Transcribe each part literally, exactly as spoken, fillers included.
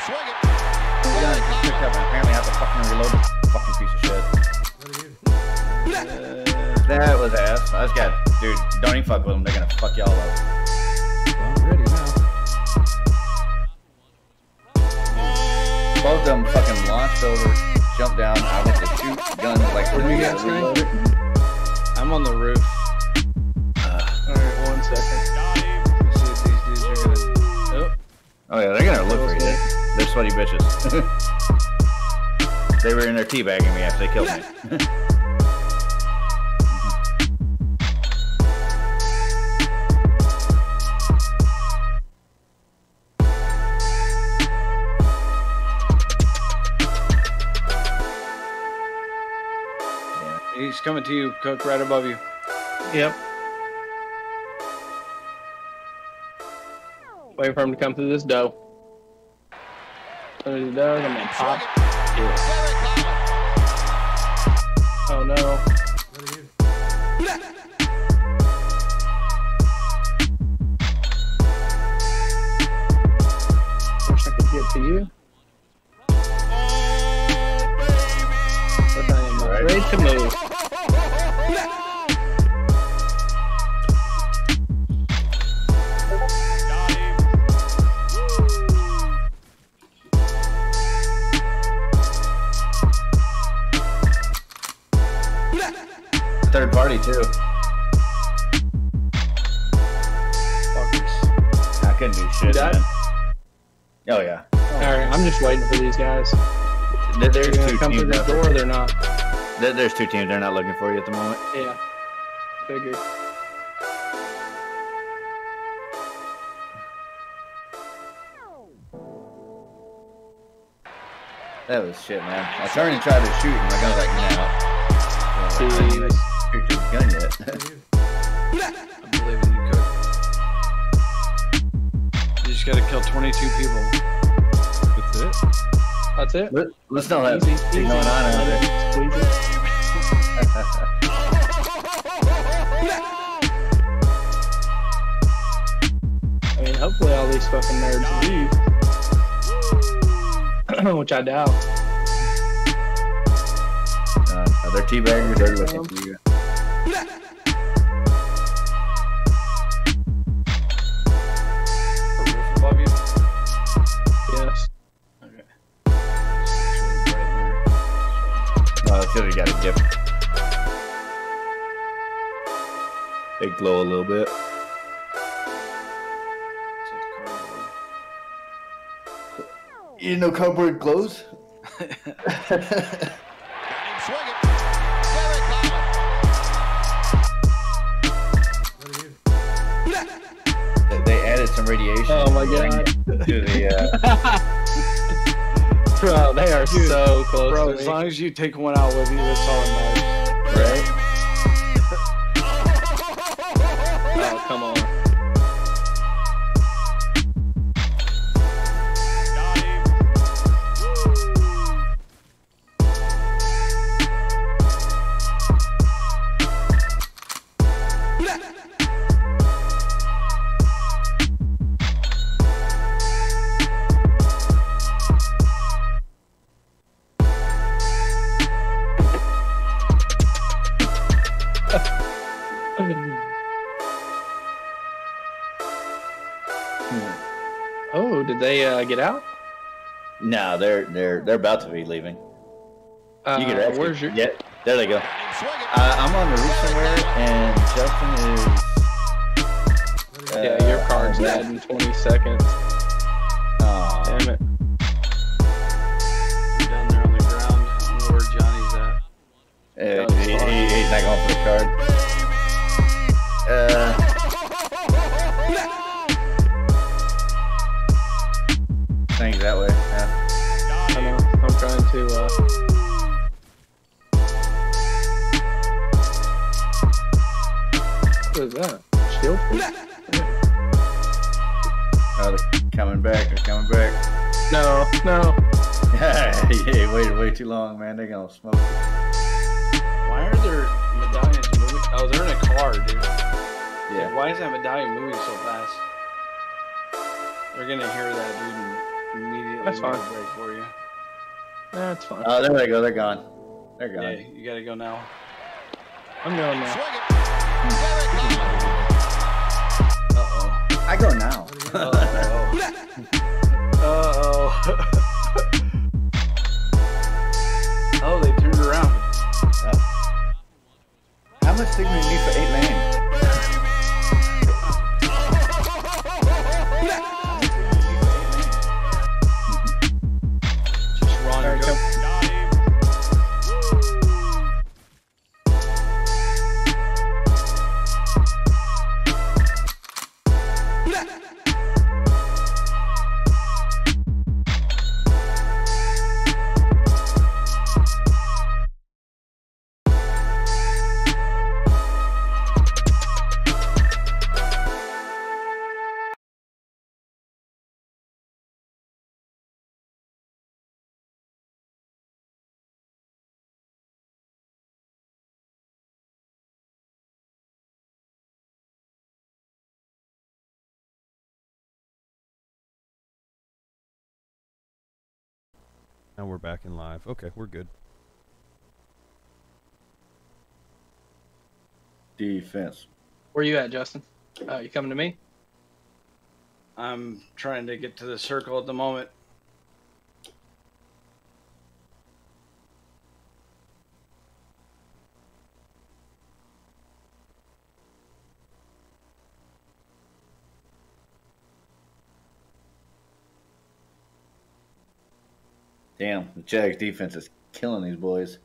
Yeah, he picked up and apparently I have to fucking reload the fucking piece of shit. Uh, that was ass. I just got, dude, don't even fuck with them. They're gonna fuck y'all up. I'm ready now. Both of them fucking launched over, jumped down. I went to shoot guns like Where do you guys reload it? I'm on the roof. Uh, Alright, one second. Let's see if these dudes are gonna. Oh, oh yeah, they're gonna look for you. They're sweaty bitches. They were in there teabagging me after they killed me. he's coming to you, Cook, right above you. Yep. Wait for him to come through this dough. As he does, I'm gonna pop. Yeah. Oh no. Wish I could get to you. But I am afraid to move. Third party too. Fuckers. I couldn't do shit, That? man. Oh yeah. Alright, I'm just waiting for these guys. There, there's They're two gonna come through teams. the out door, there. they're not. There, there's two teams. They're not looking for you at the moment. Yeah. Figured. That was shit, man. I turned and tried to shoot, and my gun was like, no. Well, I didn't even shoot the gun yet. I believe in you, Cook. You just gotta kill twenty-two people. That's it? That's it. Let, let's not have Easy, shit easy. going on out there. Squeeze it. I mean, hopefully all these fucking nerds leave. Which I doubt. Uh, they're teabaggers. They're looking for you. Roof above you? Yes. Okay. Oh, I feel we got a gift. They glow a little bit. You know cardboard glows? They added some radiation. Oh my god. To the, uh... Bro, they are Dude, so close Bro, to as me. long as you take one out with you, that's all that matters. right? Oh, come on. Oh, did they uh, get out? No, they're they're they're about to be leaving. Uh, You can actually, where's your? yeah, there they go. Uh, I'm on the roof somewhere, and Justin is. Uh, Yeah, your car's dead in twenty seconds. Aw. Damn it. I'm down there on the ground. I don't know where Johnny's at. Uh, he, he, he's not going for the card. Uh, things that way. Yeah. I know. I'm trying to. Uh... What is that? Shield? Oh, they're coming back. They're coming back. No, no. Yeah, you waited way too long, man. They're gonna smoke you. Why are their medallions moving? Oh, they're in a car, dude. Yeah. Why is that medallion moving so fast? They're gonna hear that dude and immediately That's make fine. a break for you. That's fine. Oh, there they go. They're gone. They're gone. Yeah, you gotta go now. I'm going now. Uh-oh. I go now. Uh-oh. Uh-oh. Oh, they turned around. Uh, how much signal do you need for eight lanes? Just run. Alright, Go. come. Now we're back in live. Okay, we're good. Defense. Where you at, Justin? Uh, you coming to me? I'm trying to get to the circle at the moment. Damn, the Jags defense is killing these boys.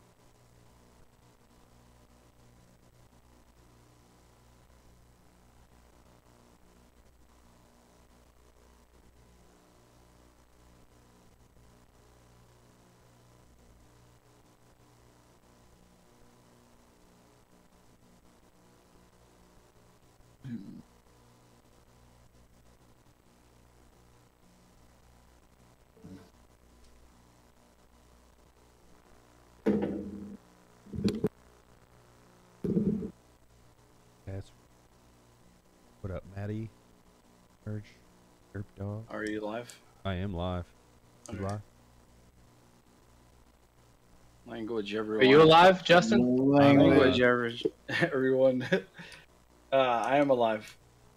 That's what up, Maddie? Merge, Derp Dog. Are you live? I am live. You Okay. live? Language everyone. Are you alive, Justin? Language every, everyone. uh, I am alive.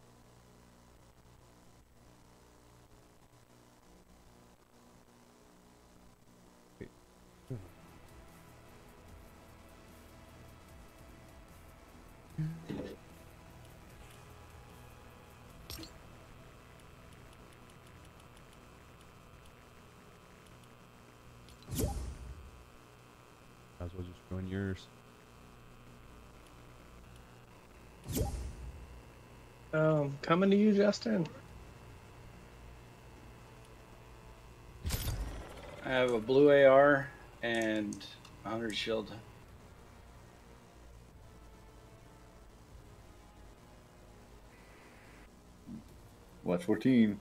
Might as well just join yours. Um, coming to you, Justin. I have a blue A R and a hundred shield. Watch fourteen.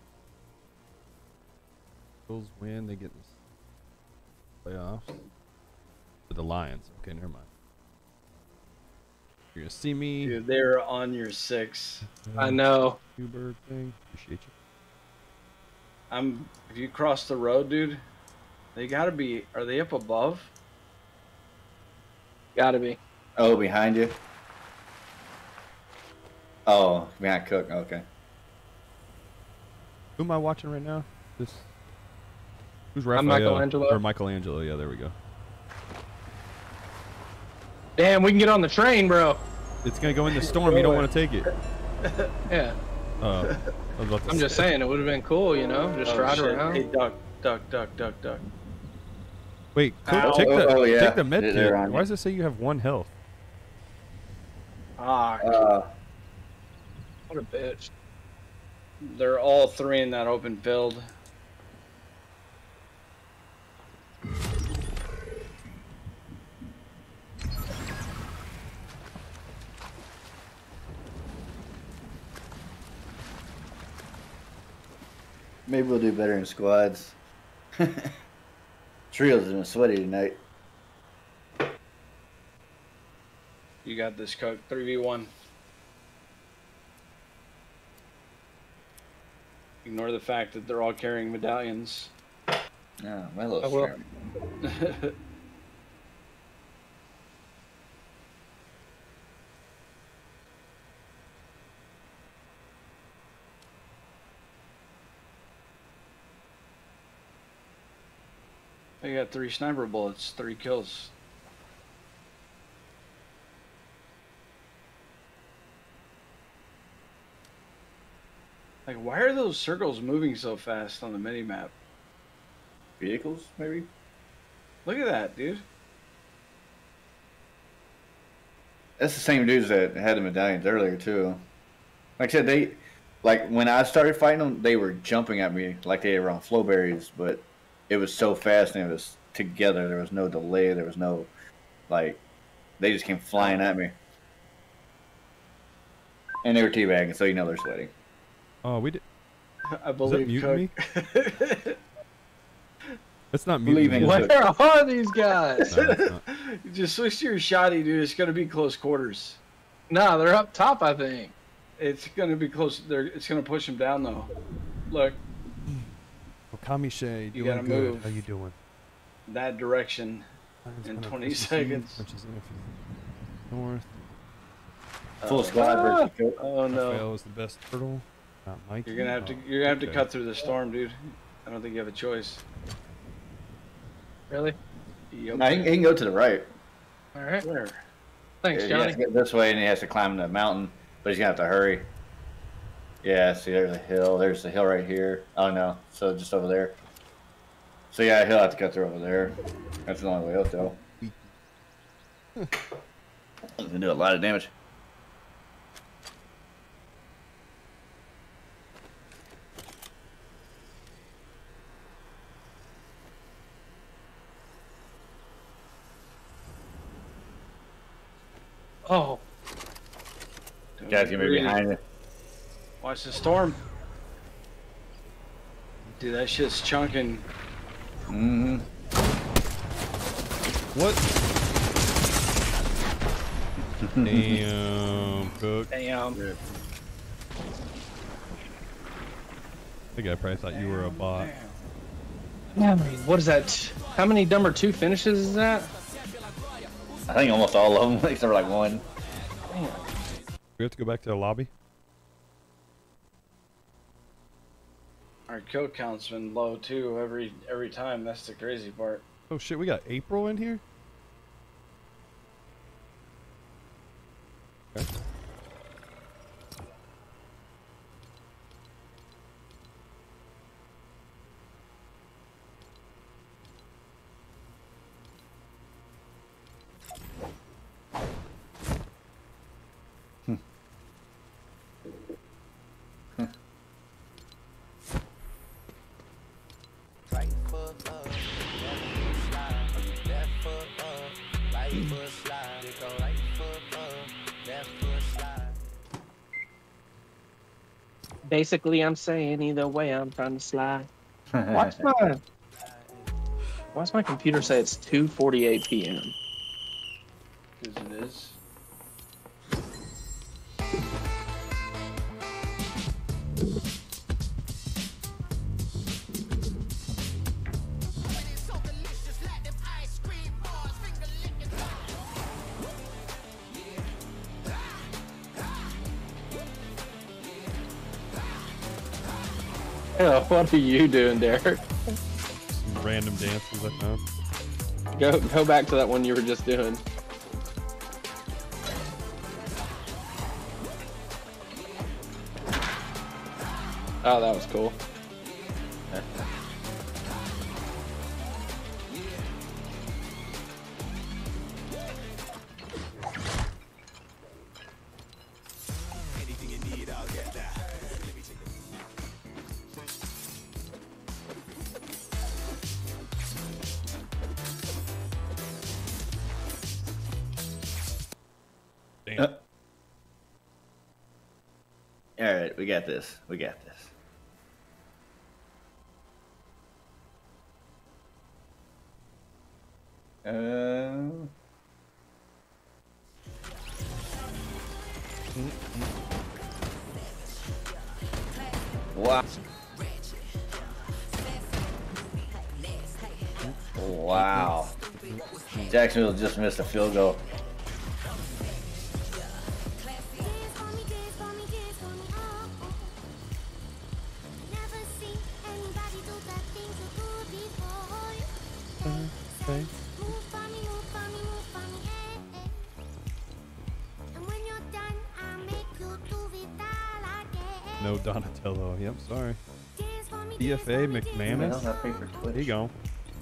Bills win, they get this playoffs. For the Lions. Okay, never mind. You're gonna see me. Dude, they're on your six. I know. Uber thing. Appreciate you. I'm. If you cross the road, dude, they gotta be. Are they up above? Gotta be. Oh, behind you? Oh, behind Cook. Okay. Who am I watching right now? This. Who's I'm Raphael? Michelangelo. Or Michelangelo? Yeah, there we go. Damn, we can get on the train, bro. It's gonna go in the storm. You don't want to take it. Yeah. Uh, I was about to I'm just saying, it would have been cool, you know, just Oh, ride shit. around. Hey, duck, duck, duck, duck, duck. Wait, Cook, Ow. take the Oh, oh, yeah. take the med They're kit. on Why you. does it say you have one health? Ah, Uh, What a bitch. they're all three in that open field. maybe we'll do better in squads. Trios has been sweaty tonight. You got this, Cook. three v one. Ignore the fact that they're all carrying medallions. No, my little I will. shrimp. I got three sniper bullets, three kills. Like, why are those circles moving so fast on the mini-map? Vehicles, maybe? Look at that, dude. That's the same dudes that had the medallions earlier, too. Like I said, they... Like, when I started fighting them, they were jumping at me like they were on flowberries, but it was so fast and it was together. There was no delay. There was no... Like, they just came flying at me. And they were teabagging, so you know they're sweating. Oh, we did. I believe Cook. That's not Believe mutiny. in is it? Where are these guys? No, it's not. You just switch to your shotty, dude. It's gonna be close quarters. No, they're up top, I think. It's gonna be close. They're, it's gonna push them down, though. Look, Kamishe, You doing gotta good. move. How you doing? that direction. Lions In gonna twenty push the seconds. seas, which is north. Full squad versus kill. Oh no! Raphael is the best turtle. Not Mikey. You're gonna have to. Oh, You're gonna have to okay. cut through the storm, dude. I don't think you have a choice. Really? Yep. No, he, can- he can go to the right. All right. Where? Thanks, He has Johnny. to get this way, and he has to climb the mountain, but he's gonna have to hurry. Yeah, see, there's a hill. There's the hill right here. Oh no, so just over there. So yeah, he'll have to cut through over there. That's the only way out, though. It's gonna do a lot of damage. Oh, Guy's gonna be behind you. Watch the storm. Dude, that shit's chunking. Mm-hmm. What? Damn, Cook. Damn. The guy probably thought you were a bot. man, what is that? How many number two finishes is that? I think almost all of them, except for like one. Damn. We have to go back to the lobby. Our kill count's been low too every every time. That's the crazy part. Oh shit, we got April in here? Okay. Right foot up, left foot slide, left foot up, right foot slide, it go right foot up, left foot slide. Basically, I'm saying either way, I'm trying to slide. Watch my. Why's my computer say it's two forty-eight p m? Because it is. Oh, what are you doing, Derek? Some random dances I found. Go, go back to that one you were just doing. Oh, that was cool. Damn. Uh, all right, we got this. We got this. Uh. Wow. Wow. Jacksonville just missed a field goal. Okay. No Donatello. Yep, sorry. D F A McManus. There you go.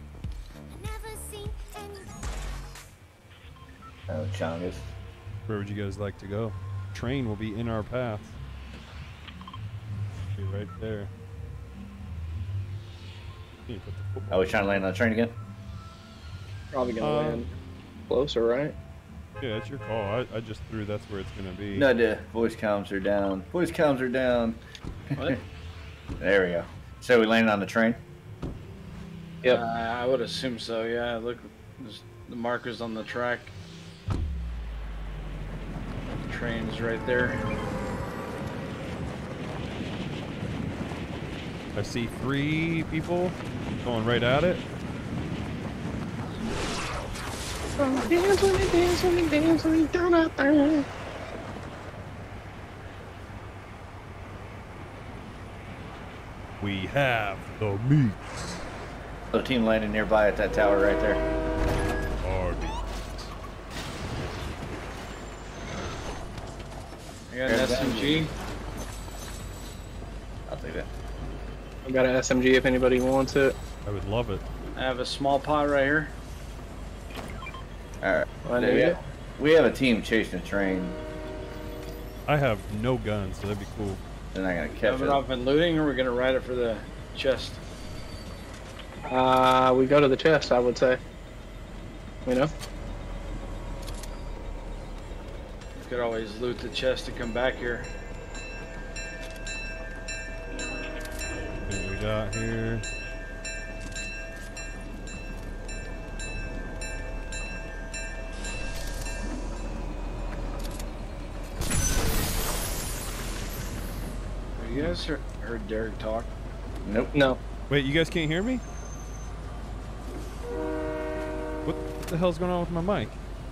Oh, Chongus. Where would you guys like to go? Train will be in our path. Be right there. You put the football- Are we trying to land on the train again? Probably gonna Uh, land closer, right? Yeah, it's your call. I, I just threw that's where it's gonna be. No, the voice comms are down. Voice comms are down. What? There we go. So we landed on the train? Yep. Uh, I would assume so. Yeah. Look, there's the markers on the track. The train's right there. I see three people going right at it. Dance with me, dance with me, dance with me, down out there. We have the meat. The team landing nearby at that tower right there. Our meat. I got an S M G. I'll take that. I've got an S M G if anybody wants it. I would love it. I have a small pot right here. Alright. I We need it. have, we have a team chasing a train. I have no guns, so that'd be cool. They're not going to catch Have it it. off and looting, or we're gonna ride it for the chest. Uh, we go to the chest, I would say. You know? We could always loot the chest to come back here. See what we got here. Have you guys heard, heard Derek talk? Nope. No. Wait, you guys can't hear me? What the hell's going on with my mic?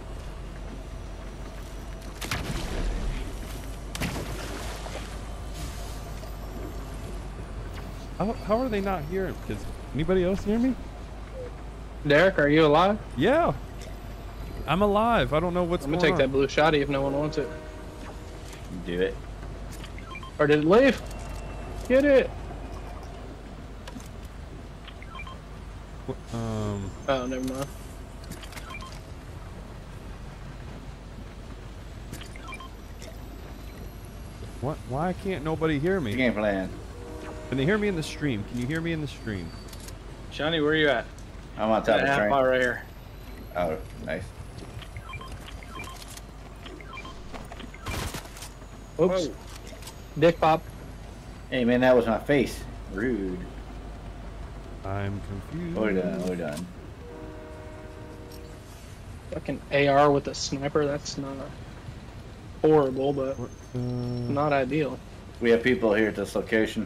How, how are they not hearing? Because anybody else hear me? Derek, are you alive? Yeah. I'm alive. I don't know what's I'm gonna going take on. that blue shotty if no one wants it. Do it. Or did it leave? Get it! Wh- Um, Oh, never mind. what? Why can't nobody hear me? Game plan. Can they hear me in the stream? Can you hear me in the stream? Johnny, where are you at? I'm on top of Got a the half train. pot right here. Oh, nice. Oops. Whoa. Dick pop. Hey, man, that was my face. Rude. I'm confused. We're done. We're done. Fucking A R with a sniper, that's not horrible, but What, uh, not ideal. We have people here at this location.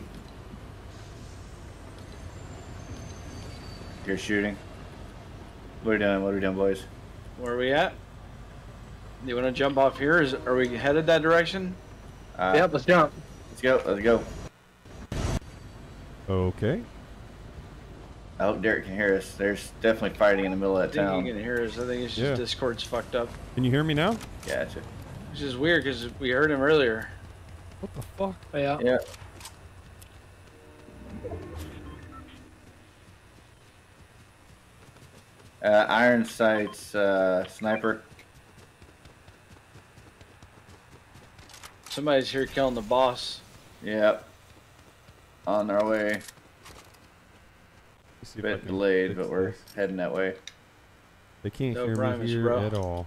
You're shooting. What are we doing? What are we doing, boys? Where are we at? You want to jump off here? Is are we headed that direction? Uh, Yep, let's jump. Let's go. Let's go. okay. I hope Derek can hear us. There's definitely fighting in the middle I of that think town. you can hear us. I think it's just Yeah. Discord's fucked up. Can you hear me now? Gotcha. Which is weird because we heard him earlier. What the fuck? Yeah. Yeah. Uh, iron sights, uh, sniper. Somebody's here killing the boss. Yep. On our way. Let's see if I Bit can delayed, fix but we're this. heading that way. They can't No hear promise, me here bro. at all.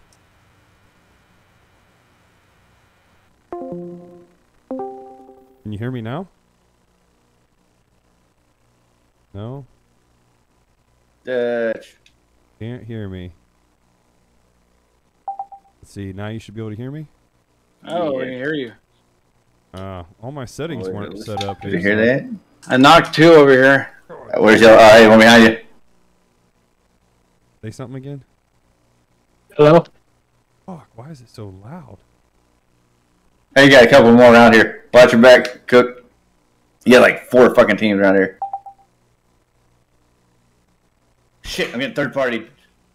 Can you hear me now? No? Dutch. Can't hear me. Let's see, now you should be able to hear me? Oh, we Yeah. can hear you. Uh, all my settings Oh, weren't it is. set up. Did you here, hear so- that? I knocked two over here. Where's your? Uh, hey, one behind you. Say something again. Hello? Fuck, why is it so loud? Hey, you got a couple more around here. Watch your back, Cook. You got like four fucking teams around here. Shit, I'm getting third party.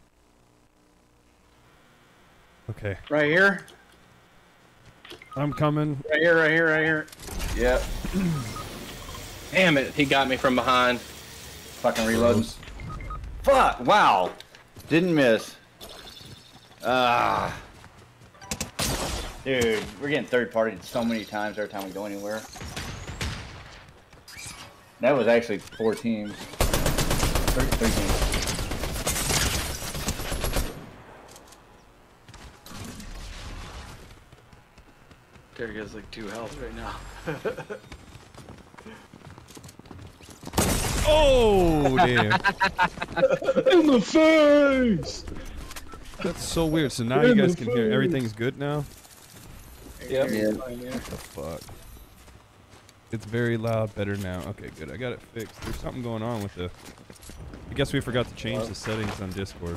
Okay. Right here. I'm coming. Right here. Right here. Right here. Yep. Damn it, he got me from behind. Fucking reloading. Fuck, wow. Didn't miss. Ah. Dude, we're getting third party so many times every time we go anywhere. That was actually four teams. Three, three teams. Derek has like two health right now. Oh, damn. In the face! That's so weird. So now you guys can hear. Everything's good now? Yep. Yeah. What the fuck? It's very loud. Better now. Okay, good. I got it fixed. There's something going on with the... I guess we forgot to change the settings on Discord.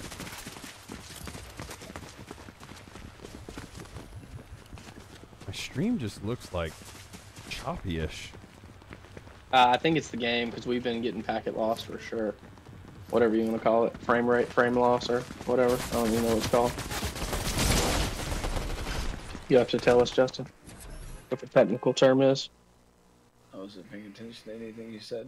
My stream just looks like choppy-ish. Uh, I think it's the game because we've been getting packet loss for sure. Whatever you want to call it, frame rate, frame loss, or whatever. I don't even know what it's called. You have to tell us, Justin, what the technical term is. I wasn't paying attention to anything you said.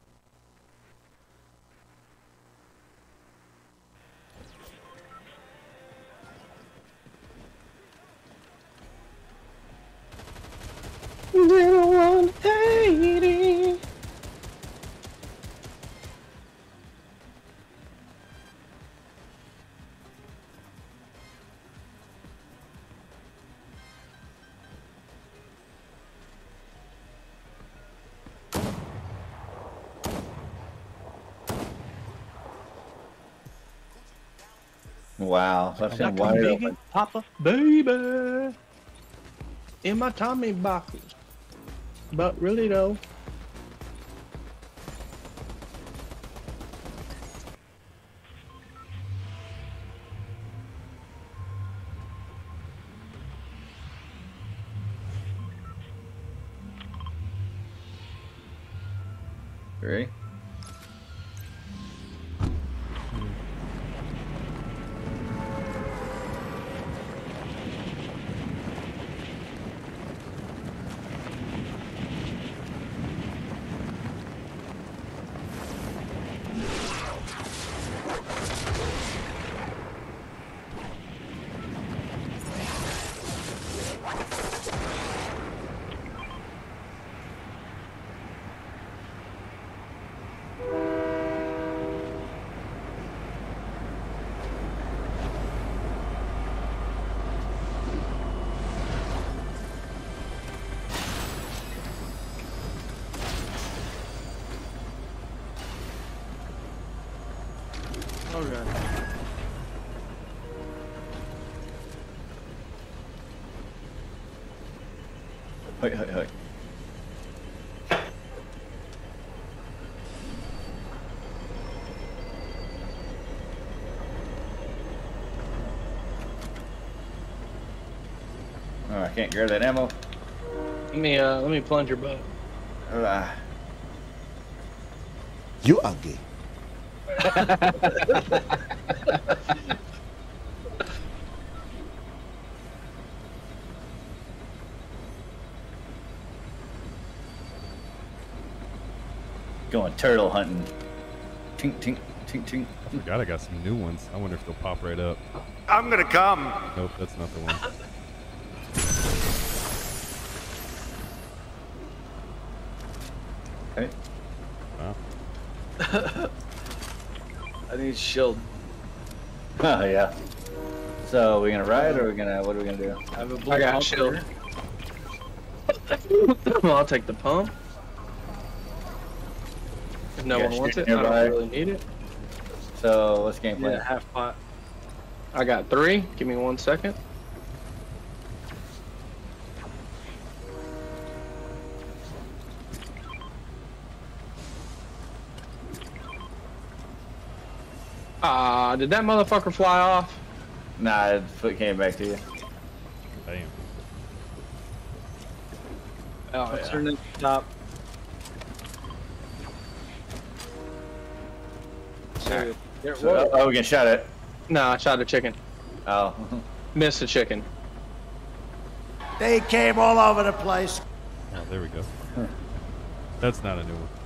Wow. So I've seen wide open. Papa, baby, in my Tommy boxes. But really though. Ready? Oh god. Wait, wait, wait. Oh, I can't grab that ammo. Let me uh, let me plunge your butt. Uh, You are gay. going turtle hunting. Tink, tink, tink, tink. I forgot I got some new ones. I wonder if they'll pop right up. I'm gonna come. Nope, that's not the one. Okay. Wow. I need shield. Oh, yeah. So, we gonna ride or we gonna, what are we gonna do? I have a blue I got pump shield. here. I'll take the pump. If no You got one wants shit it, I nearby? don't really need it. So, what's game Yeah, plan? half pot. I got three. Give me one second. Ah, uh, did that motherfucker fly off? Nah, the foot came back to you. Damn. Oh, Let's yeah. turn it top. So, there, So, whoa. oh, we can shot it. No, I shot a chicken. Oh. Missed a chicken. They came all over the place. Oh, there we go. That's not a new one.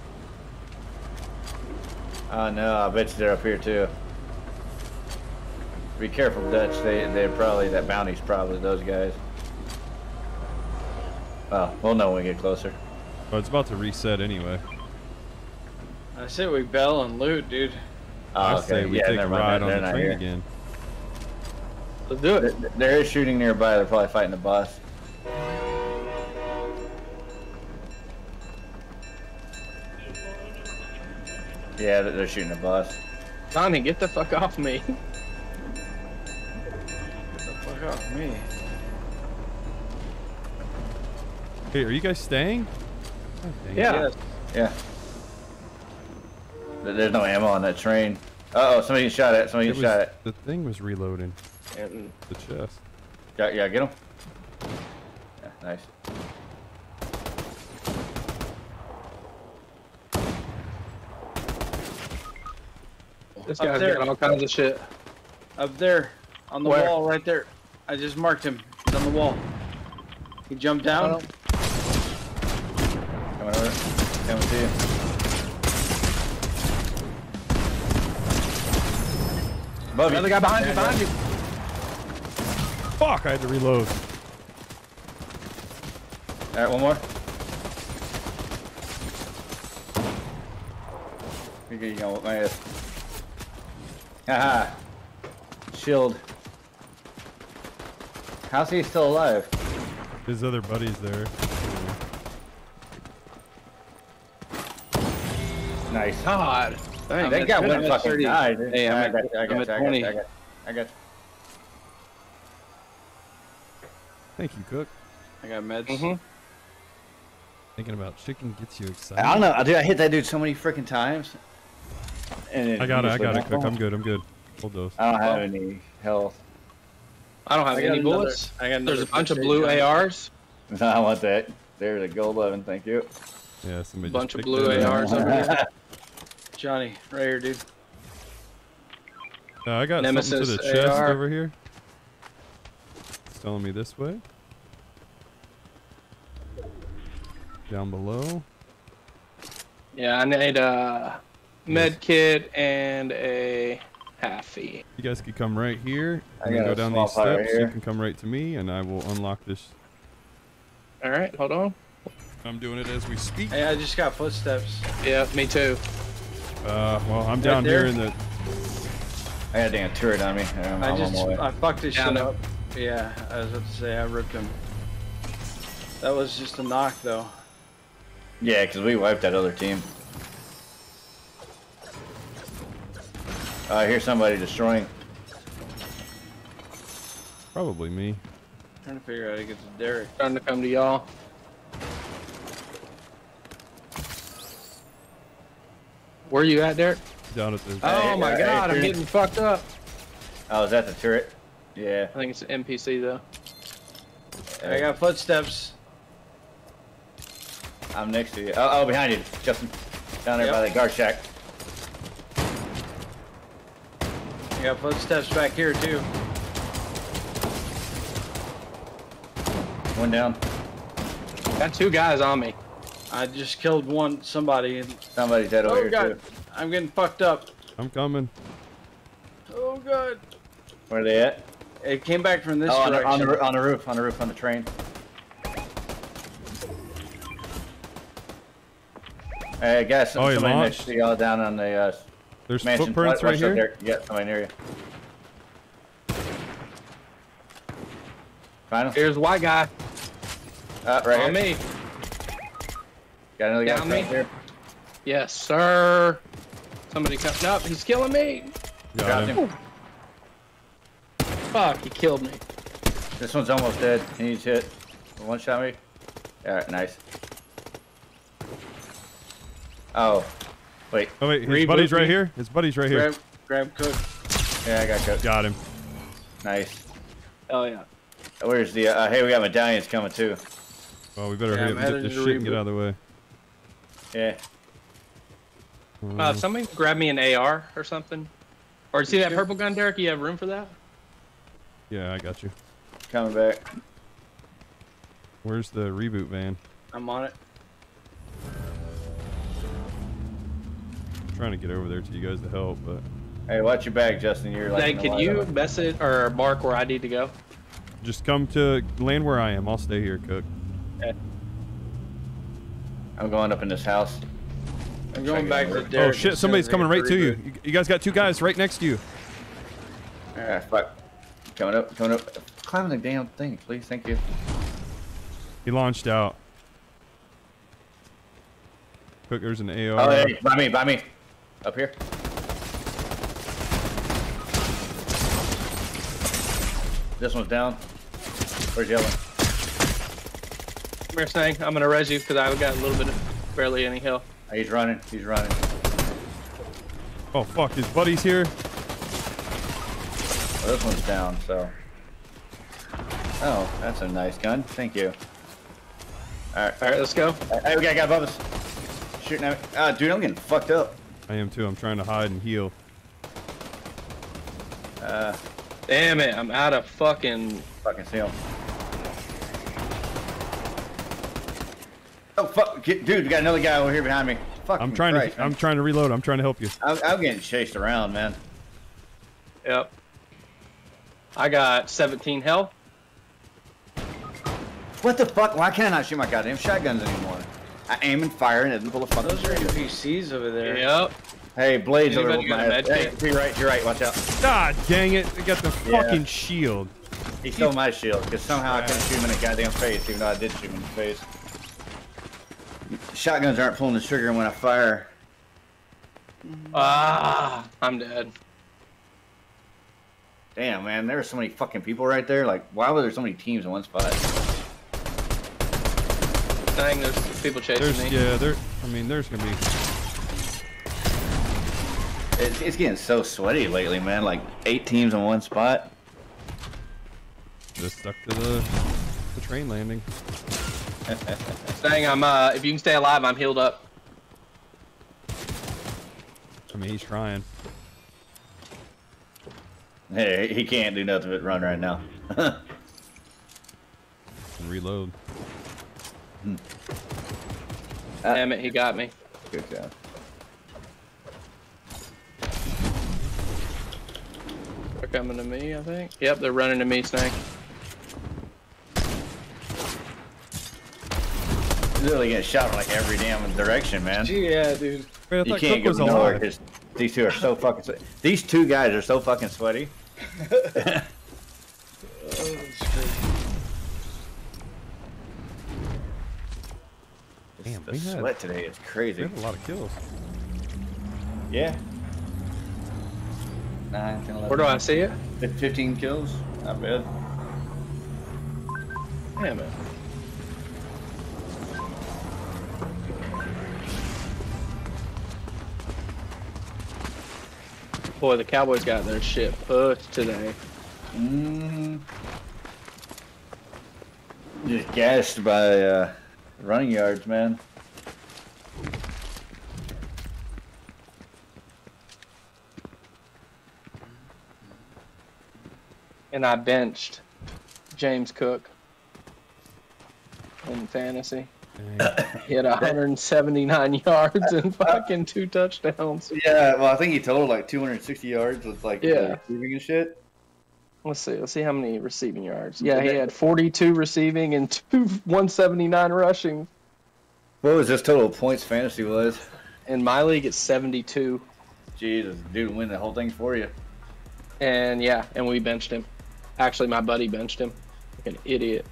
Oh no, I bet you they're up here too. Be careful, Dutch. They they're probably that bounty's probably those guys. Oh, we'll know when we get closer. Oh, it's about to reset anyway. I say we bail and loot, dude. Oh, I okay. say we yeah, take a never mind. ride They're on the not train here. again. Let's do There, it. there is shooting nearby. They're probably fighting the boss. Yeah, they're they're shooting the boss. Donnie, get the fuck off me. Get the fuck off me. Hey, are you guys staying? Oh, dang it. Yeah. Yes. Yeah. There- There's no ammo on that train. Uh oh, somebody shot it. Somebody It was- shot it. The thing was reloading And the chest. Yeah, yeah, get him. Yeah, nice. this Up guy's there. got all kinds of shit. Up there, on the Where? wall, right there. I just marked him. He's on the wall. He jumped down. Coming over. Coming to you. Above Another you. guy behind you, behind you. Fuck! I had to reload. All right, one more. You can go with my ass. Haha. Shield. How's he still alive? His other buddy's there. Nice. God. Dang, That guy I'm went at fucking thirty. died. dude. Hey, I'm I at- got you, I I'm got you, at I got twenty. you, I got you, I got you. Thank you, Cook. I got meds. Mm-hmm. Thinking about chicken gets you excited. I don't know, dude. I hit that dude so many freaking times. And I got it. I just got it, went, Cook. "Oh, I'm good. I'm good. Hold those. I don't have any health. I don't have I got any another- bullets. I got There's a another bunch of first blue aid A gun. Rs. No, I want that. There's a gold eleven, thank you. Yeah, somebody Bunch just of picked blue that A up. Rs over here. Johnny, right here, dude. Uh, I got something Nemesis to the chest A R. over here. It's telling me this way. Down below. Yeah, I need a med kit and a halfie. You guys can come right here. I And then got go a down small these pot right steps. You here. can come right to me, and I will unlock this. All right, hold on. I'm doing it as we speak. Hey, I just got footsteps. Yeah, me too. Uh, well, I'm down there? here in the. I got a damn turret on me. I'm, I I'm just, on my way. I fucked this Yeah, I shit know. up. Yeah, I was about to say, I ripped him. That was just a knock, though. Yeah, because we wiped that other team. Uh, I hear somebody destroying. Probably me. Trying to figure out how to get to Derek. Trying to come to y'all. Where you at, Derek? Down at the. Oh my hey, God, I'm hey, getting fucked up. Oh, is that the turret? Yeah. I think it's an N P C though. I got footsteps. I'm next to you. Oh, oh behind you, Justin. Down there Yep. by the guard shack. I got footsteps back here, too. One down. Got two guys on me. I just killed one, somebody. And, Somebody's dead over oh, here God. too. I'm getting fucked up. I'm coming. Oh, God. Where are they at? It came back from this Oh, on the, direction. on, the, roo- on the roof, on the roof, on the train. Hey, guys, Oh, he somebody launched? next to y'all down on the uh, There's mansion. footprints Watch right up here. there. You got somebody near you. Find him? Here's a white guy Uh, right on here. me. Got another guy Down right me. here. Yes, sir. Somebody come up. He's killing me. Got Got him. him. Fuck, he killed me. This one's almost dead. He needs hit. One shot me. Alright, nice. Oh. Wait. Oh wait, his Reboot buddy's right me. here. His buddy's right here. Right, Grab Cook. Yeah, I got cooked. Got him. Nice. Oh yeah. Where's the? Uh, hey, we got medallions coming too. Well, we better Yeah, hurry I'm up and headed get this to shit and get reboot. out of the way. Yeah. Uh, if somebody grab me an A R or something, or see that purple gun, Derek? You have room for that? Yeah, I got you. Coming back. Where's the reboot van? I'm on it. I'm trying to get over there to you guys to help, but Hey, watch your back, Justin. You're like. Hey, in the can light you of it. message or mark where I need to go? just come to land where I am. I'll stay here, Cook. I'm going up in this house. I'm going back to Oh Derek. shit, somebody's coming right to you. you. You guys got two guys right next to you. Ah, fuck. Coming up, coming up. Climbing the damn thing, please. Thank you. He launched out. Cook, there's an A R. Oh, hey, by me, by me. Up here. This one's down. Where's the other one? Come here, Snang. I'm gonna res you because I got a little bit of barely any health. Oh, he's running. He's running. Oh fuck, his buddy's here. Well, this one's down, so. Oh, that's a nice gun. Thank you. Alright, All right, let's go. hey, we got a guy above us. Shooting at me. Ah, dude, I'm getting fucked up. I am too. I'm trying to hide and heal. Uh, Damn it! I'm out of fucking. fucking see him. Oh fuck, Get, dude, we got another guy over here behind me. Fucking I'm trying Christ, to. I'm trying to reload. I'm trying to help you. I'm, I'm getting chased around, man. Yep. I got seventeen health. What the fuck? Why can't I not shoot my goddamn shotguns anymore? I aim and fire and it doesn't pull a fucking Those are trigger. N P Cs over there. Yep. Hey, Blade's over Anybody with my got a head. med Hey, kit? to your right, to your right, to your right. Watch out. God dang it! I got the Yeah. fucking shield. He stole my shield because somehow I couldn't shoot him in the goddamn face, even though I did shoot him in the face. Shotguns aren't pulling the trigger when I fire. Ah, I'm dead. Damn, man, there were so many fucking people right there. Like, why were there so many teams in one spot? Dang, there's people chasing There's me. yeah. There. I mean, there's gonna be. It's, it's getting so sweaty lately, man. Like, eight teams in one spot. Just stuck to the the train landing. Dang, I'm. Uh, if you can stay alive, I'm healed up. I mean, he's trying. Hey, he can't do nothing but run right now. And reload. Damn it, he got me. Good job. They're coming to me, I think. Yep, they're running to me, Snake. Literally getting shot from like every damn direction, man. Yeah, dude. Wait, I You thought can't Cook get was nowhere alive. 'cause these two are so fucking sweaty. These two guys are so fucking sweaty. Oh, that's crazy. Damn, The we had, sweat today is we crazy. had a lot of kills. Yeah. nine, ten, eleven. Where do I see it? fifteen kills. Not bad. Damn it. Boy, the Cowboys got their shit pushed today. Mm. Just gassed by uh, running yards, man. And I benched James Cook in fantasy. Dang. He had one hundred seventy-nine yards and fucking two touchdowns. Yeah, well, I think he totaled like two hundred sixty yards with like Yeah. receiving and shit. Let's see. Let's see how many receiving yards. Yeah, he had forty-two receiving and two one seventy-nine rushing. What was this total points fantasy was? In my league, it's seventy-two. Jesus, dude, win the whole thing for you. And yeah, and we benched him. Actually, my buddy benched him. Like an idiot.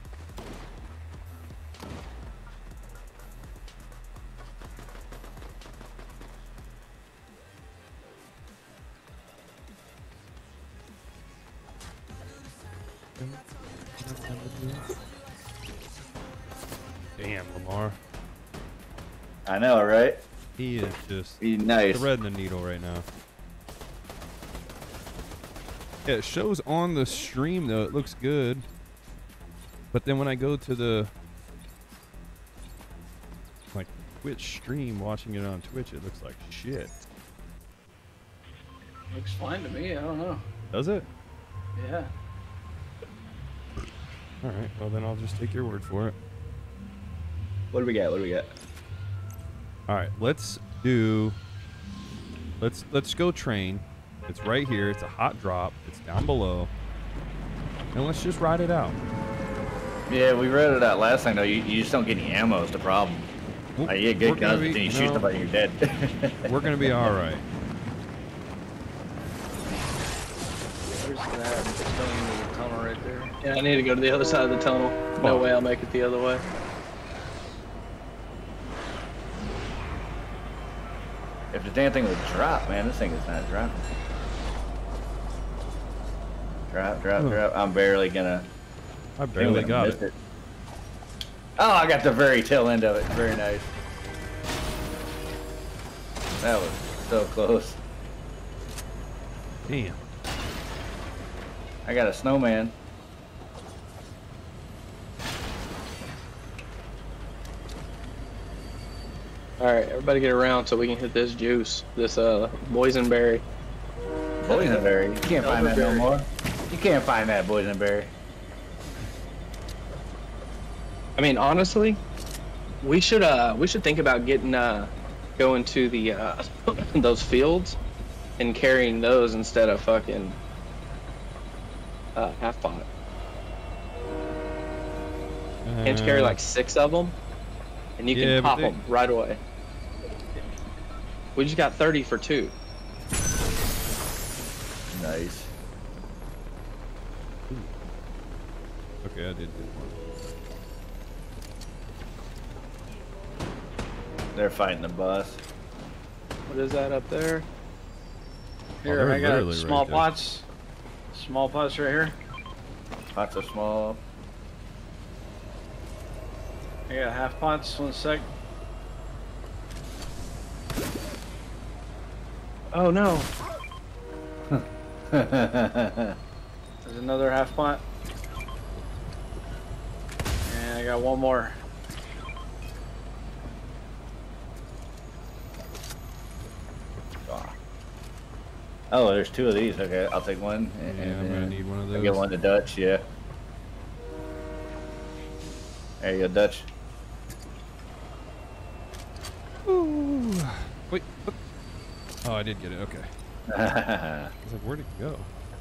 Damn, Lamar. I know, right? He is just Be nice. threading the needle right now. Yeah, it shows on the stream though. It looks good. But then when I go to the like Twitch stream, watching it on Twitch, it looks like shit. Looks fine to me. I don't know. Does it? Yeah. All right. Well, then I'll just take your word for it. What do we got? What do we got? All right. Let's do. Let's let's go train. It's right here. It's a hot drop. It's down below. And let's just ride it out. Yeah, we read it out last time though. You, you just don't get any ammo. Is the problem. Well, Like, you get good guns, be, but then you no, shoot somebody, you're dead. We're gonna be all right. Where's that? It's going into the tunnel right there. Yeah, I need to go to the other side of the tunnel. No Oh. way I'll make it the other way. If the damn thing would drop, man, this thing is not dropping. Drop, drop, Huh. drop. I'm barely gonna. I barely got it. it. Oh, I got the very tail end of it. Very nice. That was so close. Damn. I got a snowman. Alright, everybody get around so we can hit this juice. This uh boysenberry. Boysenberry. You can't find that no Elderberry. more. You can't find that boysenberry. I mean, honestly, we should uh we should think about getting uh going to the uh those fields and carrying those instead of fucking uh half pot. Can't you carry like six of them? And you Yeah, can but pop they- them right away. We just got thirty for two. Nice. Okay, I did get one. They're fighting the bus. What is that up there? Here, they're I got literally small right there. pots. Small pots right here. Pots are small. I got half pots. One sec. Oh no. There's another half pot. And I got one more. Oh, there's two of these. Okay, I'll take one. And, Yeah, I'm gonna and need one of I'll get those. one to Dutch. Yeah. There you go, Dutch. Ooh. Wait. What? Oh, I did get it. Okay. I was like, where'd it go?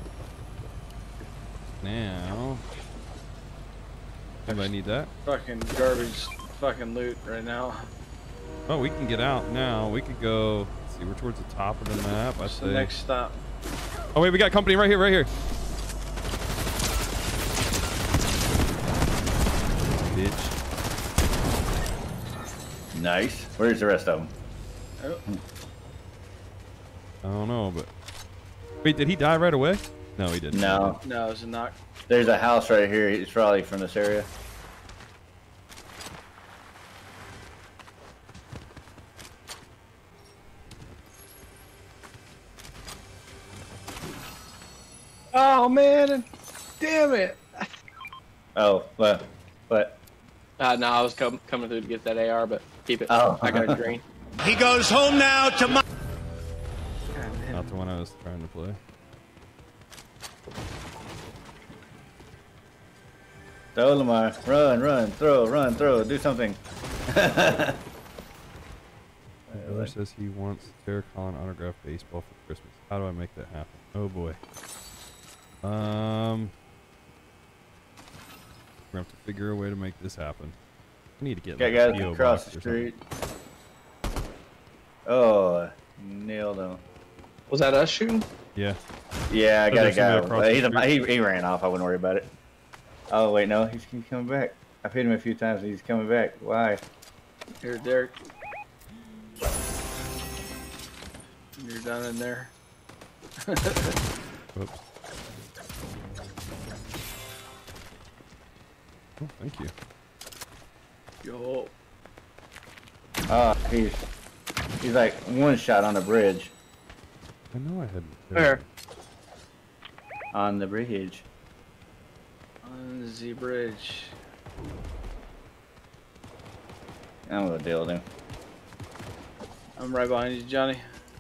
Now. Anybody need that? Fucking garbage fucking loot right now. Oh, we can get out now. We could go. Let's see, we're towards the top of the map. I What's the say. next stop? Oh wait, we got company right here, right here. Bitch. Nice. Where's the rest of them? Oh, I don't know, but wait, did he die right away? No, he didn't. No. no, it's a knock. There's a house right here. He's probably from this area. Oh man, damn it. Oh, what? What? Uh, no, I was com coming through to get that A R, but keep it. Oh. I got a green. He goes home now to my. Not the one I was trying to play. Throw Lamar. Run, run, throw, run, throw. Do something. Brother says he wants Derek Holland autographed baseball for Christmas. How do I make that happen? Oh boy. Um, we're gonna have to figure a way to make this happen. I need to get Got like, guys a P O across box the or something. street. Oh, nailed him. Was that us shooting? Yeah. Yeah, I Oh, got a there's somebody guy. across Uh, the he's a, street? he, he ran off. I wouldn't worry about it. Oh, wait, no. He's, he's coming back. I've hit him a few times. And he's coming back. Why? Here, Derek. You're done in there. Oops. Oh, thank you. Yo. Oh, he's he's like one shot on the bridge. I know I had. Where? On the bridge. On the bridge. I'm gonna deal with him. I'm right behind you, Johnny.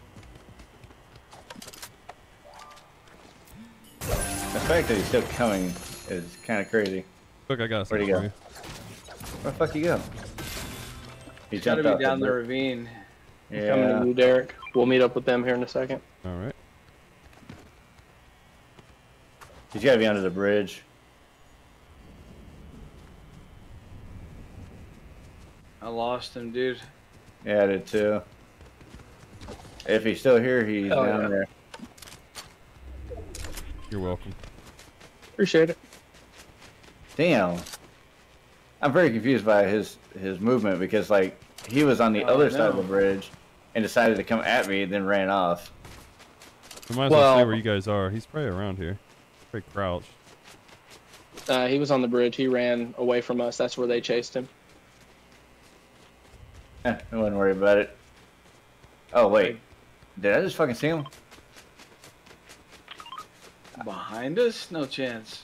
The fact that he's still coming is kind of crazy. Look, I got Where'd something he for go? you. Where the fuck you go? He He's gotta jumped be out down the bridge. ravine. Coming Yeah. to you, Derek. We'll meet up with them here in a second. All right. He's gotta be under the bridge. I lost him, dude. Yeah, I did too. If he's still here, he's Oh, down yeah. there. You're welcome. Appreciate it. Damn. I'm very confused by his his movement because like he was on the Oh, other I side of know. the bridge and decided to come at me, then ran off. We might as well, stay Well- where you guys are. He's probably around here. Pretty crouched. Uh, he was on the bridge. He ran away from us. That's where they chased him. Eh, I wouldn't worry about it. Oh wait, did I just fucking see him? Behind us? No chance.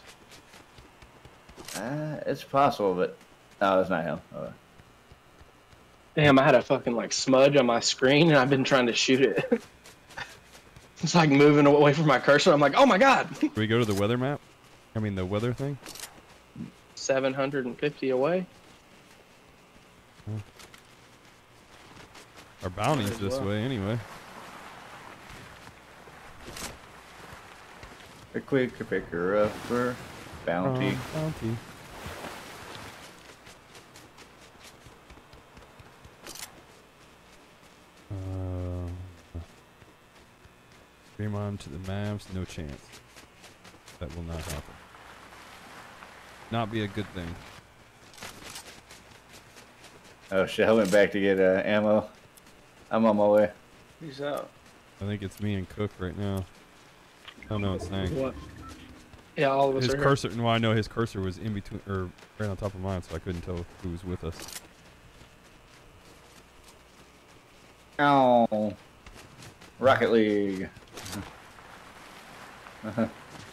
Uh, it's possible, but no, it's not him. Oh. Damn, I had a fucking like smudge on my screen, and I've been trying to shoot it. It's like moving away from my cursor. I'm like, oh my god. Do we go to the weather map? I mean, the weather thing? seven hundred fifty away. Our bounty's Might as this well. way anyway. A quicker picker upper bounty. Um, bounty. Uh, stream on to the maps, no chance. That will not happen. Not be a good thing. Oh shit! I went back to get uh, ammo. I'm on my way. He's out. I think it's me and Cook right now. Oh no, it's Nang. What? Yeah, all of us His are cursor, well, I know his cursor was in between, or right on top of mine, so I couldn't tell who was with us. Oh, Rocket League. Uh-huh.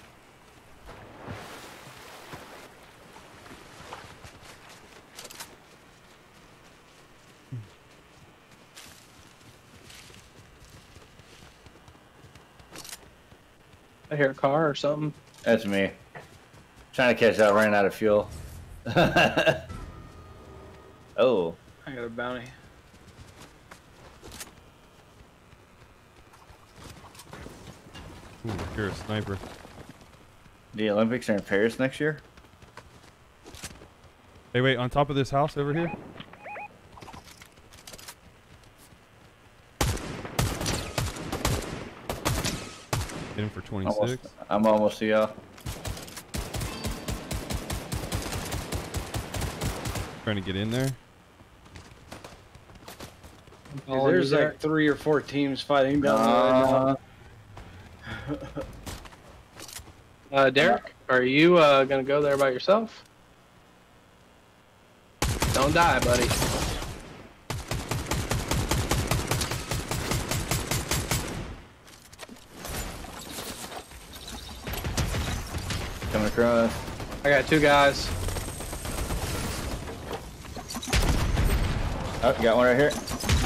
here. I hear a car or something. That's me. Trying to catch that, running out of fuel. Oh, I got a bounty. Ooh, you're a sniper. the Olympics are in Paris next year. Hey, wait, on top of this house over here? Hit him for twenty-six. Almost, I'm almost to y'all. Trying to get in there. Oh, There's there. like three or four teams fighting down there right Uh, now. Uh, Derek, are you uh, gonna go there by yourself? Don't die, buddy. coming across. I got two guys. Oh, got one right here.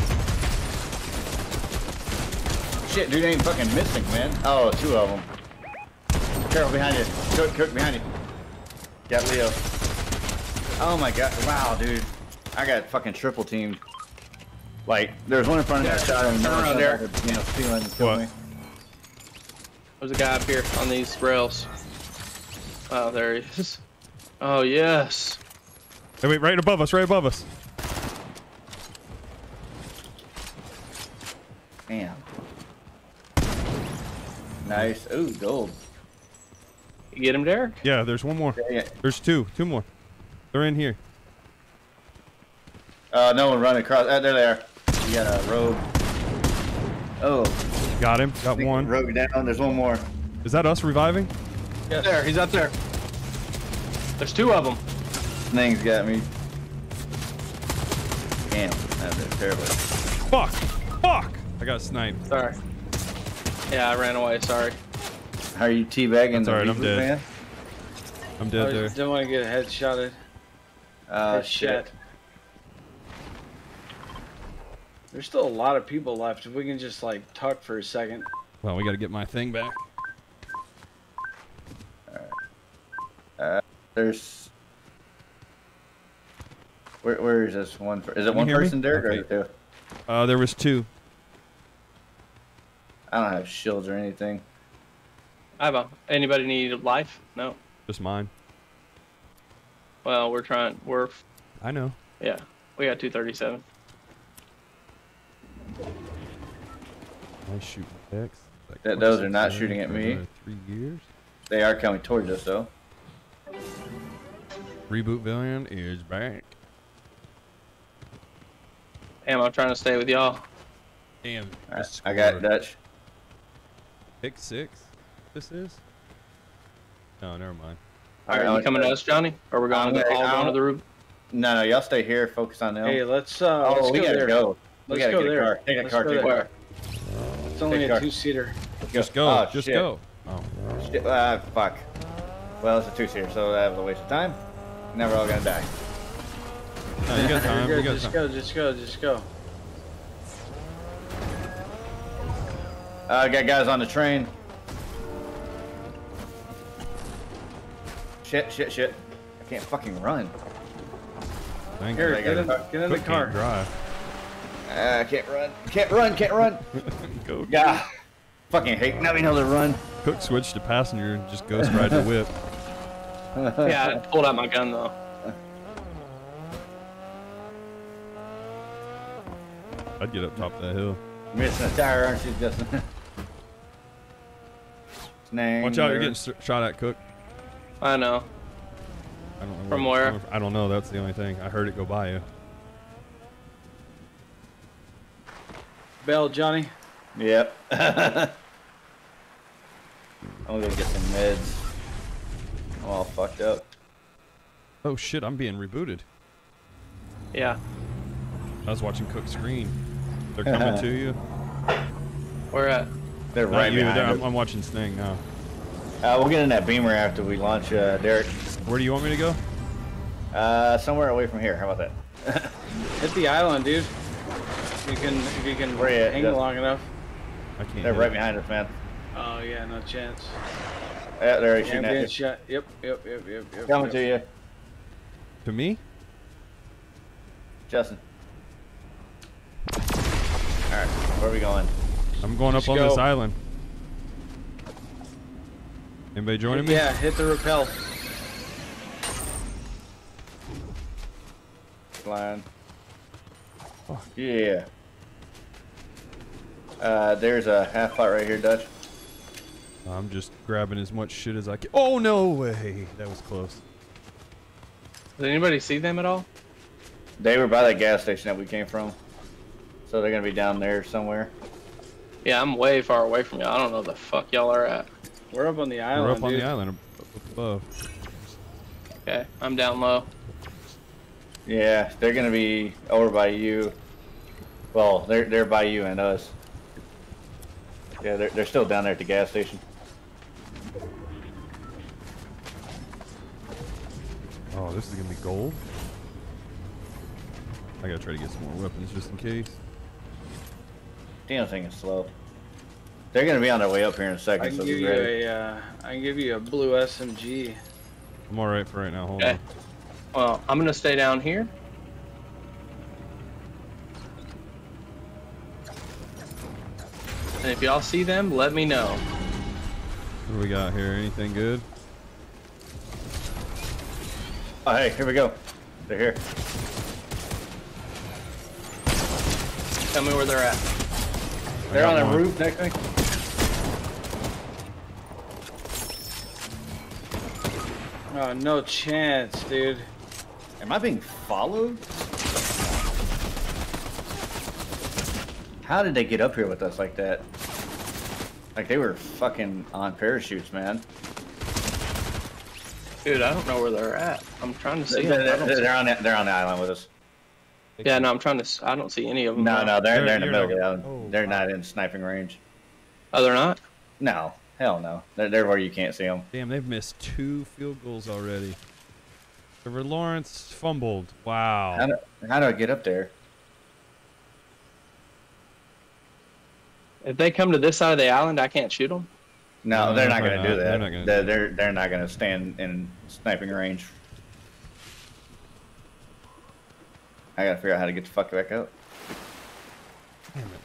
Shit, dude ain't fucking missing, man. Oh, two of them. Careful behind you. Cook, cook behind you. Got Leo. Oh my god. Wow, dude. I got fucking triple teamed. Like, there's one in front of me. I shot him. Turn Another around, shot Derek. back, you know, stealing and killed What? me. There's a guy up here on these rails. Oh, there he is. Oh, yes. Hey, wait, right above us, right above us. Damn. Nice. Ooh, gold. You get him, Derek? Yeah, there's one more. Yeah. There's two, two more. They're in here. Uh, no one running across. Uh, there they are. You got a rogue. Oh. Got him, got one. Rogue down. There's one more. Is that us reviving? Yes. There, he's up there. There's two of them. Thing's got me. Damn. That did terribly. Fuck! Fuck! I got sniped. Sorry. Yeah, I ran away. Sorry. How are you teabagging? That's all right, I'm dead. Man? I'm dead I there. don't want to get headshotted. Oh, Headshot. shit. There's still a lot of people left. If we can just like talk for a second. Well, we got to get my thing back. Uh, there's. Where, where is this one? For, is it Can you one hear me? person, Derek, Okay. or two? Uh, there was two. I don't have shields or anything. I have a. Anybody need life? No. Just mine. Well, we're trying. We're. I know. Yeah. We got two thirty-seven. Nice shooting X. Like Th- those are twenty-six not seven shooting at for me. another Three years. They are coming towards us, though. Reboot villain is back. Damn, I'm trying to stay with y'all. Damn. All right, I got Dutch. Pick six. This is. No, never mind. All right, you coming to us, Johnny? Or we're going I'm to gonna- all going to the roof? No, no, y'all stay here. Focus on them. Hey, let's uh, oh, let's we go gotta there. go. We Let's gotta go get there. a car. Take a Let's car. go Take a there. car. It's only Take a car. two-seater. Just go. Oh, just shit. go. Oh. Shit, uh, fuck. Well, it's a two-seater, so that was a waste of time. Now we're all gonna die. No, you got time. You're You good. got Just time. go. Just go. Just go. Uh, I got guys on the train. Shit, shit, shit. I can't fucking run. Thank Here, you. I get got in, a get in the Cook car. can't drive. Uh, I can't run. Can't run. Can't run. Go. Yeah. Fucking hate not being able to run. Cook switched to passenger and just ghost ride the whip. Yeah, I pulled out my gun though. I'd get up top of that hill. Missing a tire, aren't you, Justin? Snang. Watch out, you're getting s- shot at, Cook. I know. I don't know From where- where? I don't know. That's the only thing. I heard it go by you. Bell, Johnny. Yep. I'm gonna go get some meds. I'm all fucked up. Oh shit! I'm being rebooted. Yeah. I was watching Cook's screen. They're coming to you. Where at? They're Not right you. behind they're- us. I'm, I'm watching Sting now. Uh, we'll get in that beamer after we launch, uh, Derek. Where do you want me to go? Uh, somewhere away from here. How about that? Hit the island, dude. If you can, if you can Where you at, hang Justin? long enough. I can't. They're hit right it. behind us, man. Oh yeah, no chance. Yeah, they're Yeah, I'm shooting getting at you. shot. Yep, yep, yep, yep, yep. Coming yep. to you, To me? Justin. All right, where are we going? I'm going Just up on this go. island. Anybody joining me? Yeah, hit the rappel. Flying. Yeah. Uh, there's a half pot right here, Dutch. I'm just grabbing as much shit as I can. Oh no way! That was close. Did anybody see them at all? They were by that gas station that we came from, so they're gonna be down there somewhere. Yeah, I'm way far away from y'all. I don't know the fuck y'all are at. We're up on the island, We're up on dude. the island up, up above. Okay, I'm down low. Yeah, they're gonna be over by you. Well, they're they're by you and us. Yeah, they're they're still down there at the gas station. Oh, this is gonna be gold. I gotta try to get some more weapons just in case. Damn thing is slow. They're gonna be on their way up here in a I second, can so give be you ready. a, uh, I can give you a blue S M G. I'm all right for right now. Hold Okay. on. Well, I'm gonna stay down here. And if y'all see them, let me know. What do we got here? Anything good? Oh, hey, here we go. They're here. Tell me where they're at. I They're got on a one. roof next to me. Oh, no chance, dude. Am I being followed? How did they get up here with us like that? Like they were fucking on parachutes, man. Dude, I don't know where they're at. I'm trying to see They're, them. I don't they're, see- they're on the, they're on the island with us. Yeah, no, I'm trying to. s- I don't see any of them. No, no, they're, They're- they're in the you're middle of not- the island. oh, They're wow. not in sniping range. Oh, they're not. No, Hell no. They're, they're where you can't see them. Damn, they've missed two field goals already. Trevor Lawrence fumbled. Wow. How do, how do I get up there? If they come to this side of the island, I can't shoot them. No, No, they're not probably going to do not. that. They're not gonna they're, do they're, they're not going to stand in sniping range. I got to figure out how to get the fuck back up. Damn it.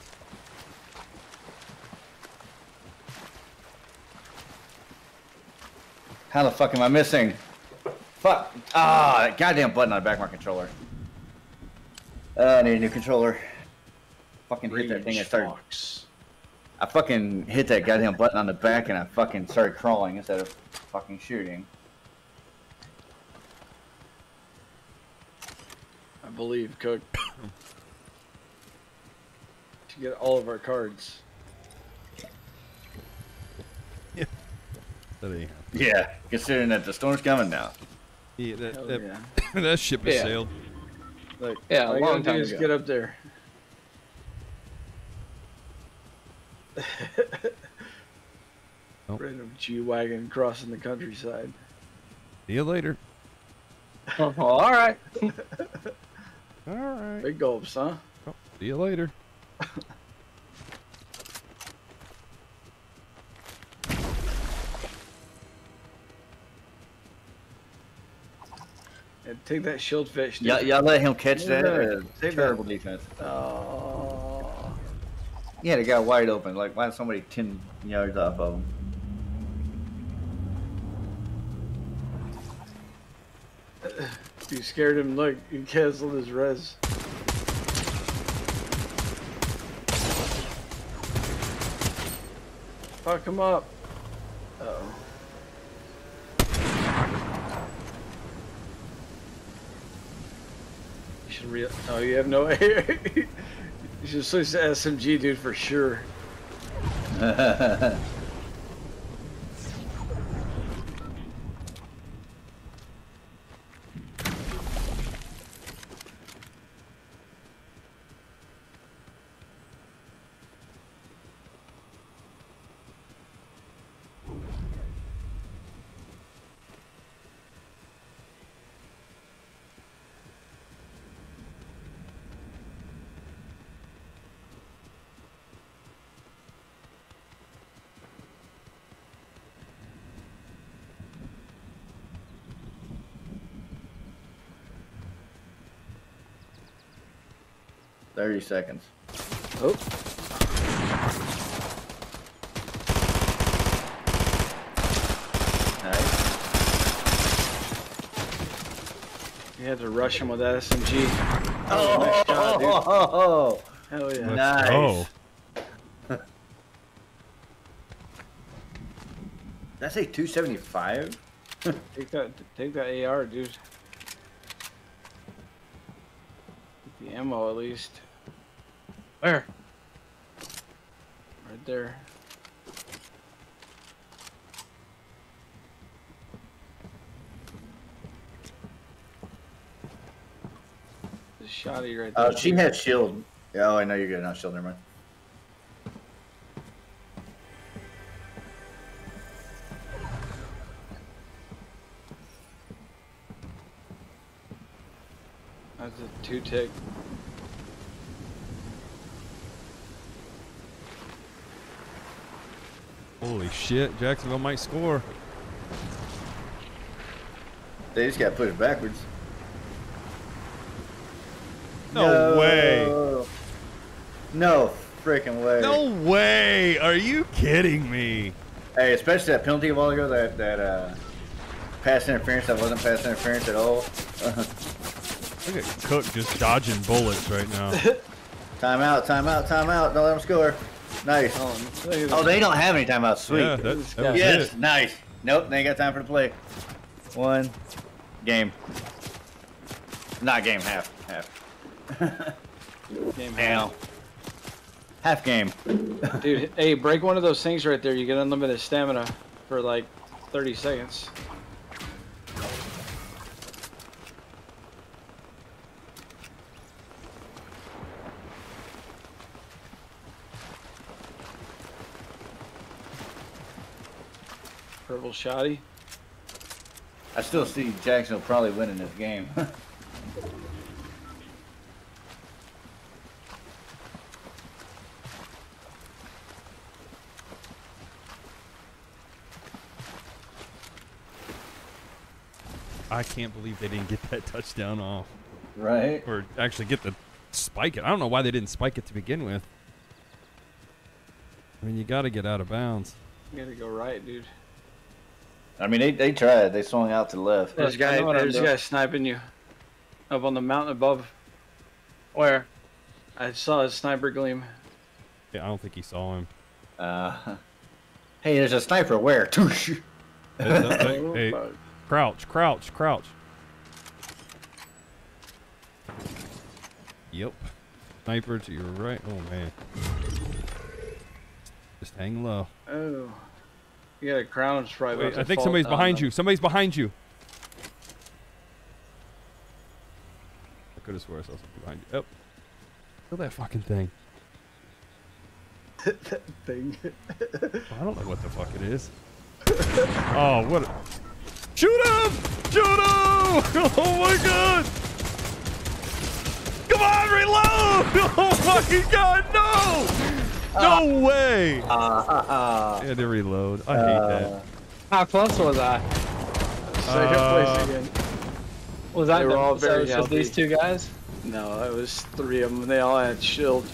How the fuck am I missing? Fuck. Ah, that goddamn button on the back of my controller. Uh, I need a new controller. Fucking hit that thing and started. Fox. I fucking hit that goddamn button on the back and I fucking started crawling instead of fucking shooting. I believe, Cook. To get all of our cards. That ain't Yeah, considering that the storm's coming now. Yeah, that, Hell that, yeah. that ship has Yeah. sailed. Look, Yeah, all a you long gotta do time is ago. get up there. Nope. Random G-Wagon crossing the countryside. See you later. Oh, all right. All right. Big gulps, huh? Oh, see you later. And take that shield fish. dude. Y'all, y'all let him catch Yeah, that? Uh, save terrible defense. Oh. Yeah, they got wide open. Like, why is somebody ten yards off of him? You scared him. Look, you canceled his res. Fuck him up. Uh oh. You should re- Oh, you have no air. You should switch to S M G, dude, for sure. Thirty seconds. Oh. Nice. You had to rush him with that S M G. Oh, nice shot, dude. oh, oh, oh. Hell yeah. Let's Nice. go. Did I say two seventy-five? Take that, take that A R, dude. Get the ammo at least. Where? Right there. Uh, The shotty right there. Oh, she had shield. Oh, I know you're good. Not shield. Never mind. That's a two tick. Holy shit, Jacksonville might score. They just got pushed backwards. No, way. No freaking way. No way. Are you kidding me? Hey, especially that penalty a while ago, that that uh, pass interference that wasn't pass interference at all. Look at Cook just dodging bullets right now. Timeout, timeout, timeout. Don't let them score. Nice. Oh, look at Oh, that. they don't have any timeouts. Sweet. Yeah, that, that was yes, it. nice. Nope, they ain't got time for the play. One game. Not game, half. Half. Game Damn. Half game. Dude, hey, break one of those things right there. You get unlimited stamina for like thirty seconds. Purple shotty. I still see Jackson will probably winning this game. I can't believe they didn't get that touchdown off. Right. Or actually get the spike it. I don't know why they didn't spike it to begin with. I mean, you got to get out of bounds. You gotta go right, dude. I mean, they, they tried. They swung out to the left. There's a I guy, know what I'm there's a doing. guy sniping you. Up on the mountain above. Where? I saw his sniper gleam. Yeah, I don't think he saw him. Uh, hey, there's a sniper. Where? Toosh. Hey, hey, hey, crouch, crouch, crouch. Yep. Sniper to your right. Oh, man. Just hang low. Oh. You got a crown right. Wait, I think somebody's behind you. Somebody's behind you. I could have swore I saw something behind you. Yep. Kill that fucking thing. that thing. Well, I don't know what the fuck it is. Oh, what? A... Shoot him! Shoot him! Oh my god! Come on, reload! Oh my god, no! No way! Uh, uh, uh, I had to reload. I hate that. How close was I? Second Uh, place again. Was I They were the- all so very it's just healthy. these two guys? No, it was three of them. They all had shield.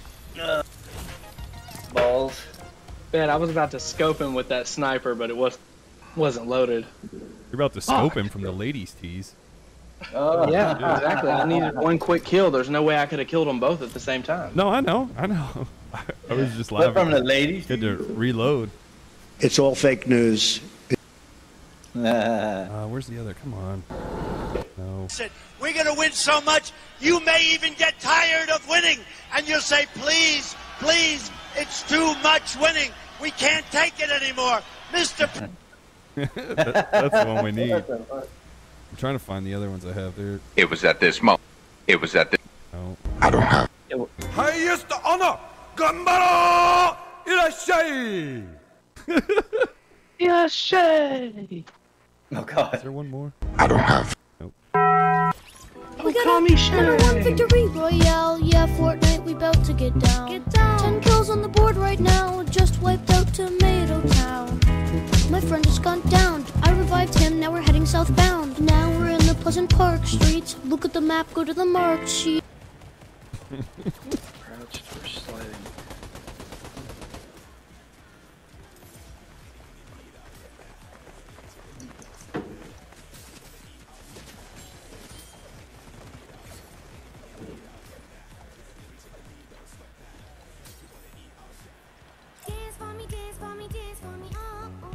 balls. Man, I was about to scope him with that sniper, but it was wasn't loaded. You're about to scope him from the ladies' tees. Oh. Yeah, exactly. I needed one quick kill. There's no way I could have killed them both at the same time. No, I know, I know. I was just But laughing. from the ladies. Had to reload. It's all fake news. Uh, Uh, where's the other? Come on. No. We're going to win so much, you may even get tired of winning. And you'll say, please, please, it's too much winning. We can't take it anymore. Mister P- that, that's the one we need. I'm trying to find the other ones I have there. It was at this moment. It was at this. No. Highest honor! Gambaro! Irashai! Yes, Shay! oh god. Is there one more? We got call a me Shay. number one victory royale. Yeah, Fortnite, we about to get down. Get down. Ten kills on the board right now. Just wiped out Tomato Town. My friend has gone down. I revived him. Now we're heading southbound. Now we're in the Pleasant Park streets. Look at the map. Go to the mark sheet. Crouched for sliding. Dance for me, dance for me, dance for me, oh, oh.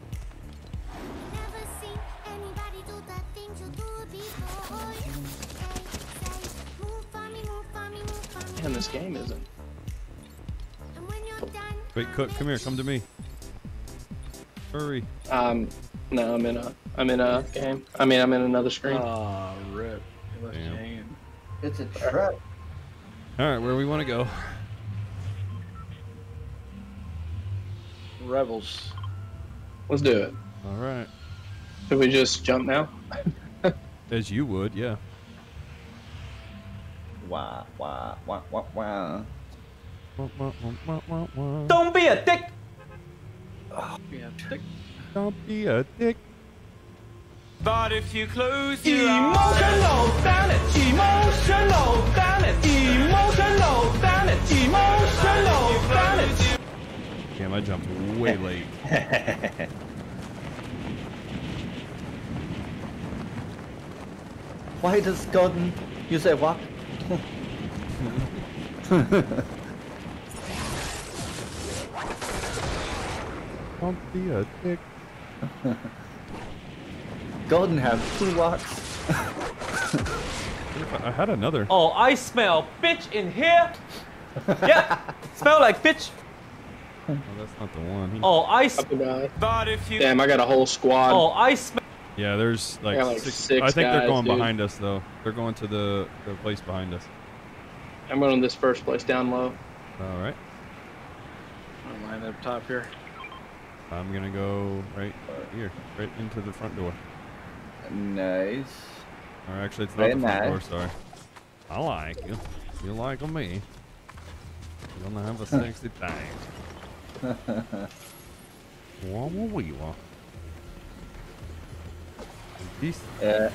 Never seen anybody do the things you do before. Say, say, move for me, move for me, move for me. And this game isn't. And when you're done, Wait, Cook, come here. Come to me. Hurry. Um, no, I'm in a, I'm in a game. I mean, I'm in another screen. Ah, rip. He left you Damn. hanging. It's a trap. All right, where we want to go? Rebels. Let's do it. All right. Should we just jump now? As you would, yeah. Wah, wah, wah, wah, wah. Wah, wah, wah, wah, wah, wah. Don't be a dick! Yeah, tick. Don't be a dick. But if you close your emotional damage, emotional damage, emotional damage, emotional damage. Damn, I jumped way late. Why does Gordon use a what? Don't be a dick. Gordon have two walks. I had another. Oh, I smell bitch in here. Yeah, smell like bitch. Oh, that's not the one. He- Oh, I. Sm- Goodbye. but if you. Damn, I got a whole squad. Oh, I smell. Yeah, there's like, got, like, six, six I think they're guys, going dude. behind us though. They're going to the, the place behind us. I'm going to this first place down low. All right. I'm lying up top here. I'm gonna go right here, right into the front door. Nice. Or actually, it's not Very the front nice. door. Sorry. I like you. You like me. You're gonna have a sexy time. Wah wah wee wah. Peace. Yeah.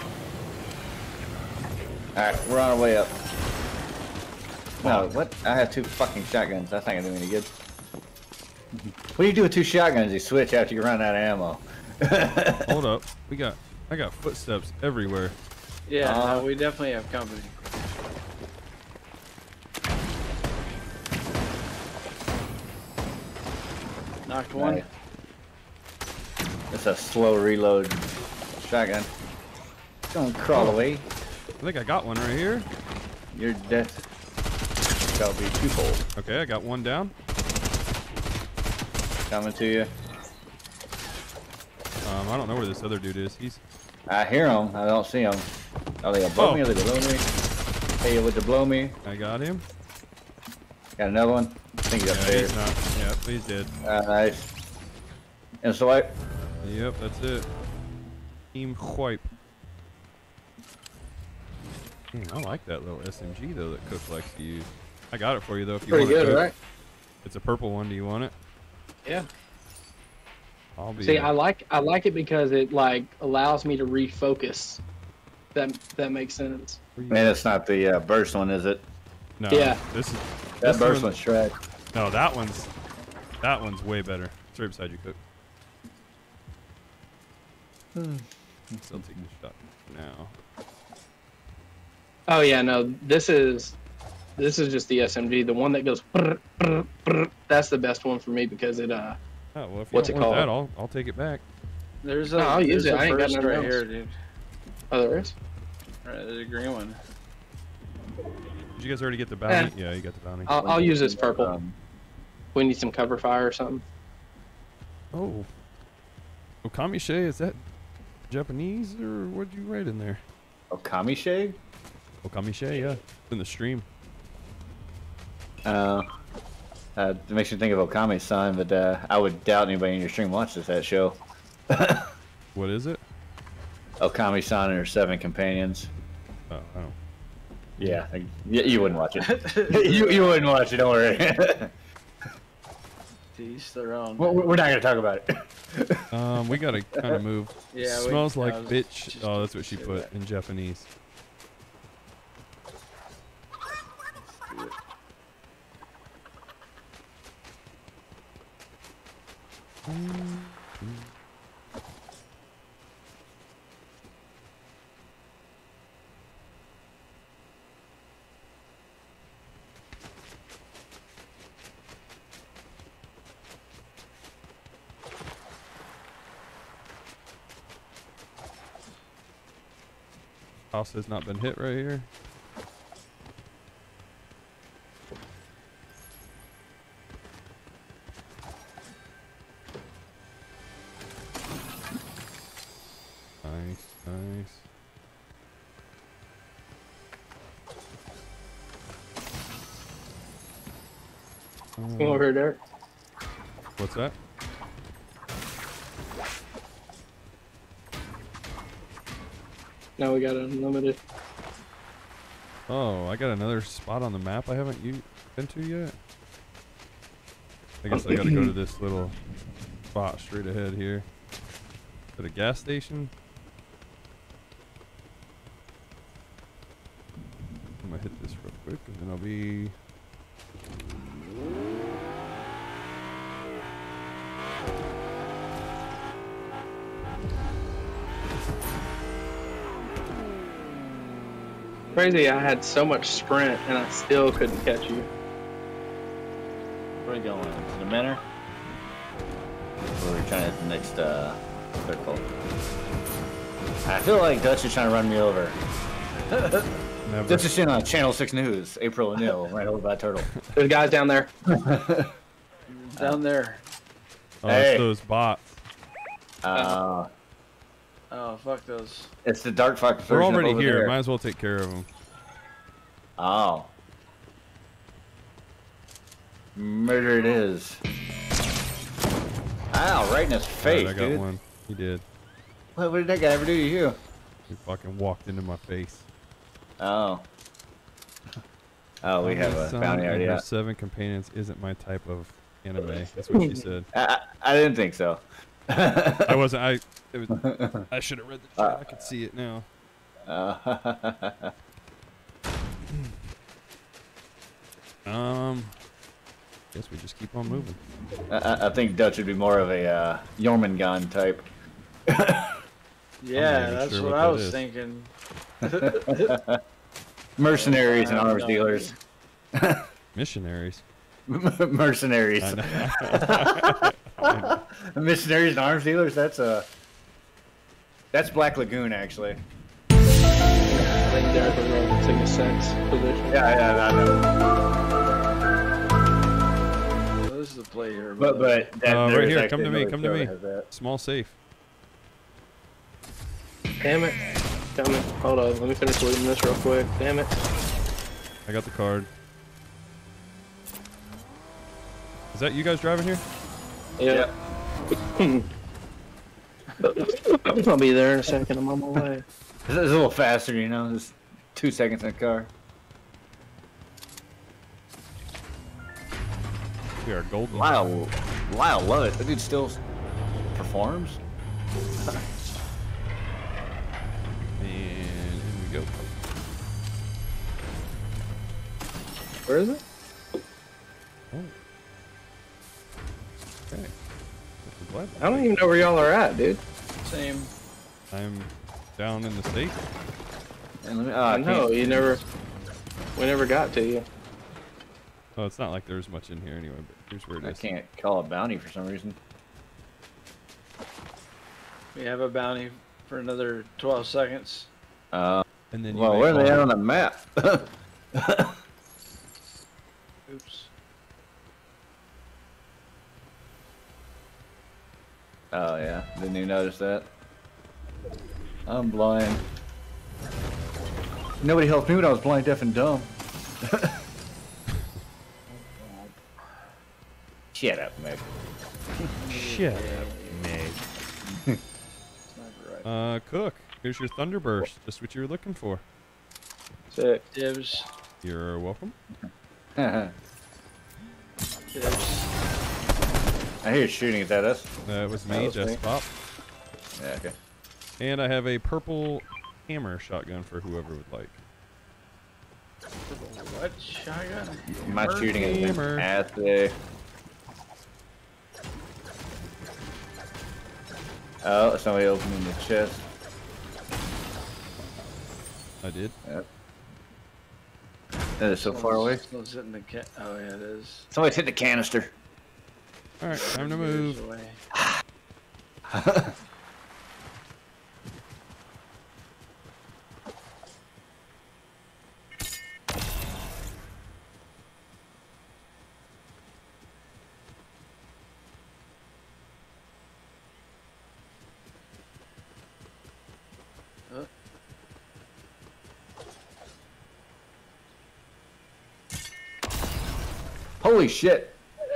Alright, we're on our way up. No, what? I have two fucking shotguns. That's not gonna do me any good. What do you do with two shotguns? You switch after you run out of ammo. Hold up. We got, I got footsteps everywhere. Yeah, Uh, no, we definitely have company. Knocked one. Nice. It's a slow reload shotgun. Don't crawl away. I think I got one right here. Your death shall be twofold. Okay, I got one down. Coming to you. Um, I don't know where this other dude is. He's. I hear him. I don't see him. Are they above Oh. me? Are they below me? Hey, would they blow me? I got him. Got another one. I think he's Yeah, upstairs. he's not. Yep, he's dead. Uh, nice. And so I. Yep, that's it. Team wipe. Man, I like that little S M G though that Cook likes to use. I got it for you though if you Pretty want it. good, Cook. right? It's a purple one. Do you want it? Yeah. I'll be. See, there. I like I like it because it like allows me to refocus. That that makes sense. Man, it's not the uh, burst one, is it? No. Yeah. This is. That this burst one- one's trash. No, that one's. That one's way better. It's right beside you, Cook. Still taking the shot now. Oh yeah, no, this is this is just the S M G. The one that goes. Brr, brr, brr, that's the best one for me because it uh. Oh well, if you What's don't it want called? that, I'll I'll take it back. There's a, No, I'll use there's it. a I ain't got burst nothing right else. here, dude. Oh, there is. Right, there's a green one. Did you guys already get the bounty? Yeah, you got the bounty. I'll, I'll use this purple. Um, We need some cover fire or something. Oh. Okamishe, is that Japanese or what'd you write in there? Okami shade? Okamishe, yeah. It's in the stream. Uh, uh, it makes me think of Okami-san, but uh, I would doubt anybody in your stream watches that show. What is it? Okami-san and her seven companions. Oh, I don't. Yeah, I, yeah, you wouldn't watch it. you you wouldn't watch it. Don't worry. To each their own. We're we're not gonna talk about it. Um, we gotta kind of move. Yeah, we- Smells like I was bitch. just Oh, that's what she say put that. in Japanese. Do it. House has not been hit right here. Nice, nice. Come over here, Derek. What's that? No, we got unlimited. Oh, I got another spot on the map I haven't you been to yet. I guess I gotta go to this little spot straight ahead here. At a gas station. I'm gonna hit this real quick and then I'll be. Crazy, I had so much sprint and I still couldn't catch you. Where are we going? To the manor? Or are we trying to hit the next uh, circle? I feel like Dutch is trying to run me over. Never. Dutch is in on Channel six News. April O'Neil ran over by a turtle. There's guys down there. Down there. Oh, Hey. it's those bots. Uh, Oh, fuck those. it's the Dark Fox version We're of already over here. there. Might as well take care of them. Oh. Murder it is. Wow, right in his face, Right, I got dude. one. He did. What, what did that guy ever do to you? He fucking walked into my face. Oh. Oh, we have a Son bounty and already her out. seven companions isn't my type of anime. That's what she said. I, I, I didn't think so. I wasn't. I. It was, I should have read the chat. Uh, I could see it now. Uh, Um. Guess we just keep on moving. I, I think Dutch would be more of a uh, Jormungand type. Yeah, even that's sure what, what I that was is. thinking. Mercenaries and I arms don't dealers. Missionaries. Mercenaries. I know. Missionaries and arms dealers. That's a. That's Black Lagoon, actually. I think Derek was going to take a sex position. Yeah, yeah, I know. This is the play here. But but that, Uh, there right is here, actually come to me, another come to show me. that has that. Small safe. Damn it. Coming. Hold on. Let me finish looting this real quick. Damn it. I got the card. Is that you guys driving here? Yeah. I'll be there in a second. I'm on my way. It's a little faster, you know. Just two seconds in the car. We are golden. Wow, Lyle, love it. That dude still performs. And in we go. Where is it? Oh. Okay. Glad I don't even know where y'all are at, dude. Same. I'm down in the state. And let me, oh, I I know, can't- you never... We never got to you. Oh, it's not like there's much in here anyway, but here's where it I is. can't call it bounty for some reason. We have a bounty for another twelve seconds. Uh, And then you well, make where are they all at the- on the map? Oops. Oh yeah, didn't even notice that. I'm blind. Nobody helped me when I was blind, deaf, and dumb. Shut up, Meg. Shit. Meg. Sniper Uh, Cook, here's your Thunderburst. Just what you were looking for. Sick. Dibs. You're welcome. I Dibs. hear shooting. Is that us? That was That me, was me. Just Pop. Yeah, okay. And I have a purple hammer shotgun for whoever would like. What? Shotgun? My shooting has been Hammer. ass today. Oh, somebody opening the chest. I did. Yep. That is so far away. Someone's hitting the ca- oh yeah, it is. Somebody's hit the canister. All right, time to Years move. away. Uh, Holy shit!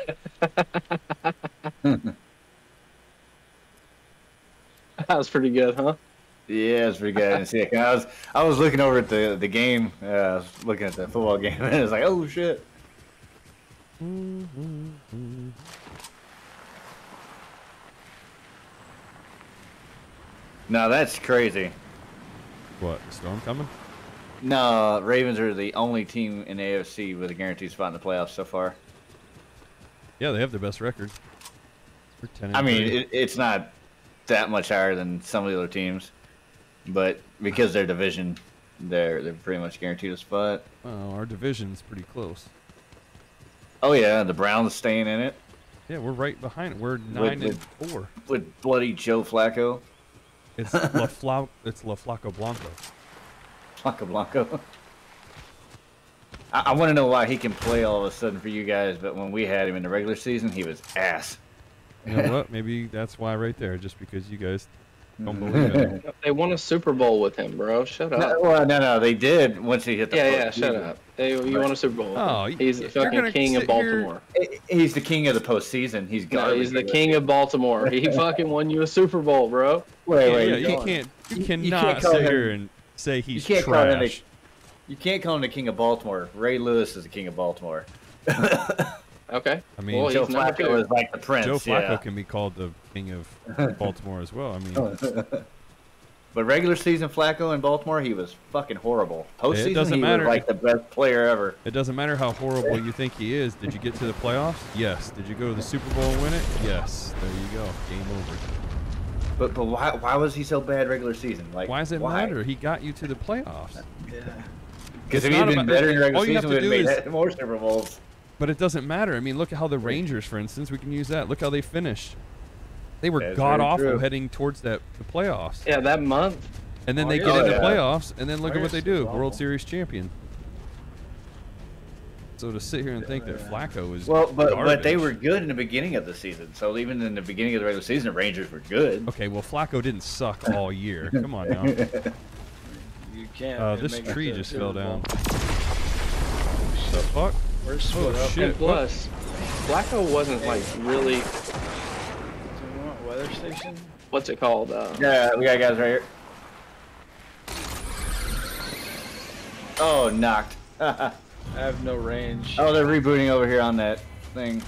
That was pretty good, huh? Yeah, it's pretty good. I didn't see it. I was I was looking over at the the game. Uh, I was looking at the football game, and it was like, oh shit! No, that's crazy. What, the storm coming? No, Ravens are the only team in the A F C with a guaranteed spot in the playoffs so far. Yeah, they have the best record. We're ten and I mean, thirty. it, it's not that much higher than some of the other teams, but because their division, they're they're pretty much guaranteed a spot. Well, our division's pretty close. Oh yeah, the Browns staying in it Yeah, we're right behind it. We're nine with- and four. with bloody Joe Flacco, It's La Fla It's La Flaco Blanco. Blanco Blanco. I, I want to know why he can play all of a sudden for you guys, but when we had him in the regular season, he was ass. You know what? Maybe that's why right there. Just because you guys Don't believe it. They won a Super Bowl with him, bro. Shut up. No, well, no, no, they did once he hit the. Yeah, yeah. postseason. Shut up. They, you won a Super Bowl. With Oh, him. He's the you're fucking gonna king of sit here- Baltimore. He's the king of the postseason. He's No, garbage. he's the king of Baltimore. He fucking won you a Super Bowl, bro. Wait, Yeah, wait, yeah, you you can't- can't. You you cannot can't call sit him- here and say he's you can't call him the, trash. you can't call him the king of Baltimore. Ray Lewis is the king of Baltimore. Okay. I mean, well, Joe he's number Flacco two. is like the prince. Joe Flacco yeah. can be called the king of Baltimore as well. I mean, But regular season Flacco in Baltimore, he was fucking horrible. Postseason, doesn't he matter. was like the best player ever. it doesn't matter how horrible you think he is. Did you get to the playoffs? Yes. Did you go to the Super Bowl and win it? Yes. There you go. Game over. But but why why was he so bad regular season? Like Why does it matter? He got you to the playoffs. Because It's if he had not been about- better in regular all you have season, to we'd have do made is- more Super Bowls. But it doesn't matter. I mean, look at how the Rangers, for instance, we can use that. Look how they finished. They were That's god very awful true. heading towards that the playoffs. Yeah, that month. And then Oh, they yeah. get Oh, into yeah. playoffs, and then look at what they Rangers do. is awful. World Series champion. So to sit here and think that Flacco is Well, but but they garbage- were good in the beginning of the season. So even in the beginning of the regular season, the Rangers were good. Okay, well, Flacco didn't suck all year. Come on now. You can't. Uh, make this it tree to just Super fell Bowl. down. The fuck? We're split Oh, up. shit. And plus, Flacco wasn't like really. Do you want weather station? What's it called? Uh, Yeah, we got guys right here. Oh, knocked. I have no range. Oh, they're rebooting over here on that thing.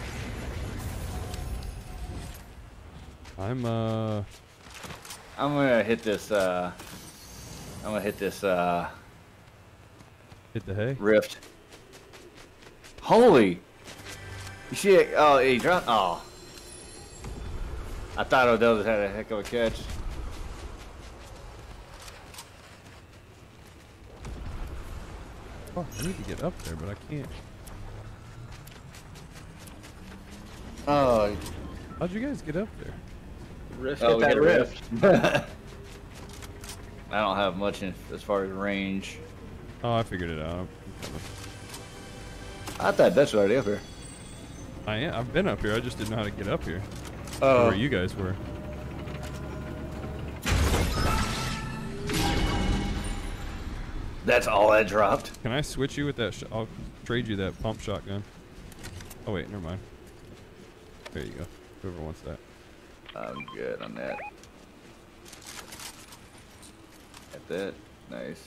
I'm, uh... I'm gonna hit this. Uh, I'm gonna hit this uh, hit the hay. rift. Holy! You see it? Oh, he dropped. Oh, I thought Odell just had a heck of a catch. Fuck, I need to get up there, but I can't. Oh, How'd you guys get up there? Rift. oh, we that hit a rift. rift. I don't have much in, as far as range. Oh, I figured it out. I'm coming. I thought that's already up here. I am. I've been up here. I just didn't know how to get up here. Oh, Where you guys were. that's all that dropped. Can I switch you with that? Sh I'll trade you that pump shotgun. Oh wait, never mind. There you go. Whoever wants that. I'm good on that. Got that. Nice.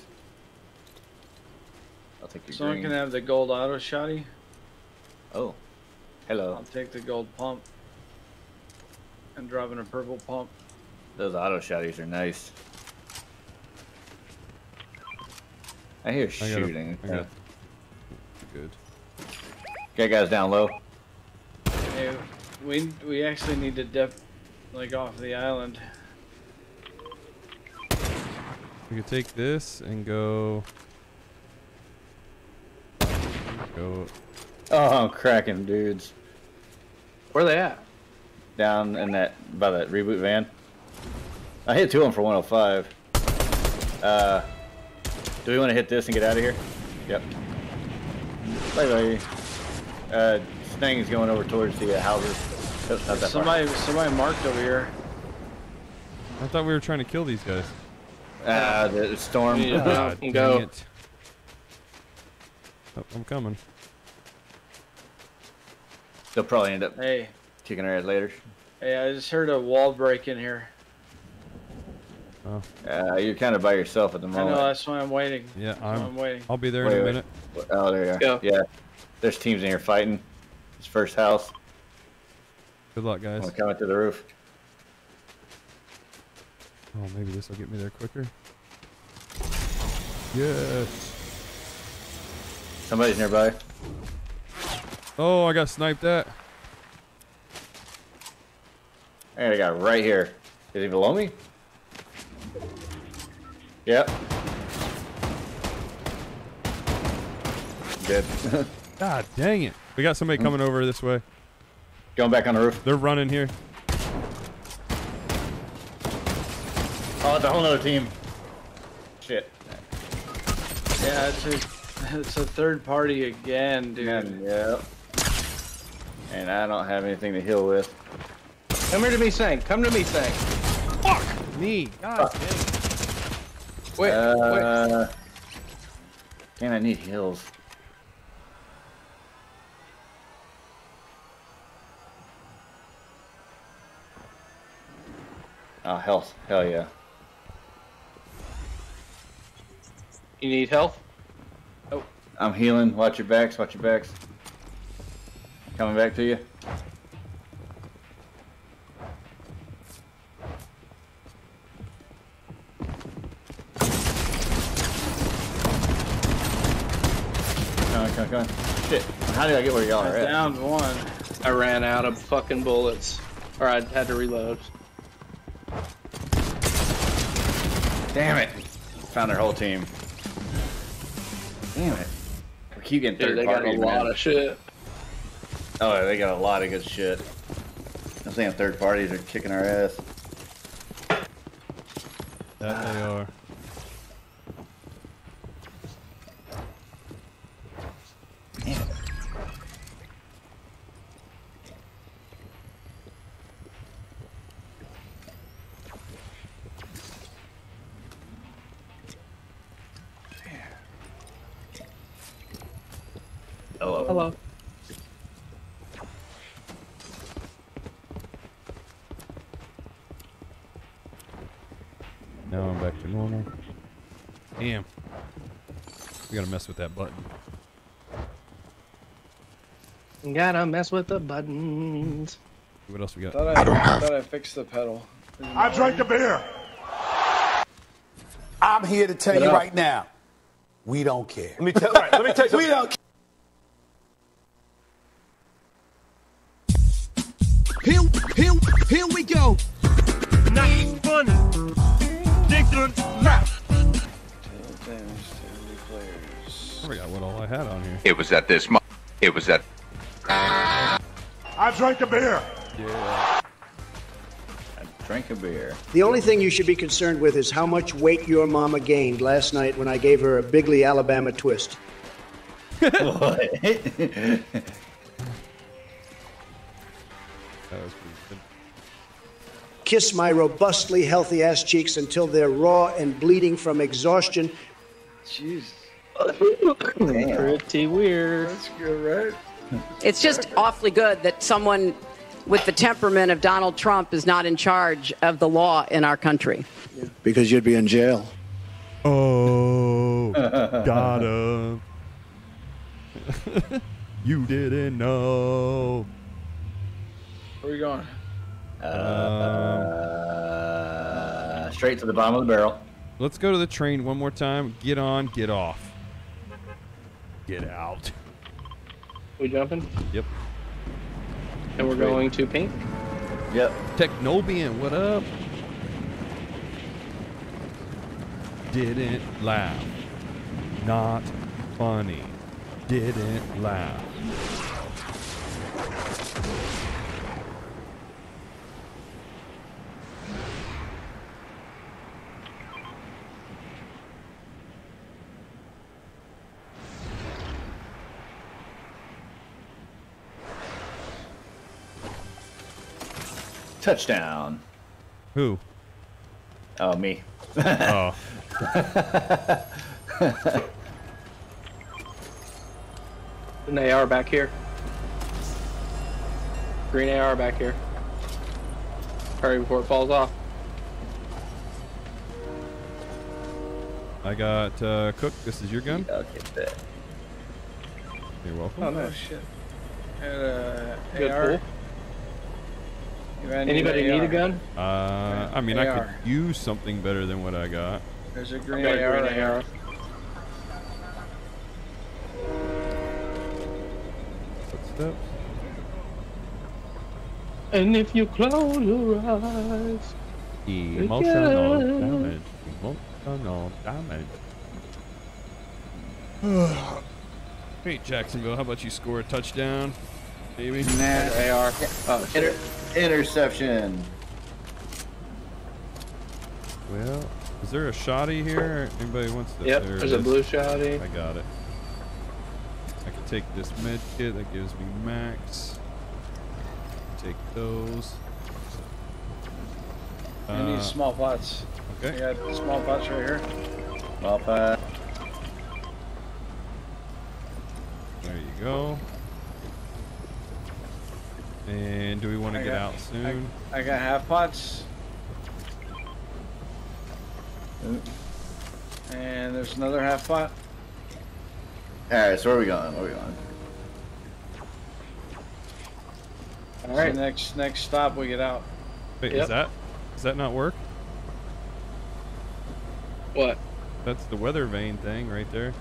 I'll take your Someone green. can have the gold auto shotty. Oh, hello. I'll take the gold pump. And drop in a purple pump. Those auto shotties are nice. I hear I got a- shooting. I got- Good. Got guys down low. Hey, we we actually need to dip like off the island. We could take this and go. Go. Oh, I'm cracking dudes. Where they at? Down in that, by that reboot van. I hit two of them for one oh five. Uh, do we want to hit this and get out of here? Yep. Bye bye. Uh, this thing is going over towards the uh, houses. That's not that far. Somebody somebody marked over here. I thought we were trying to kill these guys. Uh, the storm. Yeah. God dang dang go. it. Oh, I'm coming. They'll probably end up Hey, kicking our ass later. hey, I just heard a wall break in here. Oh, Uh, you're kind of by yourself at the I moment. know, that's why I'm waiting. yeah, That's why I'm I'm. waiting. I'll be there Wait, in a wait. minute. Oh, there you are. Go. Yeah. There's teams in here fighting. This first house. Good luck, I'm guys. coming to the roof. Oh, maybe this will get me there quicker. Yes. Somebody's nearby. Oh, I got sniped at. I got a guy right here. Is he below me? Yep. Good. God dang it. We got somebody coming over this way. Going back on the roof. They're running here. Oh, it's a whole other team. Shit. Yeah, it's a, it's a third party again, dude. And, yep. And I don't have anything to heal with. Come here to me, Sank. Come to me, Sank. Fuck! me. God dang it. Wait, wait. Uh, damn, I need heals. Oh, health. Hell yeah. You need health? I'm healing. Watch your backs. Watch your backs. Coming back to you. Come on, come on, come on. Shit. How did I get where y'all are at? Down one. I ran out of fucking bullets. Or I had to reload. Damn it. Found their whole team. Damn it. We keep getting Dude, third they got a parties, lot man. of shit. Oh, yeah, they got a lot of good shit. I'm saying third parties are kicking our ass. That they are. Hello. Hello. Now I'm back to normal. Damn. We gotta mess with that button. Gotta mess with the buttons. What else we got? Thought I, thought I fixed the pedal. I drank a beer. I'm here to tell What you up? right now, we don't care. Let me tell. Right, let me tell you We something. don't care. Here, here, here we go. Not funny. Ridiculous. Rap. I forgot what all I had on here. It was at this mo- It was at I drank a beer. Yeah. I drank a beer. The only thing you should be concerned with is how much weight your mama gained last night when I gave her a Bigley Alabama twist. What? That was pretty good. Kiss my robustly healthy ass cheeks until they're raw and bleeding from exhaustion. Jeez. Pretty weird. That's good, right? It's just awfully good that someone with the temperament of Donald Trump is not in charge of the law in our country. Because you'd be in jail. Oh, got him. You didn't know. Where are we going? Uh, straight to the bottom of the barrel. Let's go to the train one more time. Get on, get off. Get out. We jumping? Yep. And we're going to pink? Yep. Technobian, what up? Didn't laugh. Not funny. Didn't laugh. Touchdown. Who? Oh, me. Oh. An A R back here. Green A R back here. Hurry before it falls off. I got uh, Cook. This is your gun. I'll get that. You're welcome. Oh, no shit. And, uh, Good A R. pull. You might need Anybody an need a A R. gun? Uh, I mean, I A R. could use something better than what I got. There's a green Got a A R. green right A R. here. Footsteps. And if you close your eyes. Emotional Again. damage. Emotional damage. Hey, Jacksonville, how about you score a touchdown, baby? Nah. A R. Oh, shit. Inter interception. Well, is there a shotty here? Anybody wants to? Yep, there it there's a is. blue shotty. I got it. I can take this med kit. That gives me max. Take those. I need Uh, small pots. Okay. I got small pots right here. Small pot. There you go. And do we want to I get got- out soon? I, I got half pots. And there's another half pot. Alright, so where are we going? Where are we going? All right. So next next stop we get out. Wait, Yep. is that does that not work? What? That's the weather vane thing right there.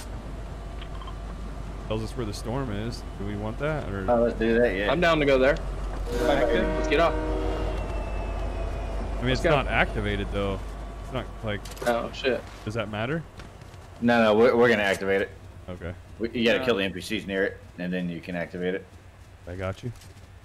Tells us where the storm is. Do we want that or? Oh, let's do that. Yeah. I'm down to go there. Active? Let's get off. I mean, it's go. not activated though. It's not like. Oh shit. Does that matter? No, no, we're, we're gonna activate it. Okay. We, you gotta Yeah. kill the N P Cs near it, and then you can activate it. I got you.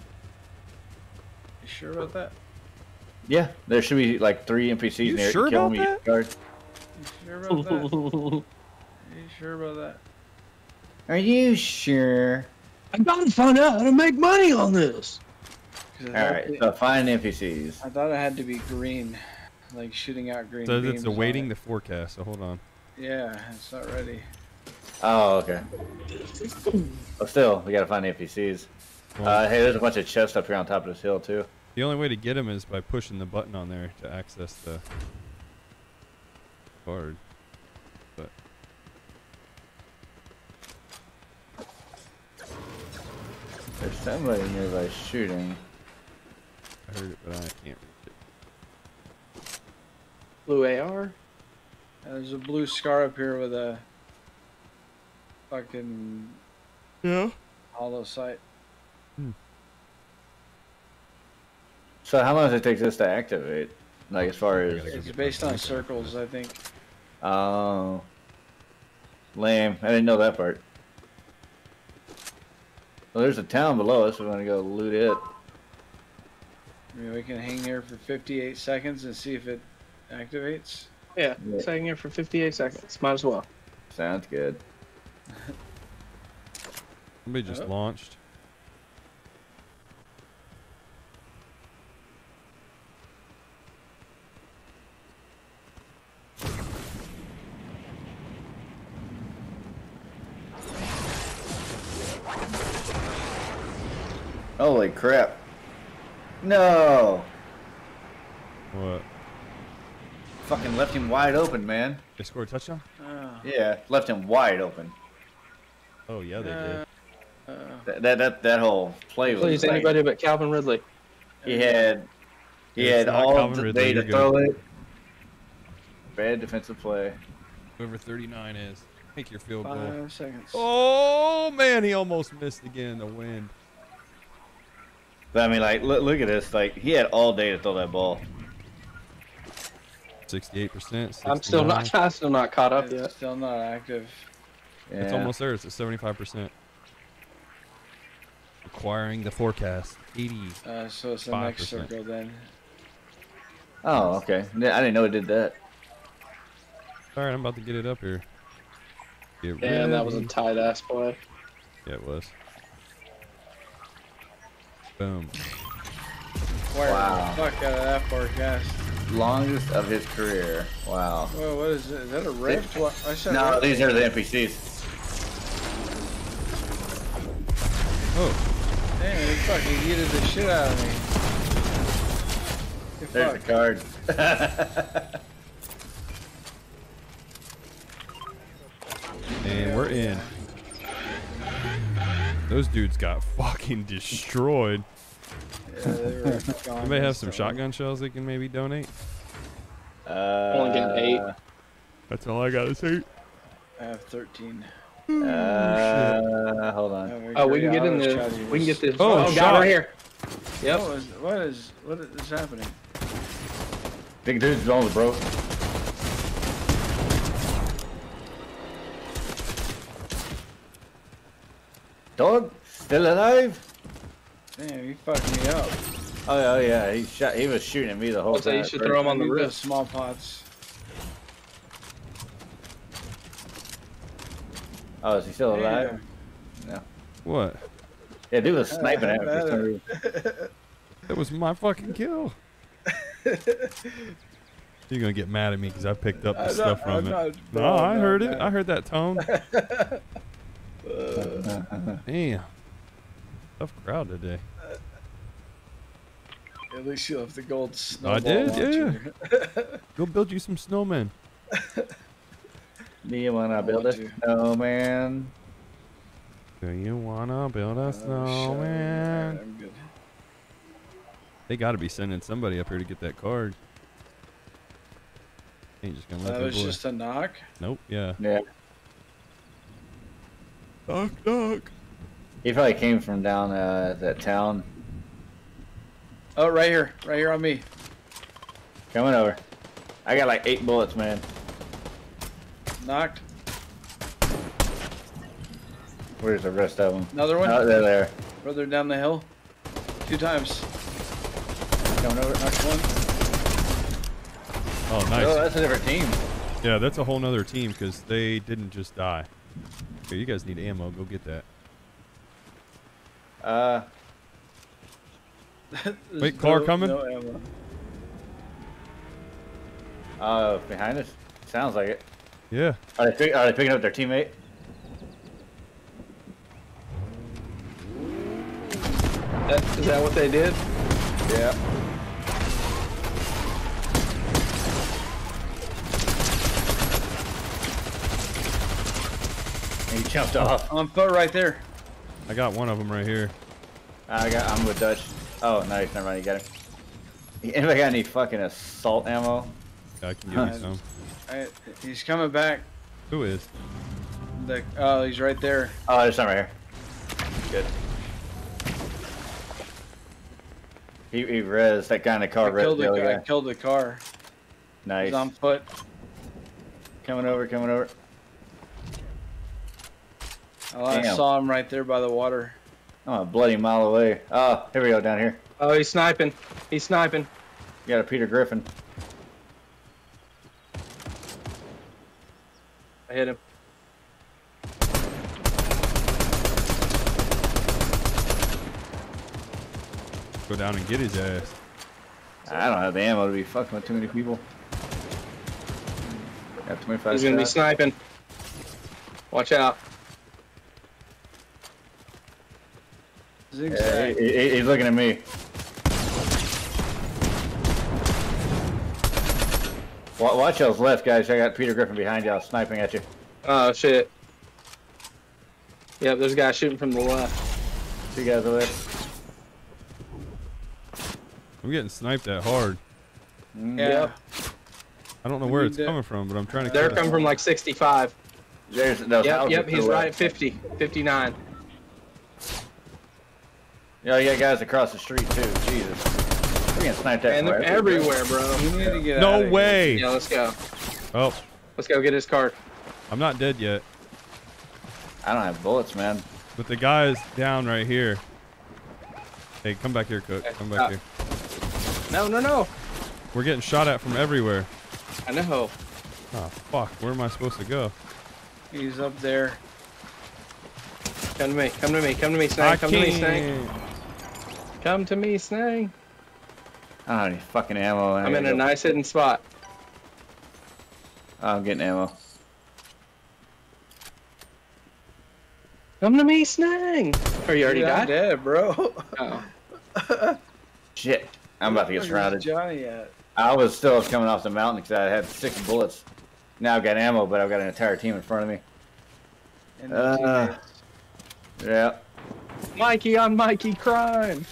You sure about that? Yeah, there should be like three N P Cs You near it. sure Kill about them, you get the card. You sure about that? you sure about that? Are you sure? I gotta find out how to make money on this. 'Cause All I right, thought- so find N P Cs. I thought it had to be green, like shooting out green So beams it's on awaiting it. the forecast. So hold on. Yeah, it's not ready. Oh, okay. But still, we gotta find the N P Cs. Well, Uh, hey, there's a bunch of chests up here on top of this hill too. the only way to get them is by pushing the button on there to access the card. But There's somebody nearby shooting. I heard it, but I can't reach it. Blue A R. Uh, There's a blue scar up here with a fucking Yeah. hollow sight. So how long does it take this to activate? Like as far as It's based on circles, I think. oh, lame. I didn't know that part. Well, there's a town below us. We're gonna go loot it. I mean, we can hang here for fifty-eight seconds and see if it activates. Yeah, Yeah. sitting here for fifty-eight seconds. Might as well. Sounds good. Somebody just Oh. launched. Holy crap! No, What? fucking left him wide open, man. They scored a touchdown? Oh. Yeah, left him wide open. Oh yeah, they did. Uh, That that that, that whole play was. Please, like- anybody but Calvin Ridley. He had he It's had not all Calvin the Ridley, day to you're throw good. it. Bad defensive play. Whoever thirty-nine is, take your field goal. five seconds. Oh man, he almost missed again in the wind. But I mean, like, look, look at this. Like, he had all day to throw that ball. Sixty-eight percent. I'm still not. I'm still not caught up It's yet. still not active. Yeah. It's almost there. It's at seventy-five percent. Requiring the forecast. eighty. Uh, so it's the Five next percent. circle then. Oh, okay. Yeah, I didn't know it did that. All right, I'm about to get it up here. Get Damn, that was a ready. tight ass play. Yeah, it was. Boom. Where Wow. the fuck out of that forecast? Longest of his career. Wow. Whoa, what is it? Is that a rift? What? I said No, rift. these are the N P Cs. Oh, Damn, he fucking yeeted the shit out of me. Hey, There's fuck. the card. and we're in. Those dudes got fucking destroyed. Yeah, they were gone Anybody have this some time. shotgun shells they can maybe donate? Uh, Only getting eight. That's all I gotta say. I have thirteen. Uh, hold on. Oh, we can get in the. the. We can get this. Oh, Oh, shot. God, right here. Yep. What is, what is what is happening? Big dude's almost broke. Dog, still alive? Damn, he fucked me up. Oh yeah, oh, yeah. He shot. He was shooting at me the whole So time. you should throw him on the I need those roof. small pots. Oh, is he still alive? Damn. No. What? Yeah, dude was sniping at me. Uh, for some reason. That was my fucking kill. You're gonna get mad at me because I picked up the I'm stuff not- from I'm it. not- no, no, I I'm heard not it. mad. I heard that tone. Uh, Damn. Tough crowd today. At least you left the gold snowball I did, launcher. yeah. Go build you some snowmen. Do you wanna build want a to. snowman? Do you wanna build a Oh, shit. snowman? I'm good. They gotta be sending somebody up here to get that card. Ain't just gonna let That that was boy. just a knock. Nope. Yeah. Yeah. Knock knock. He probably came from down uh, that town. Oh, right here, right here on me. Coming over. I got like eight bullets, man. Knocked. Where's the rest of them? Another one. Oh, they're there. Further down the hill. Two times. Coming over. Knocked one. Oh, nice. Oh, that's a different team. Yeah, that's a whole nother team because they didn't just die. Here, you guys need ammo. Go get that. Uh. There's Wait, car no- coming? No ammo. Uh, behind us. Sounds like it. Yeah. Are they, pick, are they picking up their teammate? That, is that what they did? Yeah. He jumped off. On foot right there. I got one of them right here. I got. I'm with Dutch. Oh, nice. Never mind. You got him. Anybody got any fucking assault ammo? I can give you some. Alright, he's coming back. Who is? The, oh, he's right there. Oh, there's some right here. Good. He, he res that guy in the car. I res killed the the other guy. guy. Killed the car. Nice. He's on foot. Coming over. Coming over. Oh, I Damn. saw him right there by the water. I'm a bloody mile away. Oh, here we go. Down here. Oh, he's sniping. He's sniping. You got a Peter Griffin. I hit him. Go down and get his ass. I don't have the ammo to be fucking with too many people. Got twenty-five He's gonna be shots. sniping. Watch out. Yeah, Zigzag. he, he- he's looking at me. Wa- Watch y'all's left, guys. I got Peter Griffin behind y'all, sniping at you. Oh shit. Yep, there's a guy shooting from the left. Two guys over there. I'm getting sniped at hard. Mm. Yeah. Yep. I don't know We where need it's to- coming from, but I'm trying to. They're kill it. coming from like sixty-five. There's those Yep, houses yep, to he's the right at left. fifty, fifty-nine. Yeah, you got guys across the street too. Jesus. We're getting sniped at. And they're from everywhere, bro. You need to get out No of here. way. Yeah, let's go. Oh, Let's go get his card. I'm not dead yet, I don't have bullets, man. but the guy is down right here. Hey, come back here, Cook. Come back Uh, here. No, no, no. We're getting shot at from everywhere. I know. Oh, fuck. Where am I supposed to go? He's up there. Come to me. Come to me. Come to me, I Snake. Come to me, Snake. can't. Come to me, Snake. I don't have any fucking ammo. I I'm need in to a go- nice hidden spot. Oh, I'm getting ammo. Come to me, Snake. Or you already Dude, I'm died? dead, bro. Oh. Shit. I'm about to get Where's surrounded. Johnny at? I was still coming off the mountain because I had six bullets. Now I've got ammo, but I've got an entire team in front of me. And Uh, teammates. Yeah. Mikey on Mikey crime.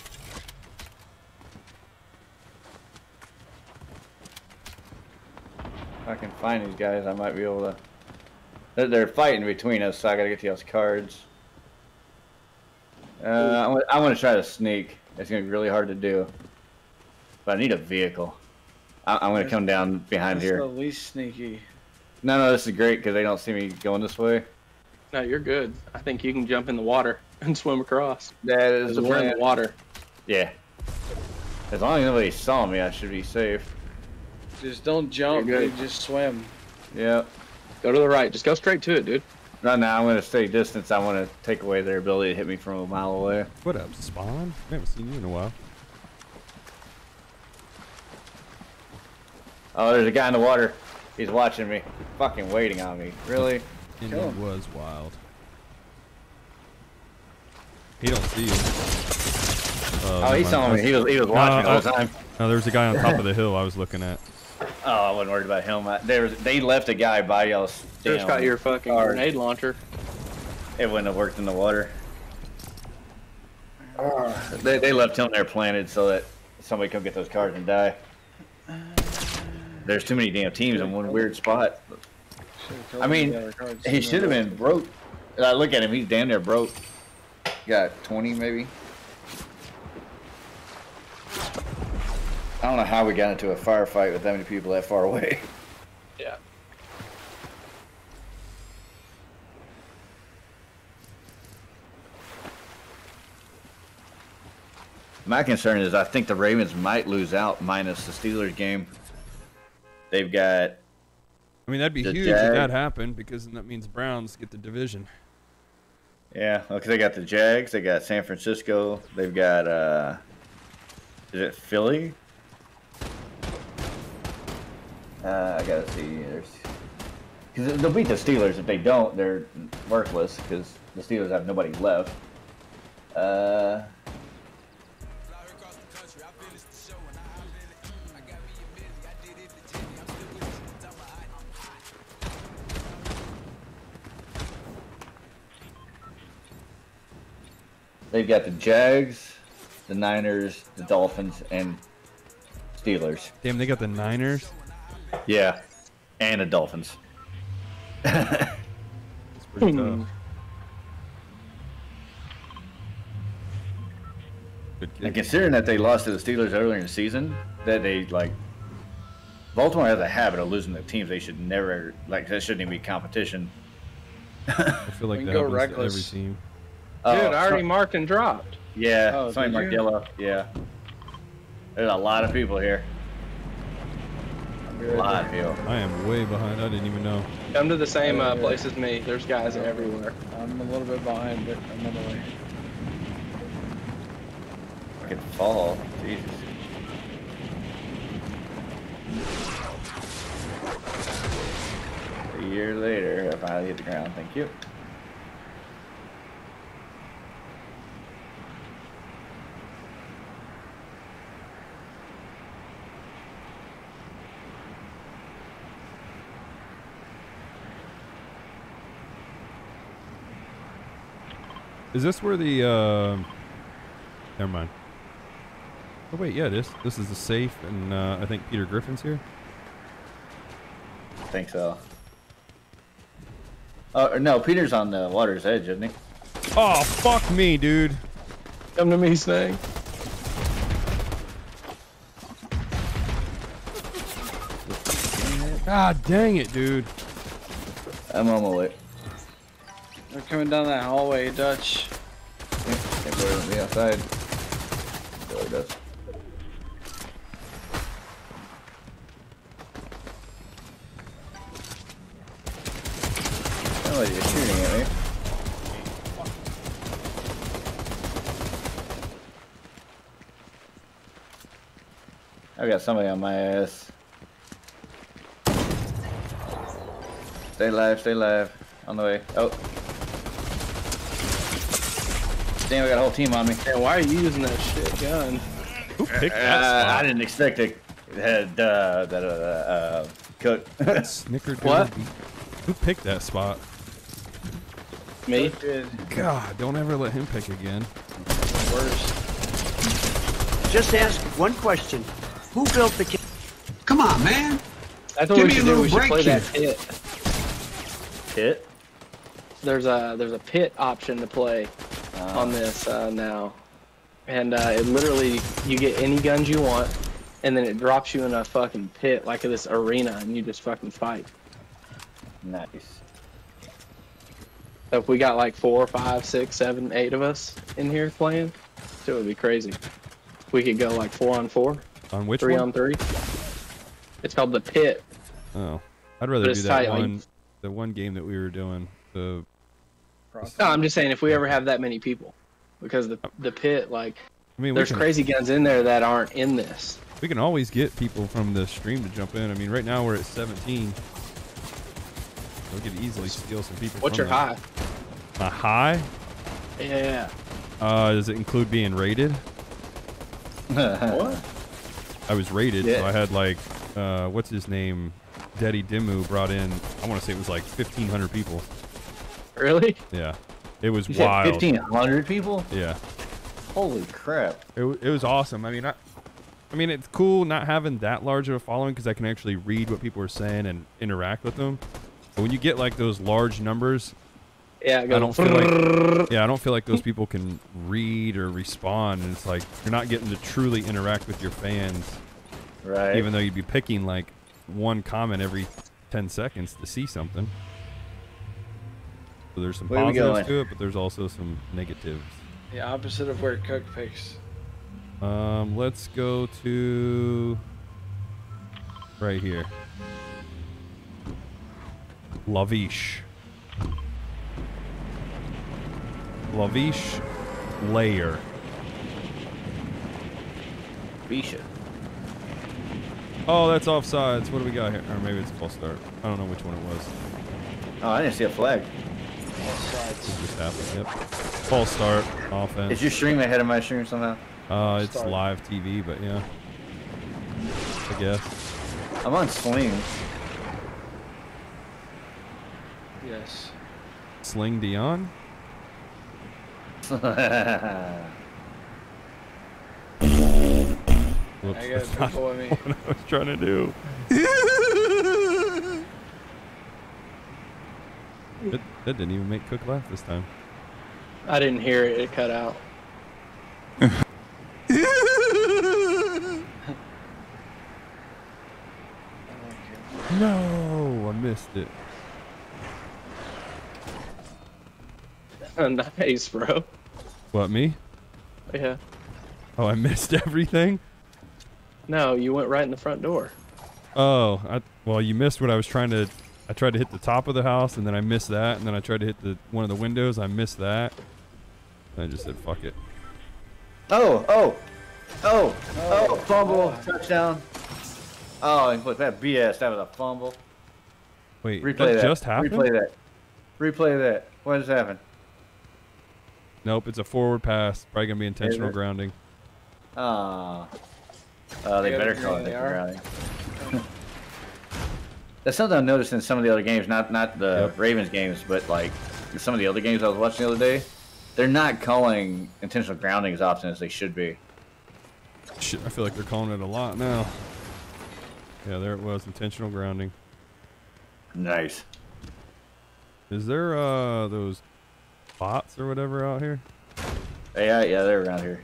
If I can find these guys, I might be able to. They're, they're fighting between us, so I gotta get to those cards. Uh, I want, I want to try to sneak. It's gonna be really hard to do. But I need a vehicle. I, I'm gonna come down behind That's here. the least sneaky. No, no, this is great because they don't see me going this way. No, you're good. I think you can jump in the water and swim across. That is the We're in the plan. water. Yeah. As long as nobody saw me, I should be safe. Just don't jump, You're good. dude. Just swim. Yep. Go to the right. Just go straight to it, dude. No, no, I'm gonna stay distance. I want to take away their ability to hit me from a mile away. What up, Spawn? I haven't seen you in a while. Oh, there's a guy in the water. He's watching me. Fucking waiting on me. Really? And it was wild. He don't see you. Uh, Oh, he's telling me. He was, he was no, watching oh, all the time. No, there was a guy on top of the hill I was looking at. Oh, I wasn't worried about him. I, there was, they left a guy by y'all. Just got your fucking car. grenade launcher. It wouldn't have worked in the water. Uh, they, they left him there planted so that somebody could get those cars and die. There's too many damn teams in one weird spot. I mean, he should have been broke. I look at him, he's damn near broke. Got twenty maybe. I don't know how we got into a firefight with that many people that far away. Yeah. My concern is I think the Ravens might lose out minus the Steelers game. They've got. I mean, that'd be huge Jag. if that happened because that means Browns get the division. Yeah, because they got the Jags, they got San Francisco, they've got, uh, is it Philly? Uh, I gotta see. There's, because they'll beat the Steelers. If they don't, they're worthless because the Steelers have nobody left. Uh. They've got the Jags, the Niners, the Dolphins, and Steelers. Damn, they got the Niners? Yeah, and the Dolphins. It's pretty tough. And considering that they lost to the Steelers earlier in the season, that they, like, Baltimore has a habit of losing to teams they should never, like, that shouldn't even be competition. I feel like We that go happens reckless. to every team. Dude, Oh, I already so- marked and dropped. Yeah, Oh, somebody did marked you? yellow. Yeah. There's a lot of people here. A lot of people. I am way behind. I didn't even know. Come to the same uh, Yeah. place as me. There's guys everywhere. I'm a little bit behind, but I'm on the way. I could fall. Jesus. A year later, I finally hit the ground. Thank you. Is this where the, uh... Never mind. Oh, wait, yeah, this this is the safe, and uh, I think Peter Griffin's here. I think so. Oh, no, Peter's on the water's edge, isn't he? Oh, fuck me, dude. Come to me, Snake. God dang it, dude. I'm on my way. They're coming down that hallway, Dutch. Can't go to the outside. Really does. Oh, you're shooting at me. I got somebody on my ass. Stay alive, stay alive. On the way. Oh. Damn, I got a whole team on me. Man, why are you using that shit gun? Who picked that Uh, spot? I didn't expect it. Had uh, that uh, uh, cook. Snickered. What? Who picked that spot? Me? God, don't ever let him pick again. Worst. Just ask one question. Who built the ca- Come on, man. That's what Give we me a should do. little We should break play here. that pit. Hit. There's a there's a pit option to play on this uh, now, and uh, it literally you get any guns you want, and then it drops you in a fucking pit like this arena, and you just fucking fight. Nice. So if we got like four, five, six, seven, eight of us in here playing, so it would be crazy. We could go like four on four, On which three one? on three. It's called the pit. Oh, I'd rather But do it's that tight, like- one, the one game that we were doing. The No, I'm just saying if we ever have that many people, because the the pit like I mean, we there's can, crazy guns in there that aren't in this. We can always get people from the stream to jump in. I mean, right now we're at seventeen. We could easily steal some people. What's from your them. high? My high? Yeah. Uh, does it include being rated? What? I was rated, Yeah. so I had like, uh, what's his name? Daddy Dimmu brought in, I want to say it was like fifteen hundred people. Really? Yeah. It was You said wild. fifteen hundred people? Yeah. Holy crap. It, wa- it was awesome. I mean, I, I mean, it's cool not having that large of a following because I can actually read what people are saying and interact with them. But when you get like those large numbers, Yeah. It I don't feel like, goes. yeah, I don't feel like those people can read or respond, and it's like you're not getting to truly interact with your fans. Right. Even though you'd be picking like one comment every ten seconds to see something. So there's some Where are we positives going? to it, but there's also some negatives. The opposite of where Cook picks. Um, let's go to right here. Lavish. Lavish layer. Bisha. Oh, that's offsides. What do we got here? Or maybe it's a false start. I don't know which one it was. Oh, I didn't see a flag. It just happened. Yep. False start. Offense. Is your stream ahead of my stream somehow? Uh, it's Start. live T V, but yeah. I guess. I'm on Sling. Yes. Sling Dion? Whoops, I got that's not people with me. what I was trying to do. That, that didn't even make Cook laugh this time. I didn't hear it. It cut out. No, I missed it. Nice, bro. What, me? Yeah. Oh, I missed everything? No, you went right in the front door. Oh, I, well, you missed what I was trying to... I tried to hit the top of the house, and then I missed that, and then I tried to hit the one of the windows. I missed that. And I just said, fuck it. Oh, oh, oh, oh, fumble, touchdown. Oh, and put that B S. That was a fumble. Wait, Replay that that. just happened? Replay that. Replay that. What just happened? Nope, it's a forward pass. Probably going to be intentional it? grounding. Ah. Uh, they Yeah, better they call it really that are. grounding. That's something I've noticed in some of the other games, not not the Yep. Ravens games, but like some of the other games I was watching the other day. They're not calling intentional grounding as often as they should be. Shit, I feel like they're calling it a lot now. Yeah, there it was, intentional grounding. Nice. Is there uh those bots or whatever out here? Yeah, yeah, they're around here.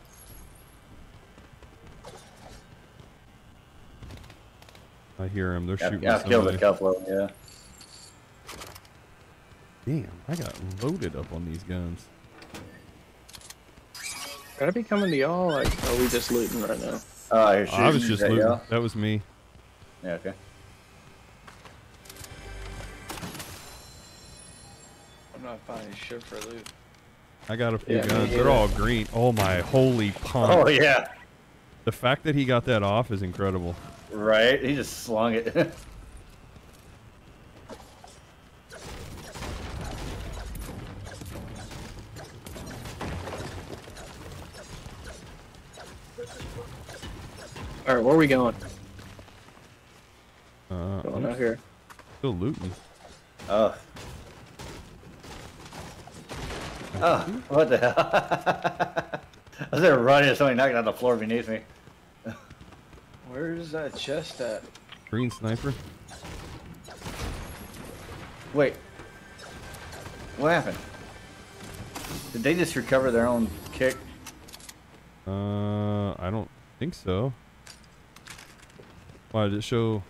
I hear them. They're Yeah, shooting yeah, I've killed a somebody. couple. Yeah. Damn, I got loaded up on these guns. Could I be coming to y'all? Like, are we just looting right now? Oh, you're I was shooting? just Is that looting. y'all? That was me. Yeah, okay. I'm not finding shit for loot. I got a few Yeah, me guns. They're either. all green. Oh my holy pump. Oh yeah. The fact that he got that off is incredible. Right. He just slung it. All right, where are we going? Uh, Going I'm out here. still looting. Oh. Oh, what the hell? I was there running and somebody knocked on the floor beneath me. Where's that chest at? Green sniper. Wait. What happened? Did they just recover their own kick? Uh, I don't think so. Why did it show?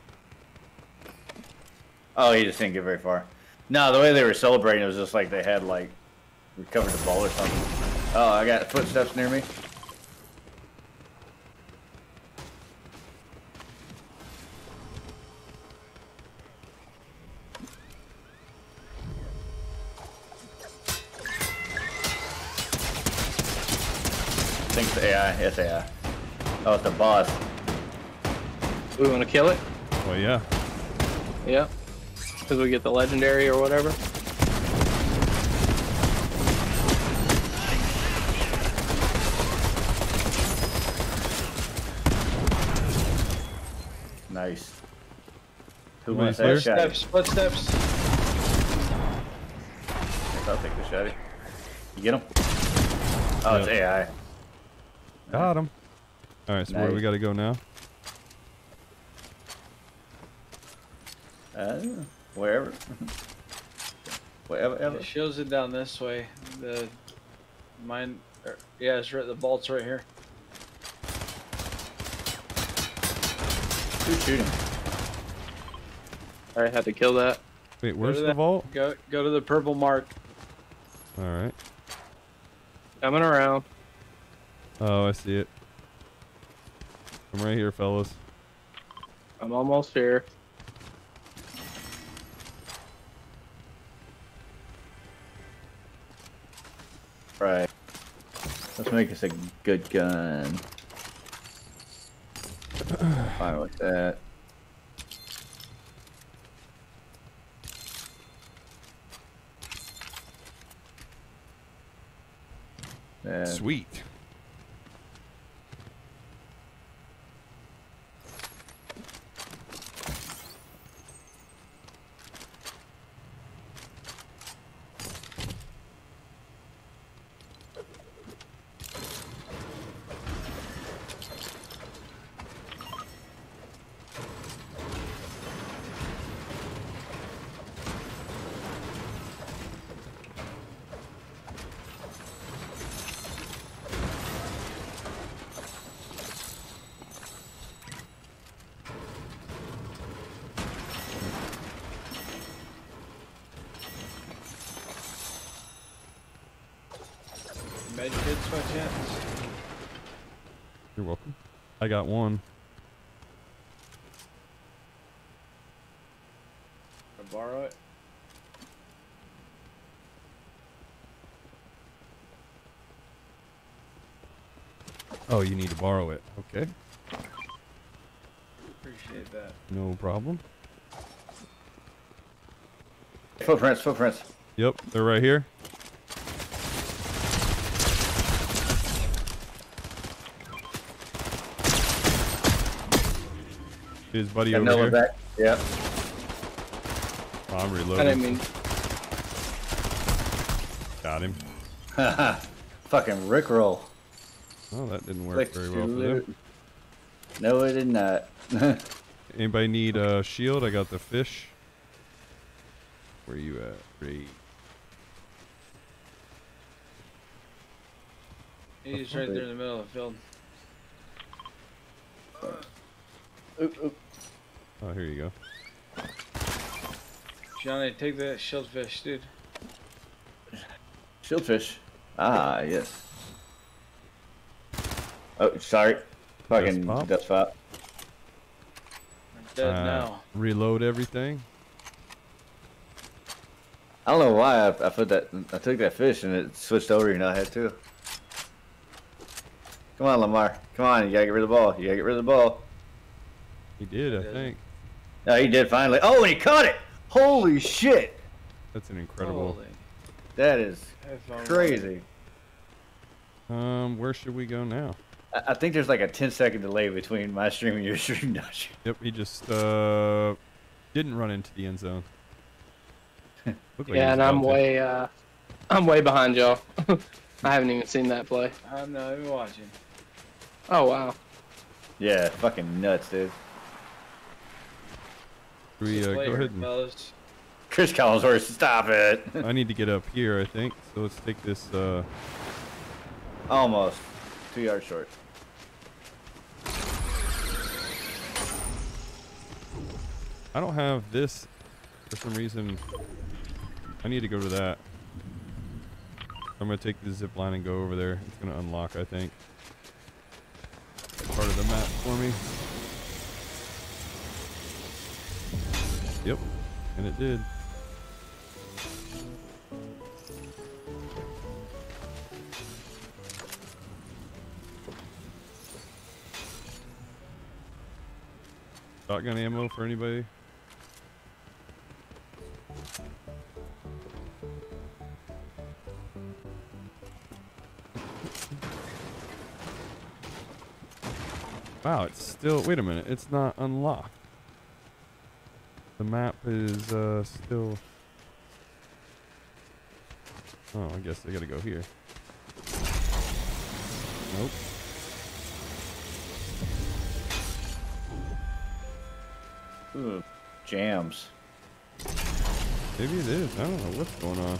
Oh, he just didn't get very far. No, the way they were celebrating, it was just like they had, like, recovered the ball or something. Oh, I got footsteps near me. I think it's A I. It's A I. Oh, it's the boss. We want to kill it? Well, yeah. Yeah. Because we get the legendary or whatever. Nice. Who Somebody's wants that here? shot? Steps, footsteps. I'll take the shotty. You get him? Oh, it's Yep. A I. Got him. All right, so where do we Nice. got to go now? Uh, wherever. Wherever. Ever. It shows it down this way. The mine. Er, yeah, it's right. The vault's right here. Who's shooting? I had to kill that. Wait, Go where's to the that- vault? Go go to the purple mark. All right. Coming around. Oh, I see it. I'm right here, fellas. I'm almost here. Right. Let's make us a good gun. Fine with that. And Sweet. Med kits by chance. You're welcome. I got one. Can I borrow it? Oh, you need to borrow it. Okay. Appreciate that. No problem. footprints, footprints. Yep, they're right here. His buddy Got over Noah here. back. Yep. Oh, I'm I reloading. didn't mean. Got him. Fucking Rickroll. Oh, that didn't work Click very to well for loot. them. No, it did not. Anybody need a shield? I got the fish. Where you at, Ray? He's right there in the middle of the field. Oop, oop. Oh, here you go. Johnny, take that shieldfish, dude. Shieldfish. Ah, yes. Oh, sorry. Fucking Dust pop? dust pop. I'm dead Uh, now. Reload everything. I don't know why I, I put that. I took that fish and it switched over. You know, I had to. Come on, Lamar. Come on, you gotta get rid of the ball. You gotta get rid of the ball. He did, I did. think. No, he did finally. Oh, and he caught it. Holy shit! That's an incredible. Holy That is headphone crazy. Um, where should we go now? I, I think there's like a ten second delay between my stream and your stream. Not sure. Yep, he just uh didn't run into the end zone. Looked like he Yeah, was and I'm about to. way, uh, I'm way behind y'all. I haven't even seen that play. I'm not even watching. Oh wow. Yeah, fucking nuts, dude. Should we uh, Play go here, ahead and fellas. Chris Collinsworth, stop it. I need to get up here, I think. So let's take this. Uh, Almost. Two yards short. I don't have this for some reason. I need to go to that. I'm gonna take the zip line and go over there. It's gonna unlock, I think, part of the map for me. Yep, and it did. Shotgun ammo for anybody? Wow, it's still, wait a minute, it's not unlocked. The map is uh, still, oh, I guess I gotta go here. Nope. Ooh, jams. Maybe it is, I don't know what's going on.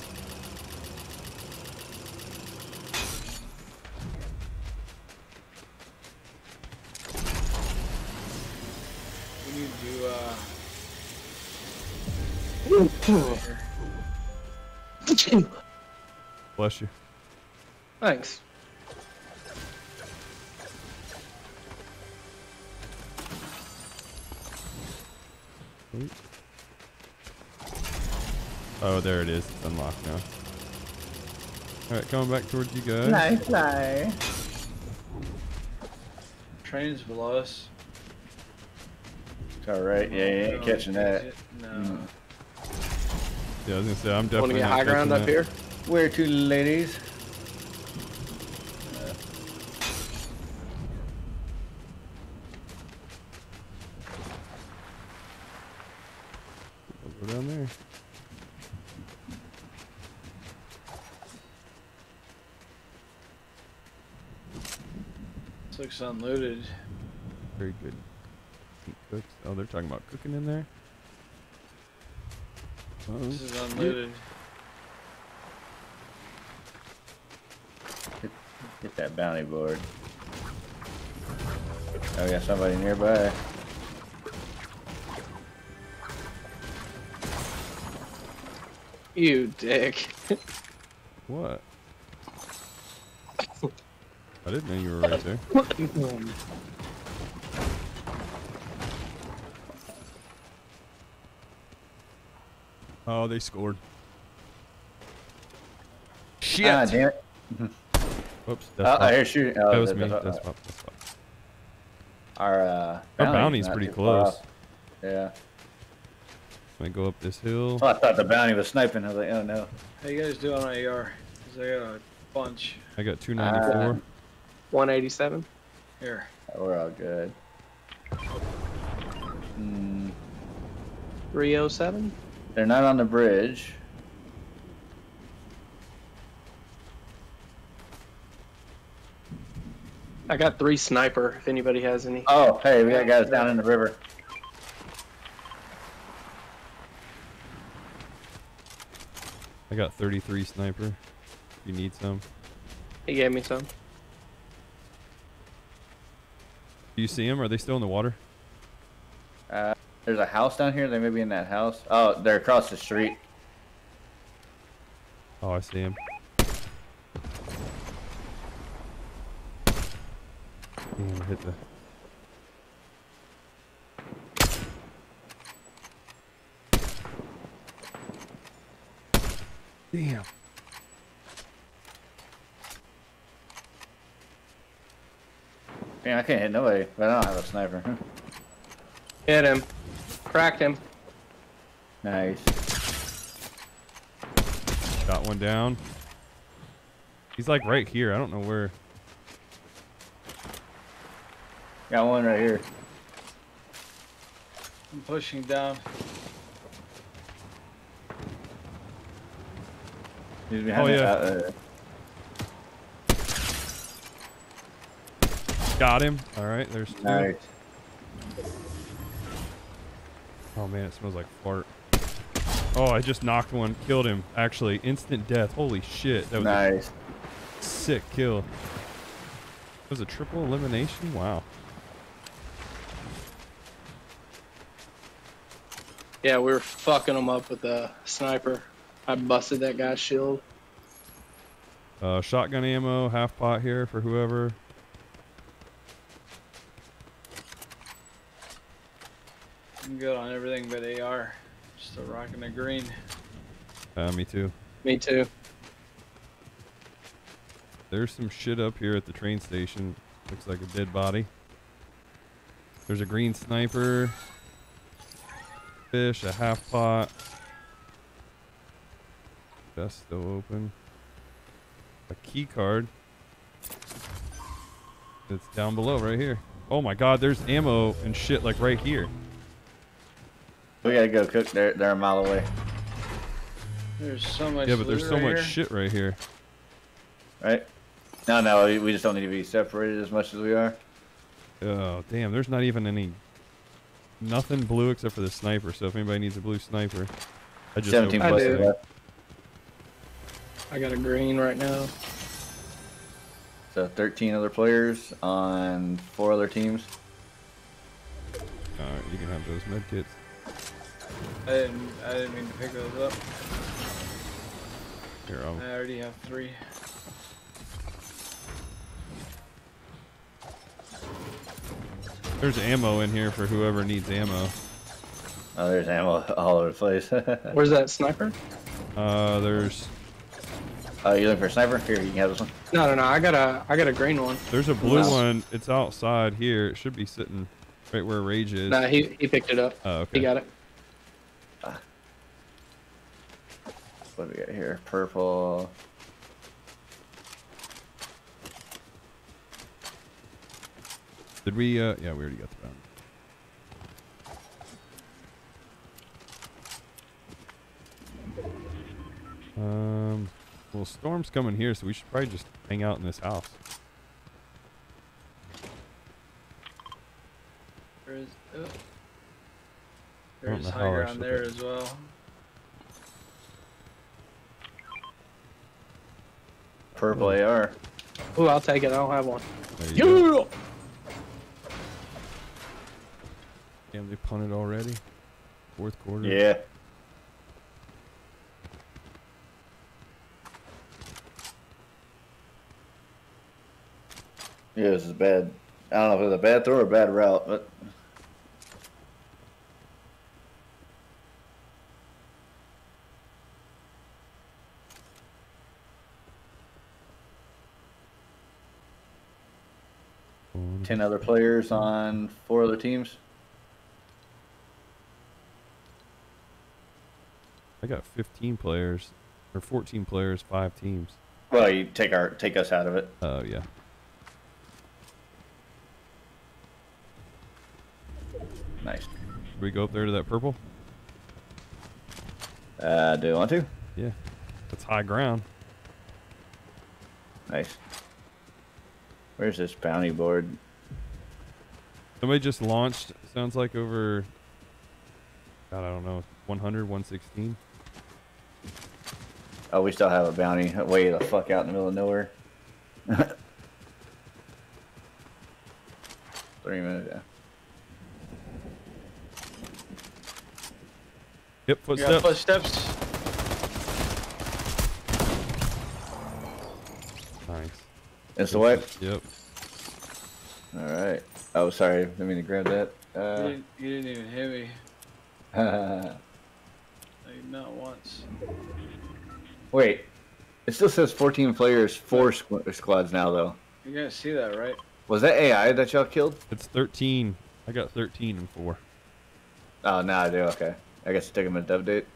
We need to, uh... Bless you. Thanks. Oh, there it is. It's unlocked now. Alright, coming back towards you guys. Nice, nice. Train's below us. It's alright. Yeah, you ain't catching that. No. Mm. Yeah, I was gonna say, I'm definitely Want to get not high ground catching up that. here? Where to, ladies? We'll go down there. This looks unlooted. Very good. Meat cooks. Oh, they're talking about cooking in there? Uh -oh. This is unlooted. Get, get that bounty board. Oh, we got somebody nearby. You dick. What? I didn't know you were right there. Oh, they scored. Shit! Ah, damn it. Whoops. Oh, That's I hear shooting. Oh, that was that- me. that's- That's pop. That's pop. Our, uh, Our bounty's not pretty too close. far. Yeah. I go up this hill. Oh, I thought the bounty was sniping. I was like, oh no. How you guys do on A R? Cause I got a bunch. I got two ninety-four. Uh, one eighty-seven. Here. We're all good. Mm, three oh seven. they're not on the bridge. I got three sniper, if anybody has any. Oh, hey, we got guys down in the river. I got thirty-three sniper. You need some. He gave me some. Do you see them? Are they still in the water? Uh, there's a house down here. They may be in that house. Oh, they're across the street. Oh, I see him. Damn, I hit the... Damn. Man, I can't hit nobody, but I don't have a sniper. Hit him. Cracked him. Nice. Got one down. He's like right here. I don't know where. Got one right here. I'm pushing down. He's behind Oh, the- yeah. uh, uh, Got him. All right, there's two. Nice. Oh man, it smells like fart. Oh, I just knocked one, killed him. Actually, instant death. Holy shit, that was Nice. a sick kill. That was a triple elimination. Wow. Yeah, we were fucking him up with a sniper. I busted that guy's shield. Uh, shotgun ammo, half pot here for whoever. I'm good on everything but A R. Still rocking the green. Uh, me too. Me too. There's some shit up here at the train station. Looks like a dead body. There's a green sniper. fish, a half pot. Chest still open. A key card. It's down below right here. Oh my god, there's ammo and shit like right here. We gotta go cook. They're, they're a mile away. There's so much. Yeah, but there's so right much here. shit right here. Right? No, no, we- we just don't need to be separated as much as we are. Oh, damn, there's not even any... Nothing blue except for the sniper, so if anybody needs a blue sniper... I just seventeen opened plus it. left. I got a green right now. So thirteen other players on four other teams. Alright, you can have those med kits. I didn't. I didn't mean to pick those up. Here, I'll... I already have three. There's ammo in here for whoever needs ammo. Oh, there's ammo all over the place. Where's that sniper? Uh, there's... Oh, you looking for a sniper? Here, you can have this one. No, no, no. I got a, I got a green one. There's a blue Wow. one. It's outside here. It should be sitting right where Rage is. Nah, he, he picked it up. Oh, okay. He got it. What do we got here? Purple. Did we, uh, yeah, we already got the bounty. Um, well, storm's coming here, so we should probably just hang out in this house. There is. Oh. I don't There's know high how I ground should there put- as well. Purple A R. Ooh, I'll take it. I don't have one. There you go. Damn, they punted already. Fourth quarter. Yeah. Yeah, this is bad. I don't know if it was a bad throw or a bad route, but ten other players on four other teams. I got fifteen players, or fourteen players, five teams. Well, you take our take us out of it. Oh, yeah. Nice. Should we go up there to that purple? Uh, do you want to? Yeah. That's high ground. Nice. Where's this bounty board? Somebody just launched, sounds like over, God, I don't know, one hundred, one sixteen. Oh, we still have a bounty way the fuck out in the middle of nowhere. Three minutes, yeah. Yep, You got footsteps. footsteps. Nice. It's the wipe? Yep. Alright. Oh, sorry. Didn't mean to grab that. You, Uh, didn't, you didn't even hit me. Like, not once. Wait. It still says fourteen players, four squ squads now, though. You guys see that, right? Was that A I that y'all killed? It's thirteen. I got thirteen and four. Oh, now I do. Okay. I guess take them a dev date.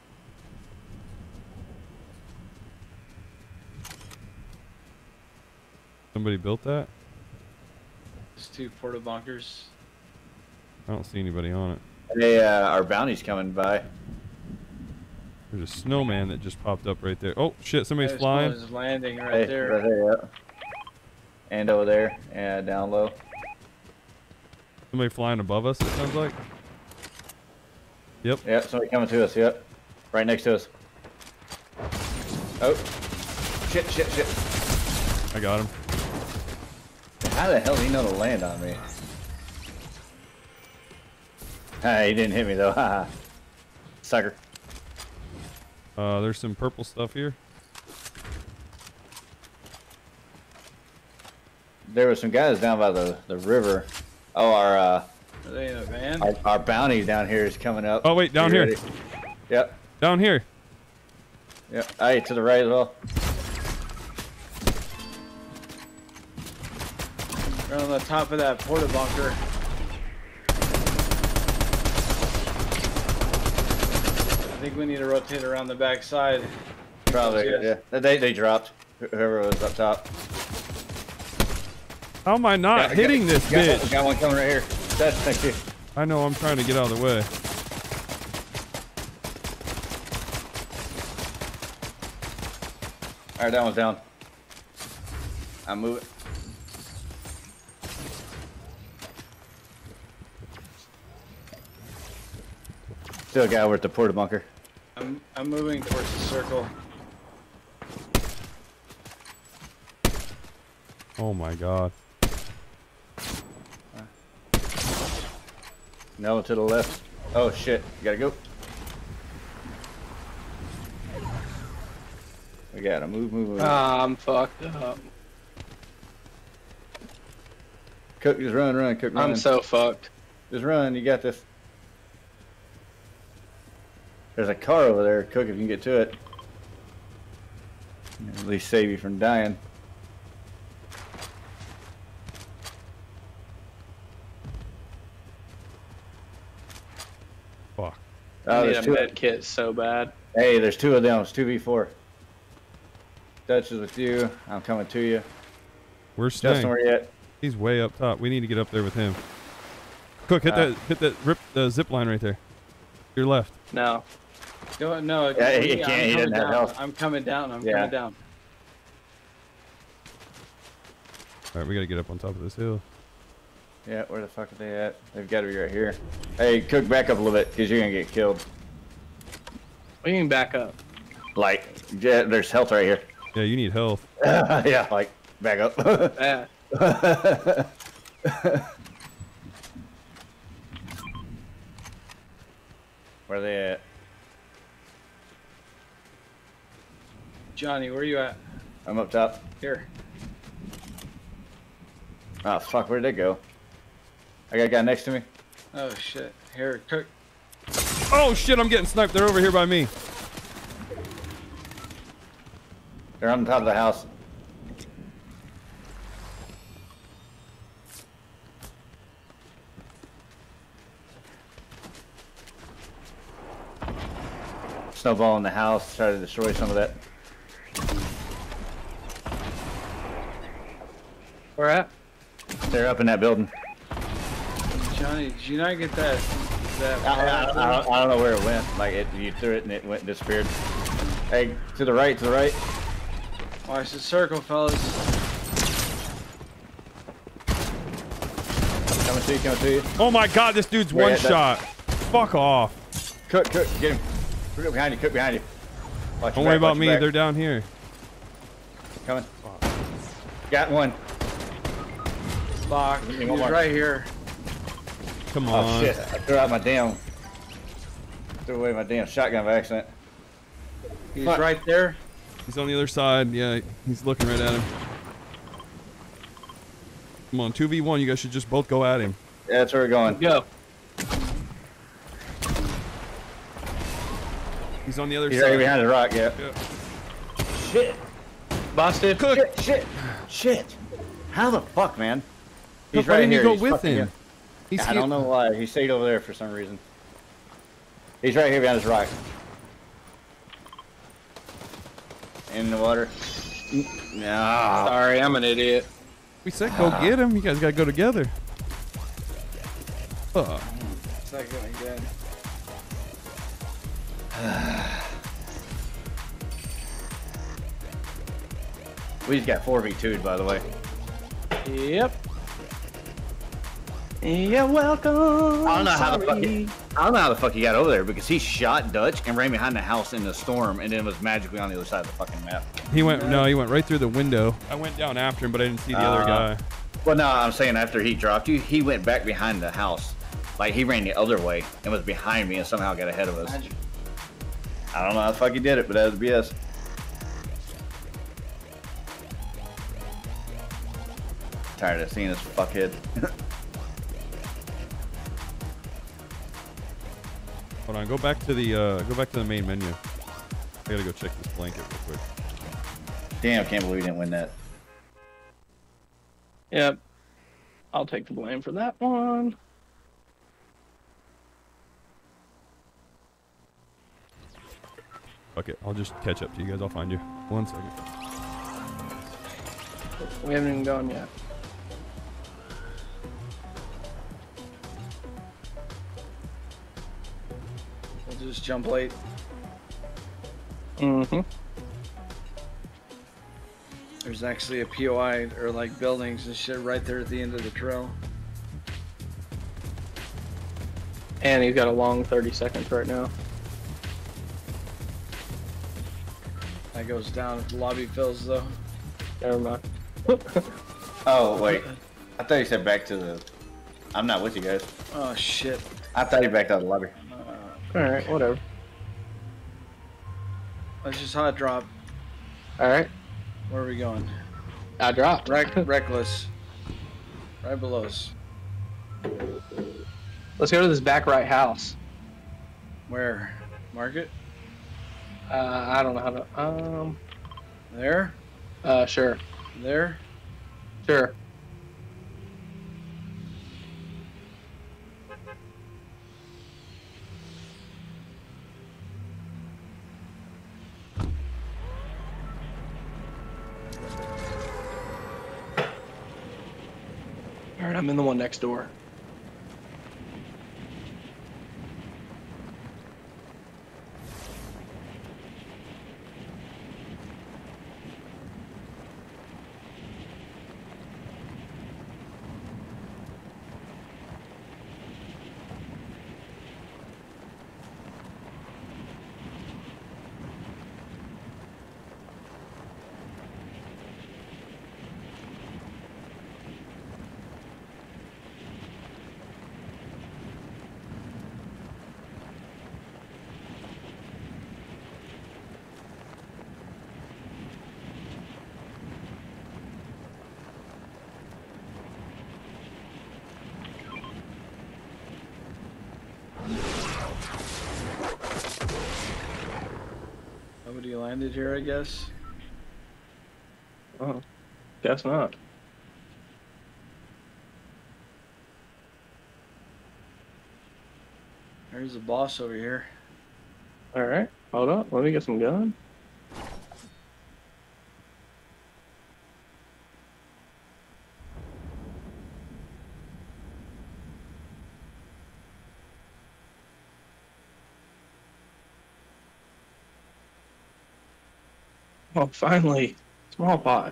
Somebody built that? There's two porta bunkers. I don't see anybody on it. Hey, uh, our bounty's coming by. There's a snowman that just popped up right there. Oh, shit, somebody's There's flying. one is landing right Hey, there. right there, yeah. And over there, and down low. Somebody flying above us, it sounds like. Yep. Yep, somebody coming to us, yep. Right next to us. Oh. Shit, shit, shit. I got him. How the hell did he know to land on me? Ah, he didn't hit me though. Haha. Sucker. Uh, there's some purple stuff here. There were some guys down by the, the river. Oh, our uh, Are they in a van? our, our bounty down here is coming up. Oh, wait, down Be here. ready. Yep. Down here. Yep. Hey, to the right as well. They're on the top of that porta bunker. I think we need to rotate around the back side. Probably, yeah. They they dropped. Whoever was up top. How am I not Got- hitting got- this got, bitch? Got one coming right here. That's thank you. I know, I'm trying to get out of the way. Alright, that one's down. I'm moving. Still a guy over at the porta bunker. I'm I'm moving towards the circle. Oh my god. No, to the left. Oh shit, you gotta go. We gotta move, move, move. Ah, I'm fucked up. Cook, just run, run, Cook, run. I'm so fucked. Just run, you got this. There's a car over there, Cook, if you can get to it. At least save you from dying. Fuck. I Oh, need there's a two. med kit so bad. Hey, there's two of them. It's two v four. Dutch is with you. I'm coming to you. Where's Justin, Snang? where you at? He's way up top. We need to get up there with him. Cook, hit Uh, that, hit that, rip the zip line right there. Your left. No. No, no. Yeah, he I'm can't, he coming doesn't have down. health. I'm coming down. I'm Yeah. coming down. All right, we gotta get up on top of this hill. Yeah, where the fuck are they at? They've got to be right here. Hey, Cook, back up a little bit, because you're going to get killed. We can back up. Like, yeah, there's health right here. Yeah, you need health. Yeah, like, back up. Yeah. Where are they at? Johnny, where you at? I'm up top. Here. Oh, fuck, where'd they go? I got a guy next to me. Oh shit. Here, Cook. Oh shit, I'm getting sniped. They're over here by me. They're on the top of the house. Snowball in the house, try to destroy some of that. Where at? They're up in that building. Johnny, did you not get that? That. I, I, I, don't, I don't know where it went. Like, it, you threw it and it went and disappeared. Hey, to the right, to the right. Watch the circle, fellas. Coming to you, coming to you. Oh my god, this dude's Where one at that- shot. Fuck off. Cook, cook, get him. Cook behind you, cook behind you. Watch Don't your worry back, watch about me. your back. They're down here. Coming. Got one. Fuck. Give me He's one more. right here. Come Oh on. shit! I threw out my damn. Threw away my damn shotgun by accident. He's Fuck. right there. He's on the other side. Yeah, he's looking right at him. Come on, two v one. You guys should just both go at him. Yeah, that's where we're going. Go. He's on the other He's side. right behind the rock. Yeah. Yeah. Shit. Busted. Cook. Shit. Shit. Shit. How the fuck, man? He's Cook, why right didn't here. you go He's with fucking him? here. He's I don't know why. He stayed over there for some reason. He's right here behind this rock. In the water. No. Sorry, I'm an idiot. We said go get him. You guys gotta go together. Uh, It's not going good. We just got four v two'd, by the way. Yep. You're welcome. I don't know how the fuck Sorry. he, I don't know how the fuck he got over there because he shot Dutch and ran behind the house in the storm and then was magically on the other side of the fucking map. he went. No, he went right through the window. I went down after him, but I didn't see the other Uh, guy. Well, no, I'm saying after he dropped you, he went back behind the house. Like, he ran the other way and was behind me and somehow got ahead of us. I don't know how the fuck he did it, but that was B S. Tired of seeing this fuckhead. Hold on. Go back to the. Uh, go back to the main menu. I gotta go check this blanket real quick. Damn, I can't believe he didn't win that. Yep. I'll take the blame for that one. Fuck it. I'll just catch up to you guys. I'll find you. One second. We haven't even gone yet. We'll just jump late. Mm-hmm. There's actually a P O I, or like buildings and shit right there at the end of the trail. And he's got a long thirty seconds right now. That goes down if the lobby fills though. Never mind. Oh, wait. I thought you said back to the... I'm not with you guys. Oh, shit. I thought you backed out of the lobby. Uh, Alright, whatever. Let's just hot drop. Alright. Where are we going? I dropped. Rec reckless. Right below us. Let's go to this back right house. Where? Market? Uh, I don't know how to... Um... There? Uh, sure. There? Sure. Alright, I'm in the one next door. Nobody landed here, I guess. Oh, guess not. There's the boss over here. Alright, hold up. Let me get some gun. Oh, finally. Small pot.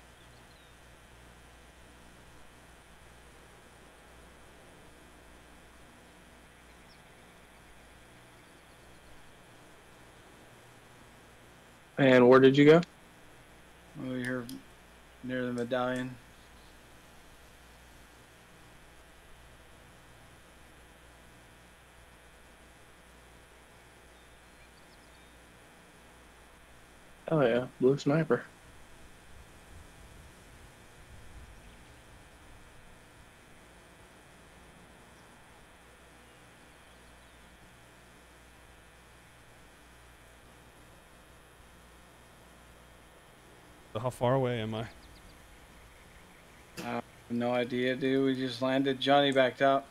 And where did you go? Over here near the medallion. Oh yeah, blue sniper. So how far away am I? I have no idea, dude. We just landed. Johnny backed out.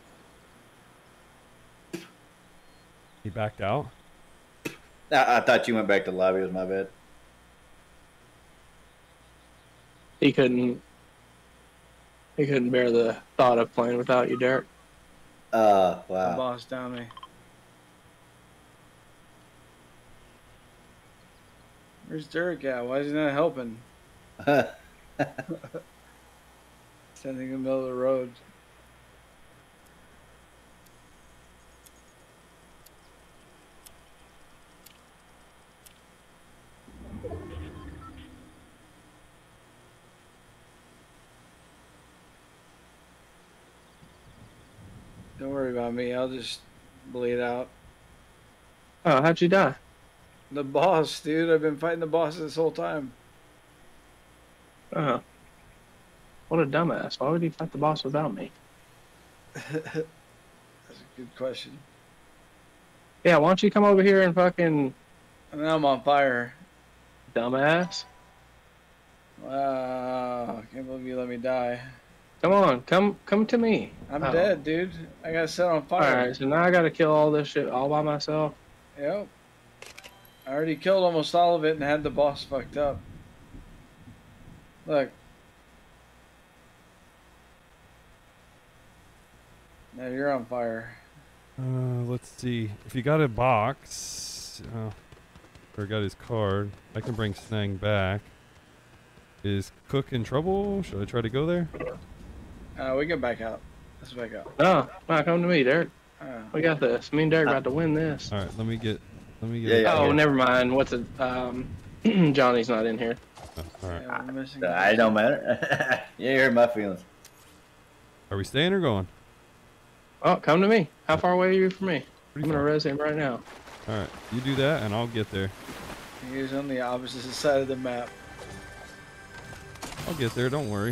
He backed out? I, I thought you went back to the lobby. It was my bad. He couldn't. He couldn't bear the thought of playing without you, Derek. Uh, The wow. boss down me. Where's Derek at? Why is he not helping? Standing in the middle of the road. Don't worry about me. I'll just bleed out. Oh, how'd you die? The boss, dude. I've been fighting the boss this whole time. Oh. What a dumbass. Why would he fight the boss without me? That's a good question. Yeah, why don't you come over here and fucking... And now I'm on fire. Dumbass. Wow. I can't believe you let me die. Come on, come come to me. I'm Oh. dead, dude. I got set on fire. Alright, so now I gotta kill all this shit all by myself. Yep. I already killed almost all of it and had the boss fucked up. Look. Now you're on fire. Uh, let's see. If you got a box, oh, or got his card, I can bring Snang back. Is Cook in trouble? Should I try to go there? Uh, we can back out. Let's back out. No, no, come to me, Derek. Uh, We got this. Me and Derek about to win this. All right, let me get. Let me get. Yeah, yeah, Oh, yeah. never mind. What's it? Um, Johnny's not in here. Oh, all right. yeah, we're missing It don't matter. You hurt my feelings. Are we staying or going? Oh, come to me. How far away are you from me? Pretty I'm gonna far. res him right now. All right, you do that, and I'll get there. He's on the opposite side of the map. I'll get there. Don't worry.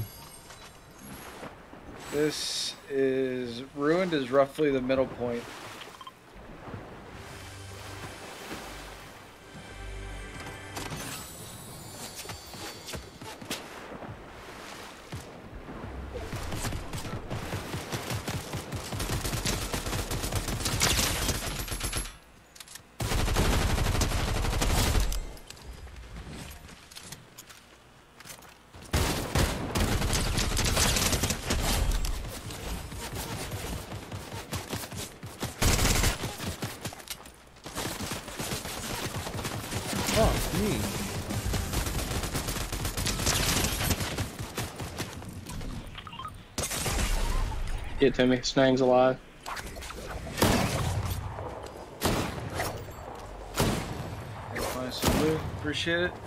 This is ruined is roughly the middle point. Fuck me. Get to me. Snag's alive. Find some loot. Appreciate it.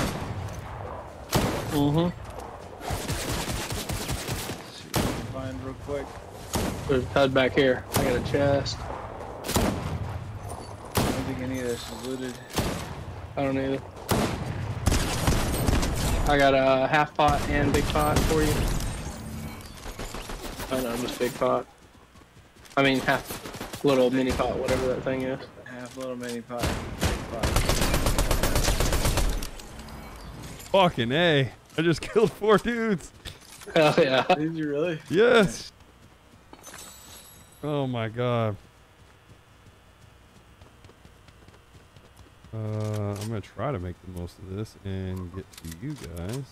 Mm-hmm. Let's see what we can find real quick. There's a H U D back here. I got a chest. I don't think any of this is looted. I don't either. I got a half pot and big pot for you. Oh no, just big pot. I mean half little mini pot, whatever that thing is. Half little mini pot. pot. Fucking A. I just killed four dudes. Hell yeah. Did you really? Yes. Oh my god. Uh, I'm gonna try to make the most of this and get to you guys.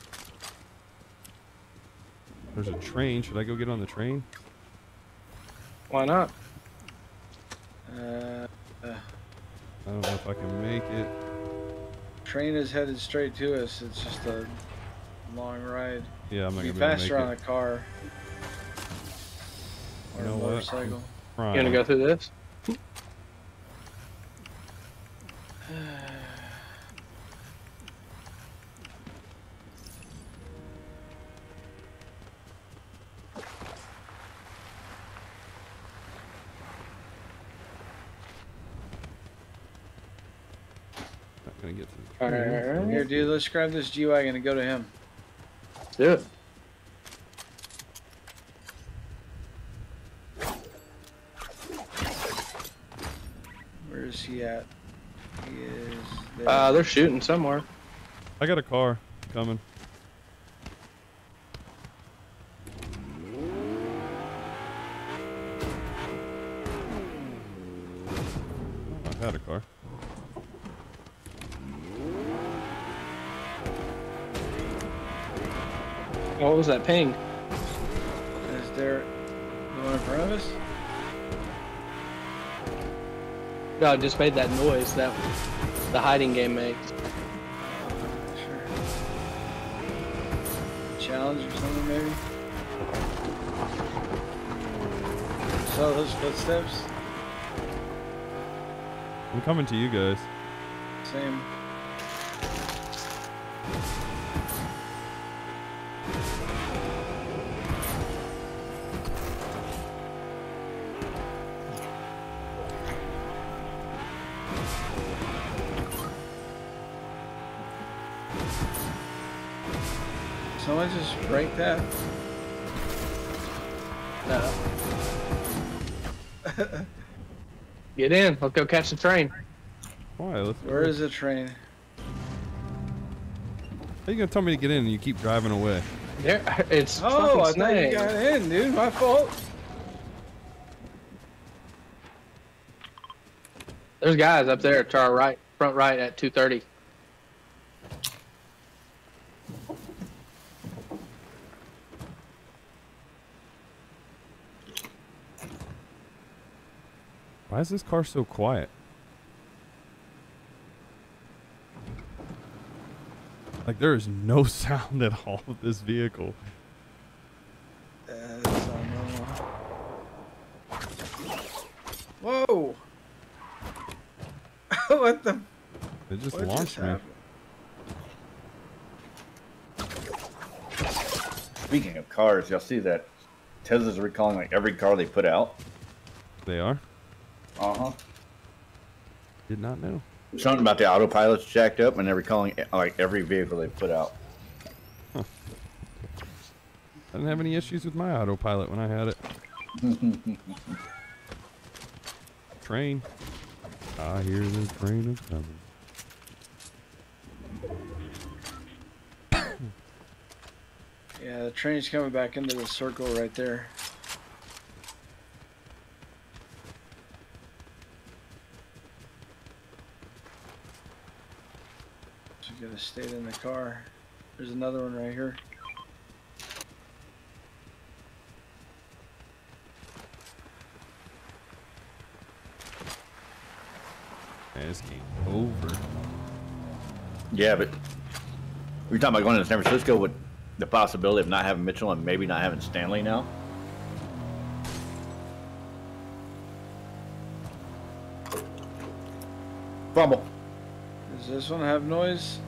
There's a train. Should I go get on the train? Why not? Uh, uh, I don't know if I can make it. train is headed straight to us. It's just a long ride. Yeah, I'm not Be gonna be able to faster make on it. a car or You know a what? motorcycle. Fine. You gonna go through this? Not gonna get to the All train. right, all right. Here, dude, let's grab this G Wagon and go to him. Let's do it. Where is he at? He is there. Uh, they're shooting somewhere. I got a car coming. I had a car. What was that ping? Is there the one in front of us? No, it just made that noise that the hiding game makes. Sure. Challenge or something, maybe? Saw those footsteps? I'm coming to you guys. Same. Someone just break that? No. Get in. Let's go catch the train. Why? Let's. Where is the train? How you gonna tell me to get in and you keep driving away? There, it's Oh, I fucking thought you Snag. got in, dude. My fault. There's guys up there to our right. Front right at two thirty. Why is this car so quiet? Like, there is no sound at all with this vehicle. Uh, that's not normal. Whoa! What the? It just what launched just me. happened? Speaking of cars, y'all see that Tesla's recalling like every car they put out? They are? Uh-huh. Did not know. Something about the autopilot's jacked up and they're recalling like every vehicle they put out. Huh. I didn't have any issues with my autopilot when I had it. Train. I hear the train is coming. Yeah, the train's coming back into the circle right there. So you gotta stay in the car. There's another one right here. Man, this game over. Yeah, but we're talking about going to San Francisco with the possibility of not having Mitchell and maybe not having Stanley now. Fumble. Does this one have noise?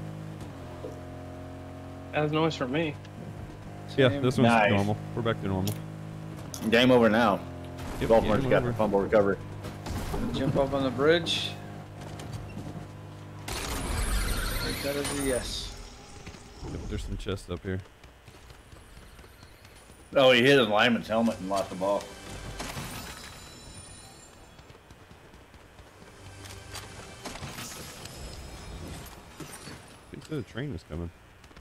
Has noise for me. Yeah, Same. this one's Nice. normal. We're back to normal. Game over now. Yep, Baltimore's game got over. the fumble recovery. Jump up on the bridge. Take that as a yes. Yep, there's some chests up here. Oh, he hit his lineman's helmet and lost the ball. He said a train was coming.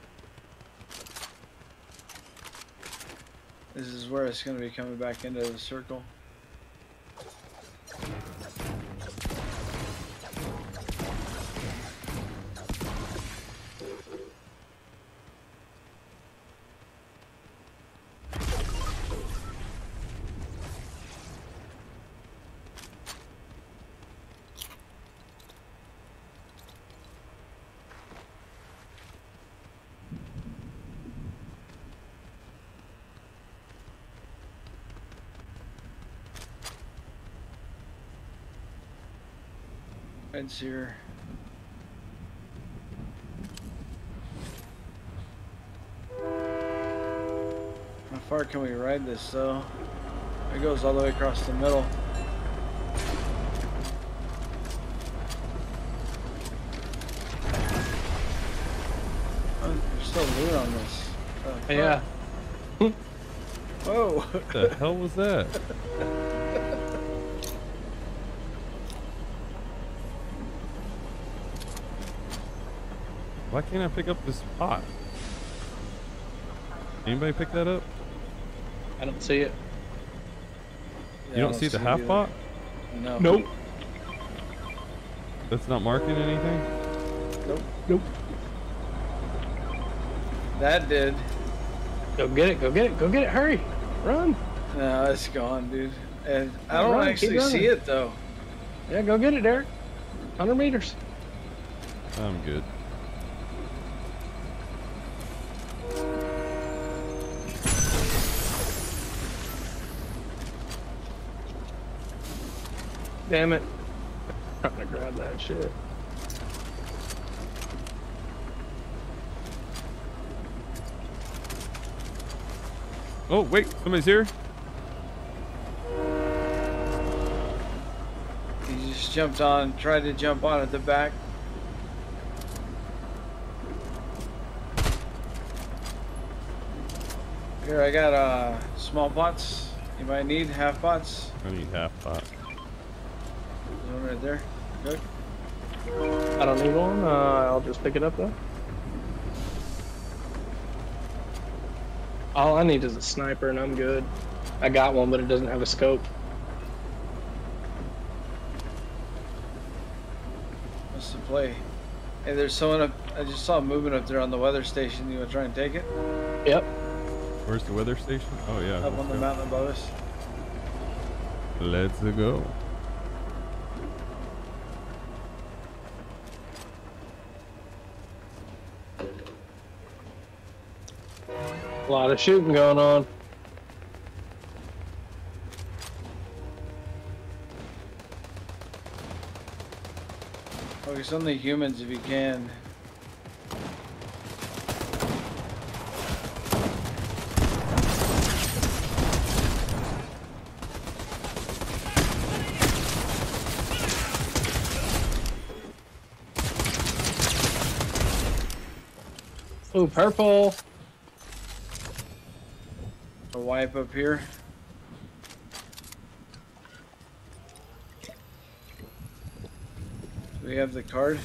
This is where it's going to be coming back into the circle. Red's here. How far can we ride this though? It goes all the way across the middle. Oh, there's still loot on this. Oh, fuck. Yeah. Whoa. What the hell was that? Why can't I pick up this pot? Anybody pick that up? I don't see it. Yeah, You I don't see the it half either. pot? No. Nope. That's not marking anything? Nope. Nope. That did. Go get it. Go get it. Go get it. Hurry. Run. No, it's gone, dude. And I All don't right, actually keep see running. it though. Yeah, go get it, Derek. one hundred meters. I'm good. Damn it. I'm trying to grab that shit. Oh, wait. Somebody's here? He just jumped on, tried to jump on at the back. Here, I got uh, small pots. You might need half pots. I need half pot. There's one right there. Good. I don't need one. Uh, I'll just pick it up though. All I need is a sniper and I'm good. I got one, but it doesn't have a scope. What's the play? Hey, there's someone up. I just saw movement up there on the weather station. You want to try and take it? Yep. Where's the weather station? Oh yeah. Up on the go. mountain above us. Let's go. A lot of shooting going on. Focus on the humans if you can. Ooh, purple. A wipe up here. Do we have the card?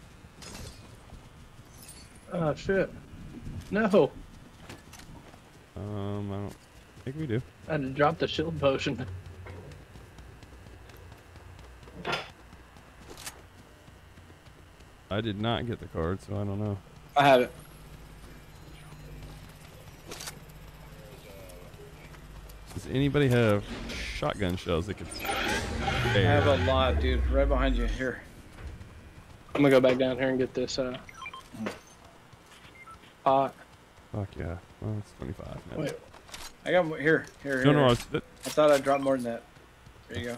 Oh shit. No. Um, I don't think we do. I had to drop the shield potion. I did not get the card, so I don't know. I have it. Does anybody have shotgun shells that could I have a lot, dude. Right behind you. Here. I'm gonna go back down here and get this uh pot. Fuck yeah. Well, it's twenty-five now. Wait. I got more. Here. Here. No, here. no, I, was, that, I thought I dropped more than that. There you go.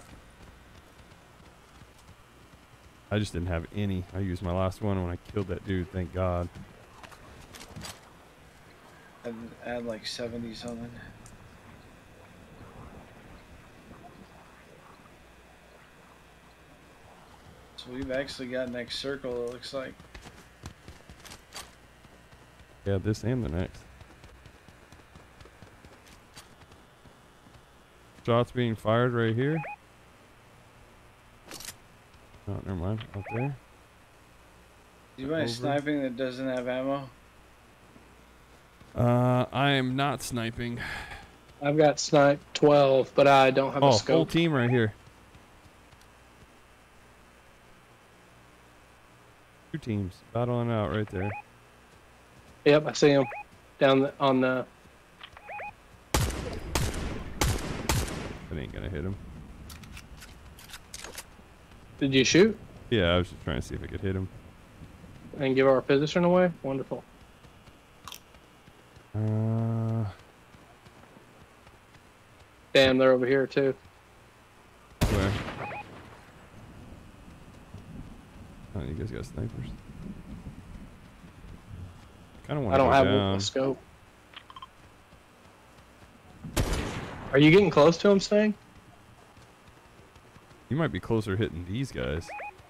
I just didn't have any. I used my last one when I killed that dude, thank God. I had like seventy something. So we've actually got next circle, it looks like. Yeah, this and the next. Shots being fired right here. Oh, never mind. Up there. Do you mind Over. sniping that doesn't have ammo? Uh, I am not sniping. I've got snipe twelve, but I don't have Oh, a whole scope. team right here. Two teams battling out right there. Yep, I see him down the, on the. That ain't gonna hit him. Did you shoot Yeah, I was just trying to see if I could hit him. and give our position away? Wonderful. Uh, Damn, they're over here too. where? Oh, you guys got snipers. Kind of want I to don't go have down. a scope. Are you getting close to him, Sting? You might be closer hitting these guys.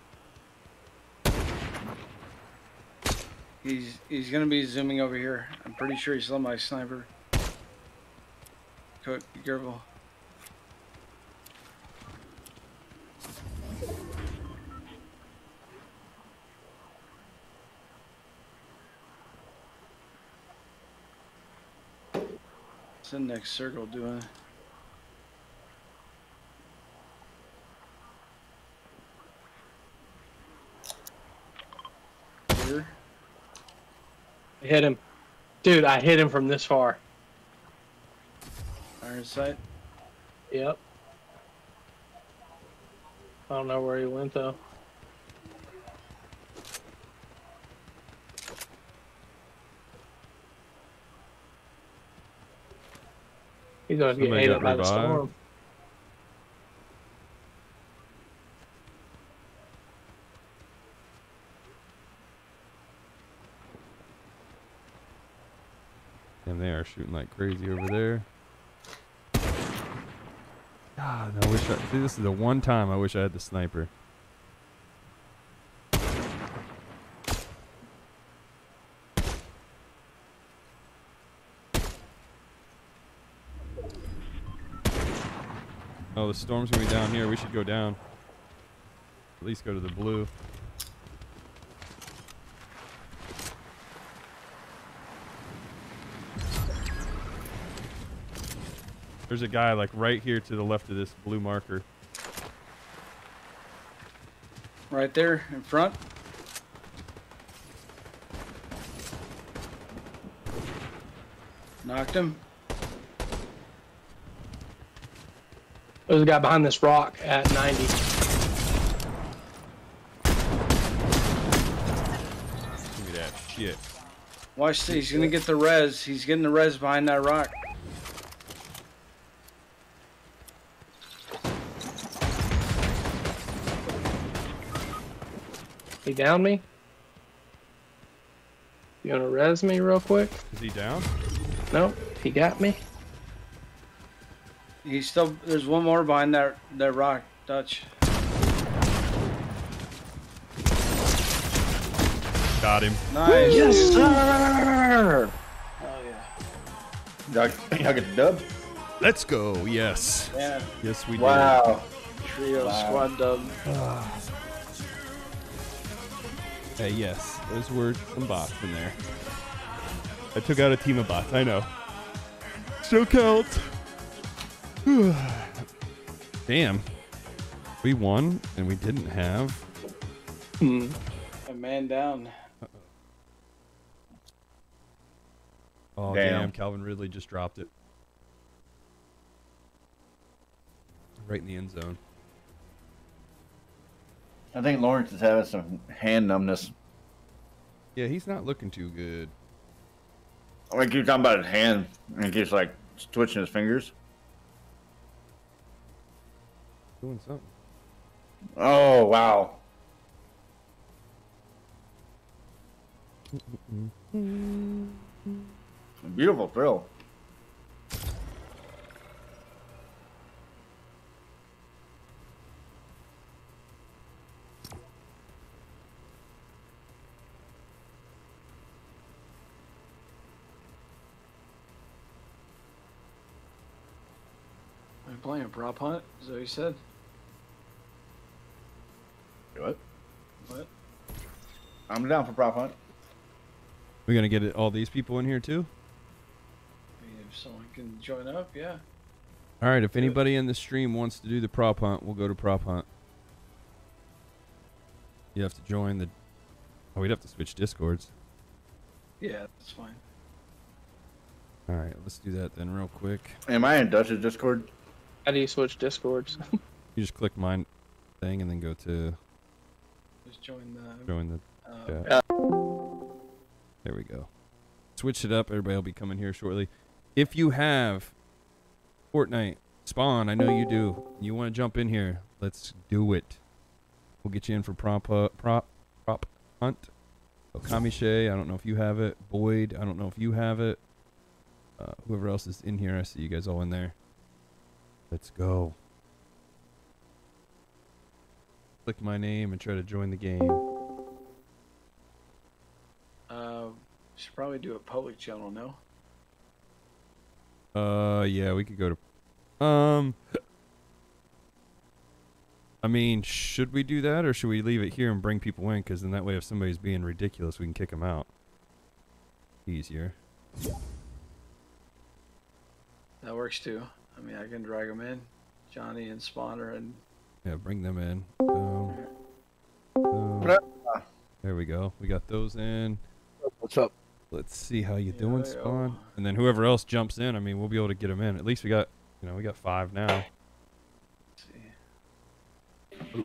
He's he's gonna be zooming over here. I'm pretty sure he saw my sniper. Cook, be careful. What's the next circle doing? Here. I hit him. Dude, I hit him from this far. Iron sight. Yep. I don't know where he went though. He's gonna get Somebody ate got up by the revived. storm. And they are shooting like crazy over there. God, I wish I, see, this is the one time I wish I had the sniper. Oh, the storm's gonna be down here. We should go down. At least go to the blue. There's a guy like right here to the left of this blue marker. Right there in front. Knocked him. There's a guy behind this rock at ninety. Give me that shit. Watch this. He's gonna get the res. He's getting the res behind that rock. He downed me. You wanna res me real quick? Is he down? Nope, he got me. He's still. There's one more behind that that rock, Dutch. Got him. Nice. Yes, dude. sir. Oh yeah. Y'all, y'all get the dub? Let's go. Yes. Yeah. Yes, we Wow. Trio Wow. squad dub. did. Hey, yes. Those were some bots in there. I took out a team of bots. I know. Still counts. Damn. We won, and we didn't have. Hmm. A man down. Oh, Damn. damn. Calvin Ridley just dropped it. Right in the end zone. I think Lawrence is having some hand numbness. Yeah, he's not looking too good. Like you're talking about his hand, and he keeps like twitching his fingers. Doing something. Oh wow! Beautiful thrill. Are you playing a prop hunt? Is that what you said? What? What? I'm down for prop hunt. We're gonna get it, all these people in here too. I mean, if someone can join up, yeah. All right. If anybody in the stream wants to do the prop hunt, we'll go to prop hunt. You have to join the. Oh, we'd have to switch discords. Yeah, that's fine. All right, let's do that then, real quick. Am I in Dutch's Discord? How do you switch discords? You just click my thing and then go to Just join the. join the Uh, chat. There we go. Switch it up. Everybody will be coming here shortly. If you have Fortnite Spawn, I know you do. You want to jump in here? Let's do it. We'll get you in for prop uh, prop prop hunt. Okamishe, I don't know if you have it. Boyd, I don't know if you have it. Uh, whoever else is in here, I see you guys all in there. Let's go. Click my name and try to join the game. uh, should probably do a public channel, no? Uh, yeah, we could go to. Um, I mean, should we do that or should we leave it here and bring people in? Because then that way, if somebody's being ridiculous, we can kick them out. Easier. That works too. I mean, I can drag them in. Johnny and Spawner and. Yeah, bring them in. Boom. Boom. There we go. We got those in. What's up? Let's see how you doing, Yo. Spawn. And then whoever else jumps in, I mean, we'll be able to get them in. At least we got, you know, we got five now. Let's see.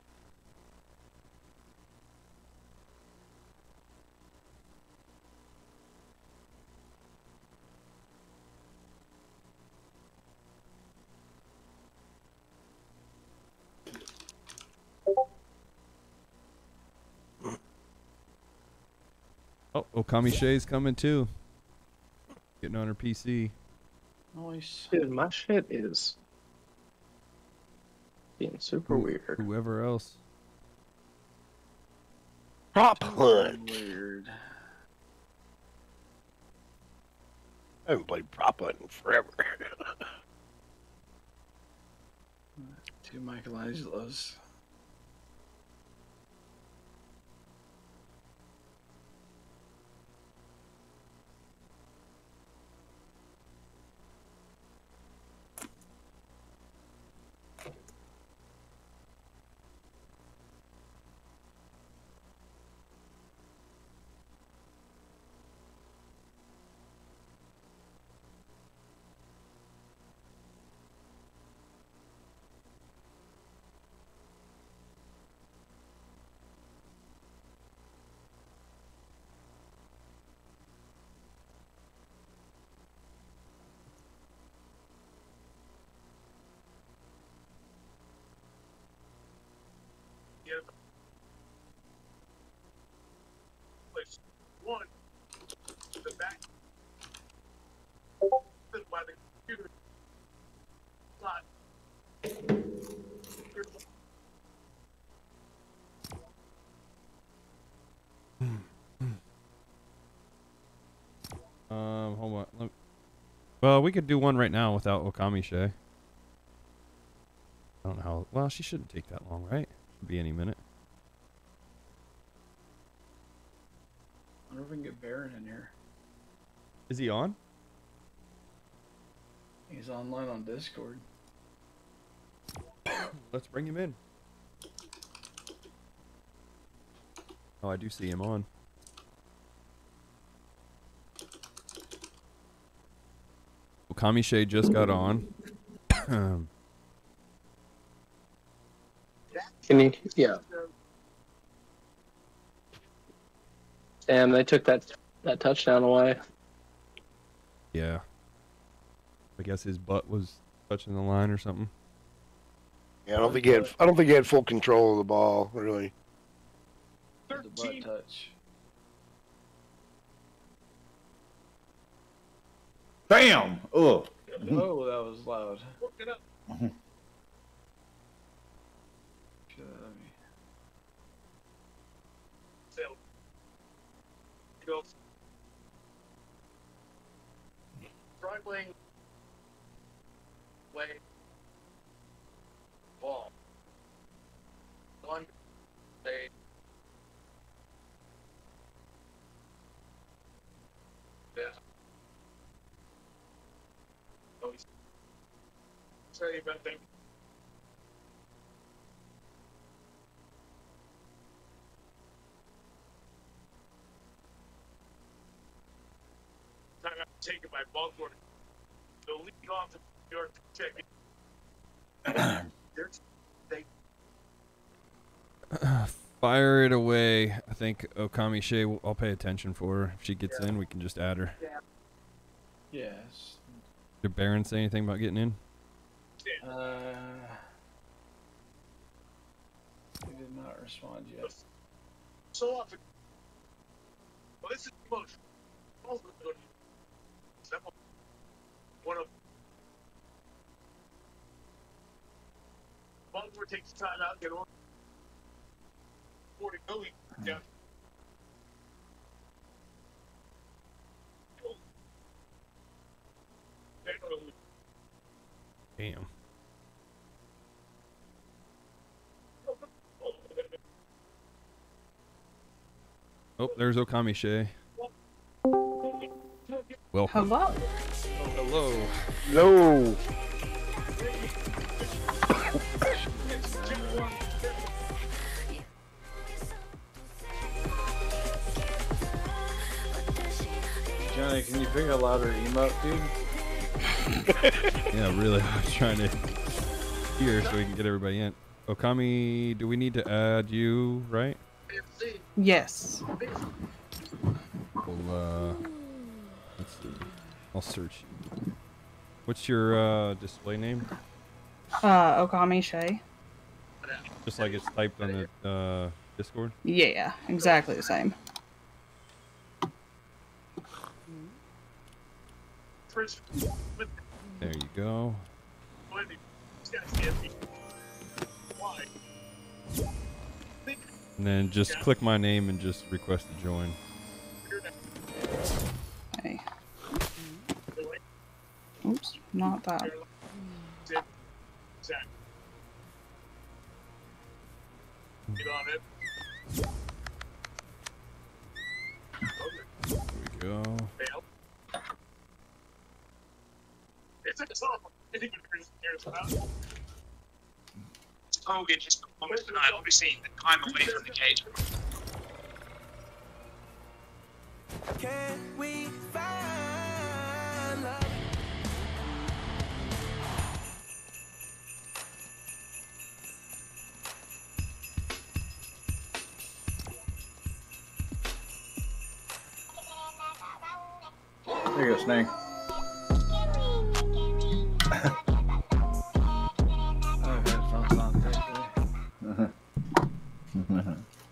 Oh, Okami Shay's coming too. Getting on her P C. Nice. Dude, my shit is being super Who- weird. Whoever else. Prop hunt. Weird. I haven't played prop hunt in forever. Two Michelangelos. One, the back by the computer. Um, hold on. Let- Well, we could do one right now without Okami Shay. I don't know how. Well, she shouldn't take that long, right? Should be any minute. I wonder if we can get Baron in here. Is he on? He's online on Discord. Let's bring him in. Oh, I do see him on. Okami Shay just got on. Can you? Yeah. Damn, they took that that touchdown away. Yeah. I guess his butt was touching the line or something. Yeah, I don't think he had. I don't think he had full control of the ball, really. The butt touch. Bam! Oh. Oh, that was loud. Look it up. Go. Struggling. Way. Ball. One. They. Yeah. Oh, he's. Say about them. Time out taken by Baltimore. The lead off of New York check. They Fire it away. I think Okami Shay, will- I'll pay attention for her. If she gets in, we can just add her. Yes. Did Baron say anything about getting in? Uh, he did not respond yet. so often. Well, this is the most. One of Baltimore takes time out, get on forty million. Yeah. Damn. Oh, there's Okami Shay. Welcome. Hello. Hello. Hello. Johnny, can you pick a louder emote, dude? Yeah, really. I was trying to hear so we can get everybody in. Okami, do we need to add you, right? Yes. We'll, uh, let's see. I'll search you. What's your uh, display name? Uh, Okami Shay. Just like it's typed on the uh, Discord? Yeah, exactly the same. There you go. And then just click my name and just request to join. Hey. Oops, not that. Get on it. There we go. It's a tough one. Anybody cares about it. Hogan, his performance tonight, obviously the time away from the cage. Can we find love? There you go, Snake. I have headphones on today. Uh-huh.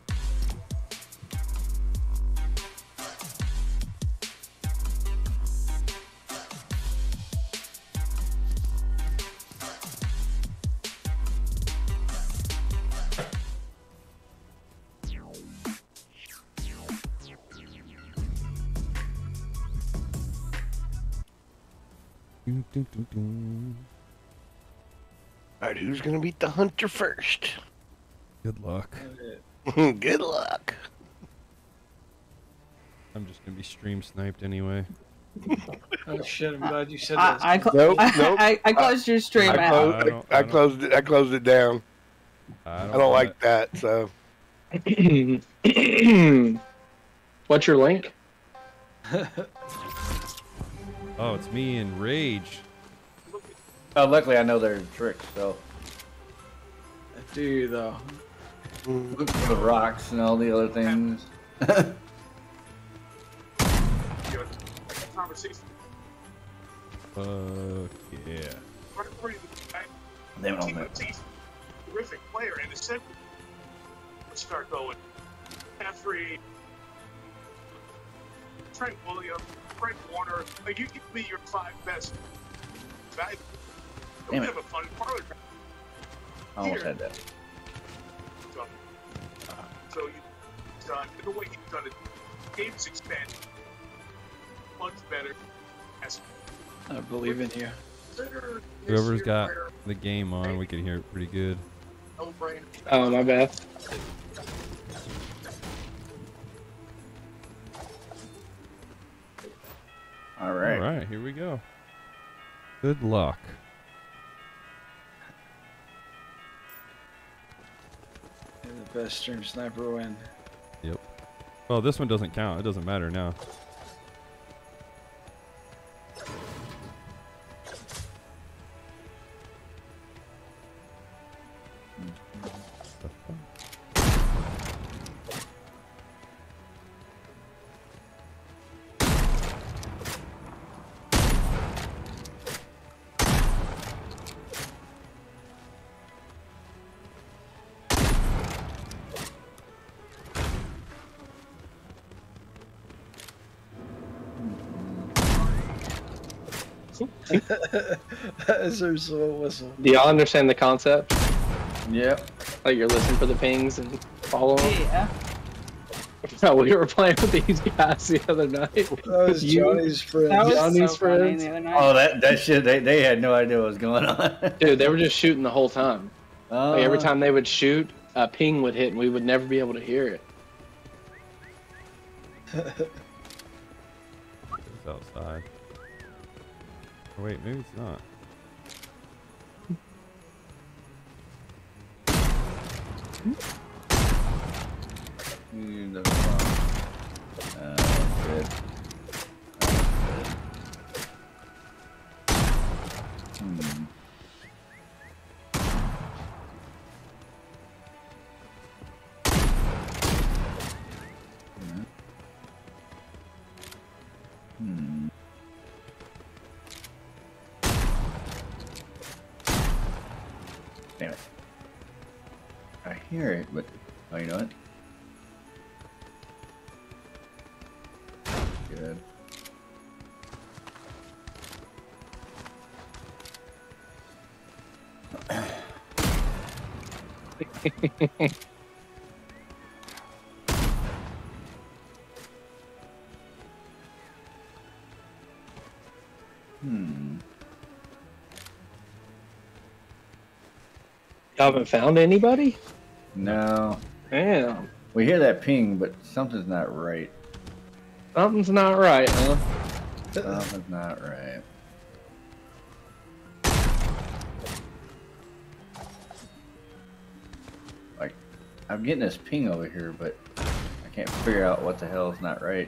All right, who's gonna beat the hunter first? Good luck. Good luck. I'm just gonna be stream sniped anyway. Oh shit! I'm glad you said I, that. I, cl- Nope, I, nope. I, I closed your stream I out. closed, I I, don't- I I don't- closed it. I closed it down. I don't, I don't like that. So What's your link? Oh, it's me and Rage. Oh, luckily I know their tricks, so Do you though? look for the rocks and all the other things. Conversation. Fuck yeah. Right for you, right? They don't Team know. of Teeth, terrific player, and the center. Let's start going. Jeffrey, Trent Williams, Frank Warner. Like, you give me your five best. Right? A Damn bit it. of a fun parlor. I almost had that. So, uh, so you've done the way you've done it. Game's expanded. Much better. As I believe in you. center, Whoever's this got year, the game on, we can hear it pretty good. no brainer. Oh, my bad. All right. All right, here we go. Good luck. You're the best stream sniper win. Yep. Well, this one doesn't count. It doesn't matter now. Is there so whistle? Do y'all understand the concept? Yep. Like you're listening for the pings and follow them? Yeah. No, we were playing with these guys the other night. That was You- Johnny's friend. That was Johnny's so funny friends? the other night. Oh, that that shit. They they had no idea what was going on. Dude, they were just shooting the whole time. Uh, Like every time they would shoot, a ping would hit and we would never be able to hear it. It's outside. Oh, wait, maybe it's not. You know, uh, good. Hmm. Hmm. Damn it. I hear it, but oh, you know what? Good. Hmm. Y'all haven't found anybody? No. Damn. We hear that ping, but something's not right. Something's not right, huh? Something's not right. Like, I'm getting this ping over here, but I can't figure out what the hell is not right.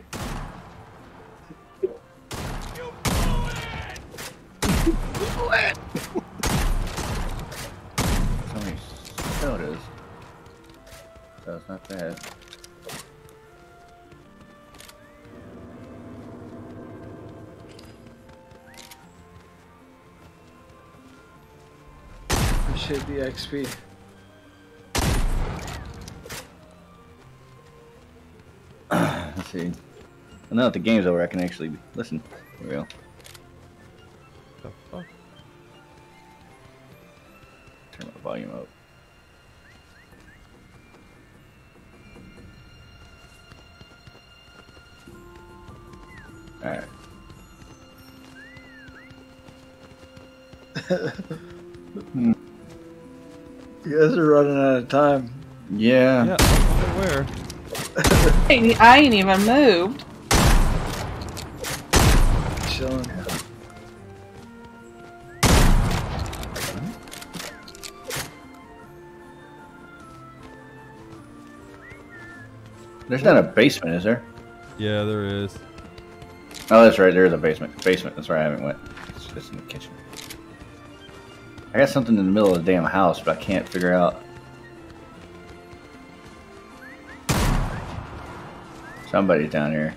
So many sodas. So it's not bad. Appreciate the X P. Let's see. Now that the game's over, I can actually listen. There we go. The fuck? Turn my volume up. Alright. You guys are running out of time. Yeah. Yeah, I wonder where. I ain't even moved. Chilling. There's not a basement, is there? Yeah, there is. Oh, that's right. There is a basement. Basement. That's where I haven't went. It's just in the kitchen. I got something in the middle of the damn house, but I can't figure out. Somebody's down here.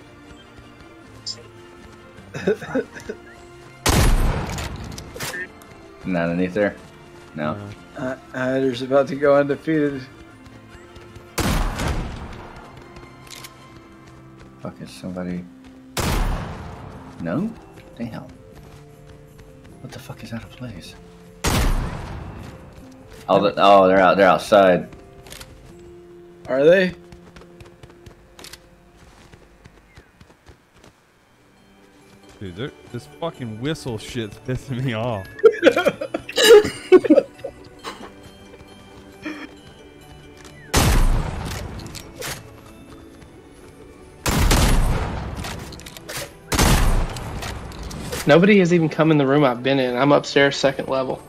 Not underneath there? No. Uh, Hyder's about to go undefeated. Fuck, is somebody... No? Damn. What the fuck is out of place? Oh, the, oh, they're out. They're outside. Are they? Dude, there- this fucking whistle shit's pissing me off. Nobody has even come in the room I've been in. I'm upstairs, second level.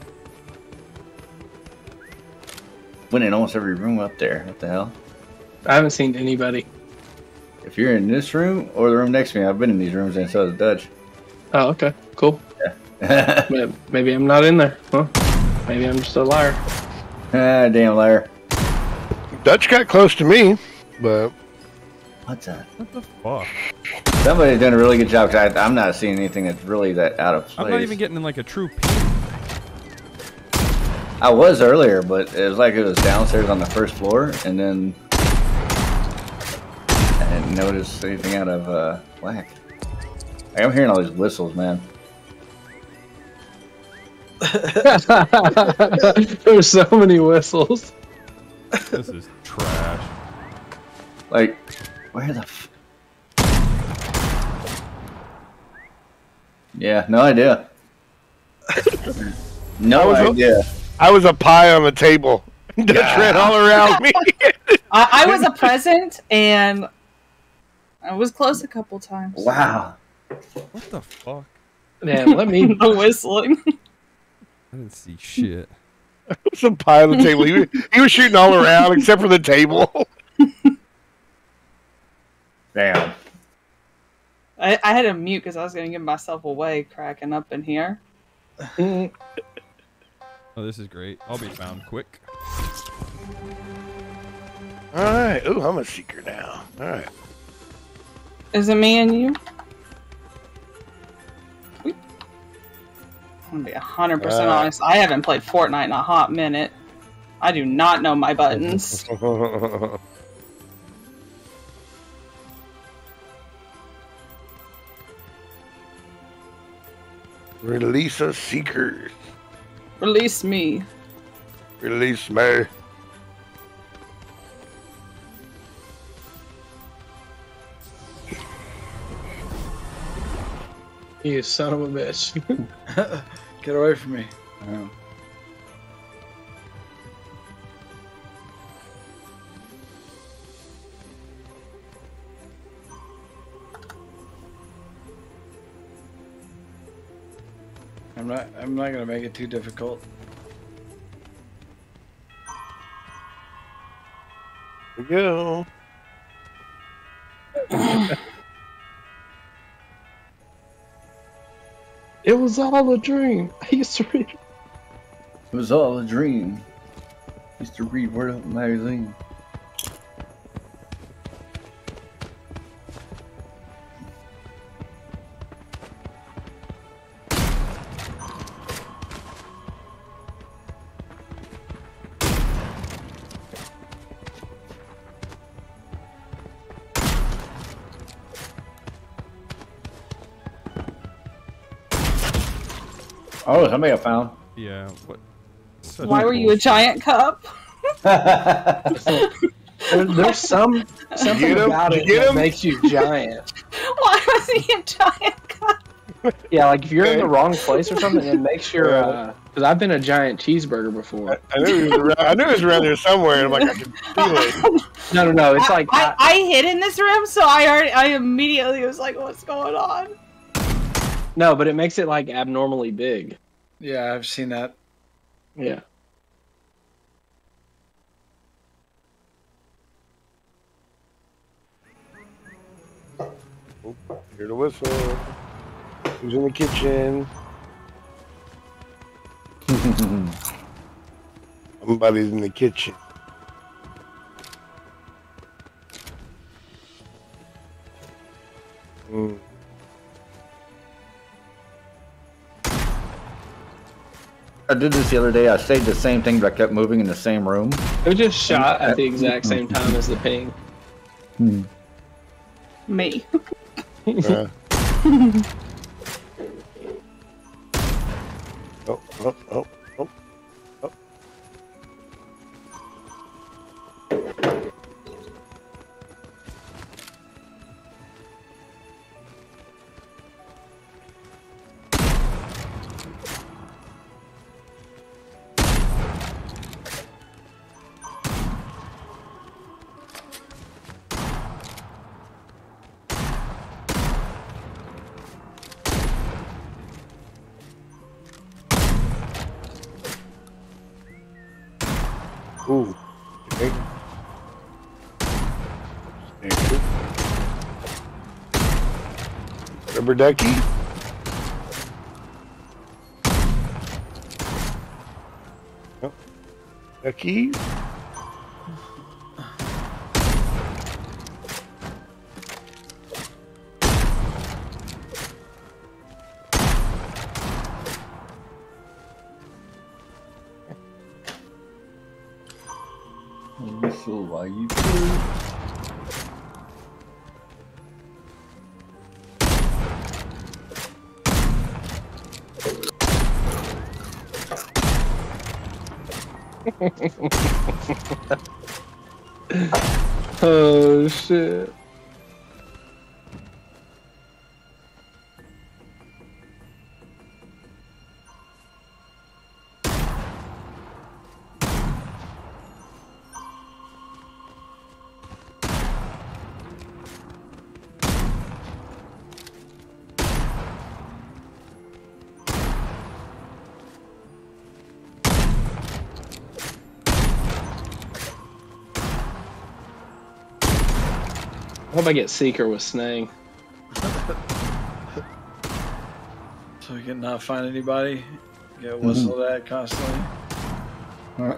Went in almost every room up there. What the hell? I haven't seen anybody. If you're in this room or the room next to me, I've been in these rooms and so has Dutch. Oh, okay, cool. Yeah. Maybe- Maybe I'm not in there. Huh? Maybe I'm just a liar. Ah, damn liar. Dutch got close to me, but What's that? What the fuck? Somebody's done a really good job because I'm not seeing anything that's really that out of place. I'm not even getting in like a true peek. I was earlier, but it was like it was downstairs on the first floor, and then I didn't notice anything out of uh, whack. Like, I'm hearing all these whistles, man. There's so many whistles. This is trash. Like, where the f... Yeah, no idea. No I was idea. A, I was a pie on the table. Dutch ran all around me. I, I was a present, and I was close a couple times. Wow. What the fuck? Man, let me. The whistling. I didn't see shit. I was a pie on the table. He was, he was shooting all around except for the table. Damn. I, I had to mute because I was going to give myself away cracking up in here. Oh, this is great. I'll be found quick. All right. Ooh, I'm a seeker now. All right. Is it me and you? I'm going to be one hundred percent Uh. honest. I haven't played Fortnite in a hot minute. I do not know my buttons. Release a seeker. Release me. Release me. You son of a bitch. Get away from me. Um, I'm not. I'm not gonna make it too difficult. Here we go. It was all a dream. I used to read. It was all a dream. Used to read Word Up magazine. Oh, somebody I found. Yeah. What? Such Why were you a giant cup? There, there's some something Get him? about Did it you get that him? makes you giant. Why was he a giant cup? Yeah, like if you're in the wrong place or something, it makes your. uh Because I've been a giant cheeseburger before. I knew he was around. I knew he was around there somewhere. And I'm like, I can feel it. No, no, no. It's I, like I, I hid in this room, so I already, I immediately was like, "What's going on?" no, but it makes it like abnormally big. Yeah, I've seen that. Yeah. Oh, hear the whistle. Who's in the kitchen? Somebody's in the kitchen. Mm. I did this the other day. I saved the same thing, but I kept moving in the same room. It just shot at the exact same time as the ping. Hmm. Me. Uh. Oh, oh, oh, oh, oh. Ooh. Okay. Rubber ducky. Oh. Ducky. So why you Oh shit. I hope I get Seeker with Snang. So we can not find anybody. Get whistled at constantly. Alright.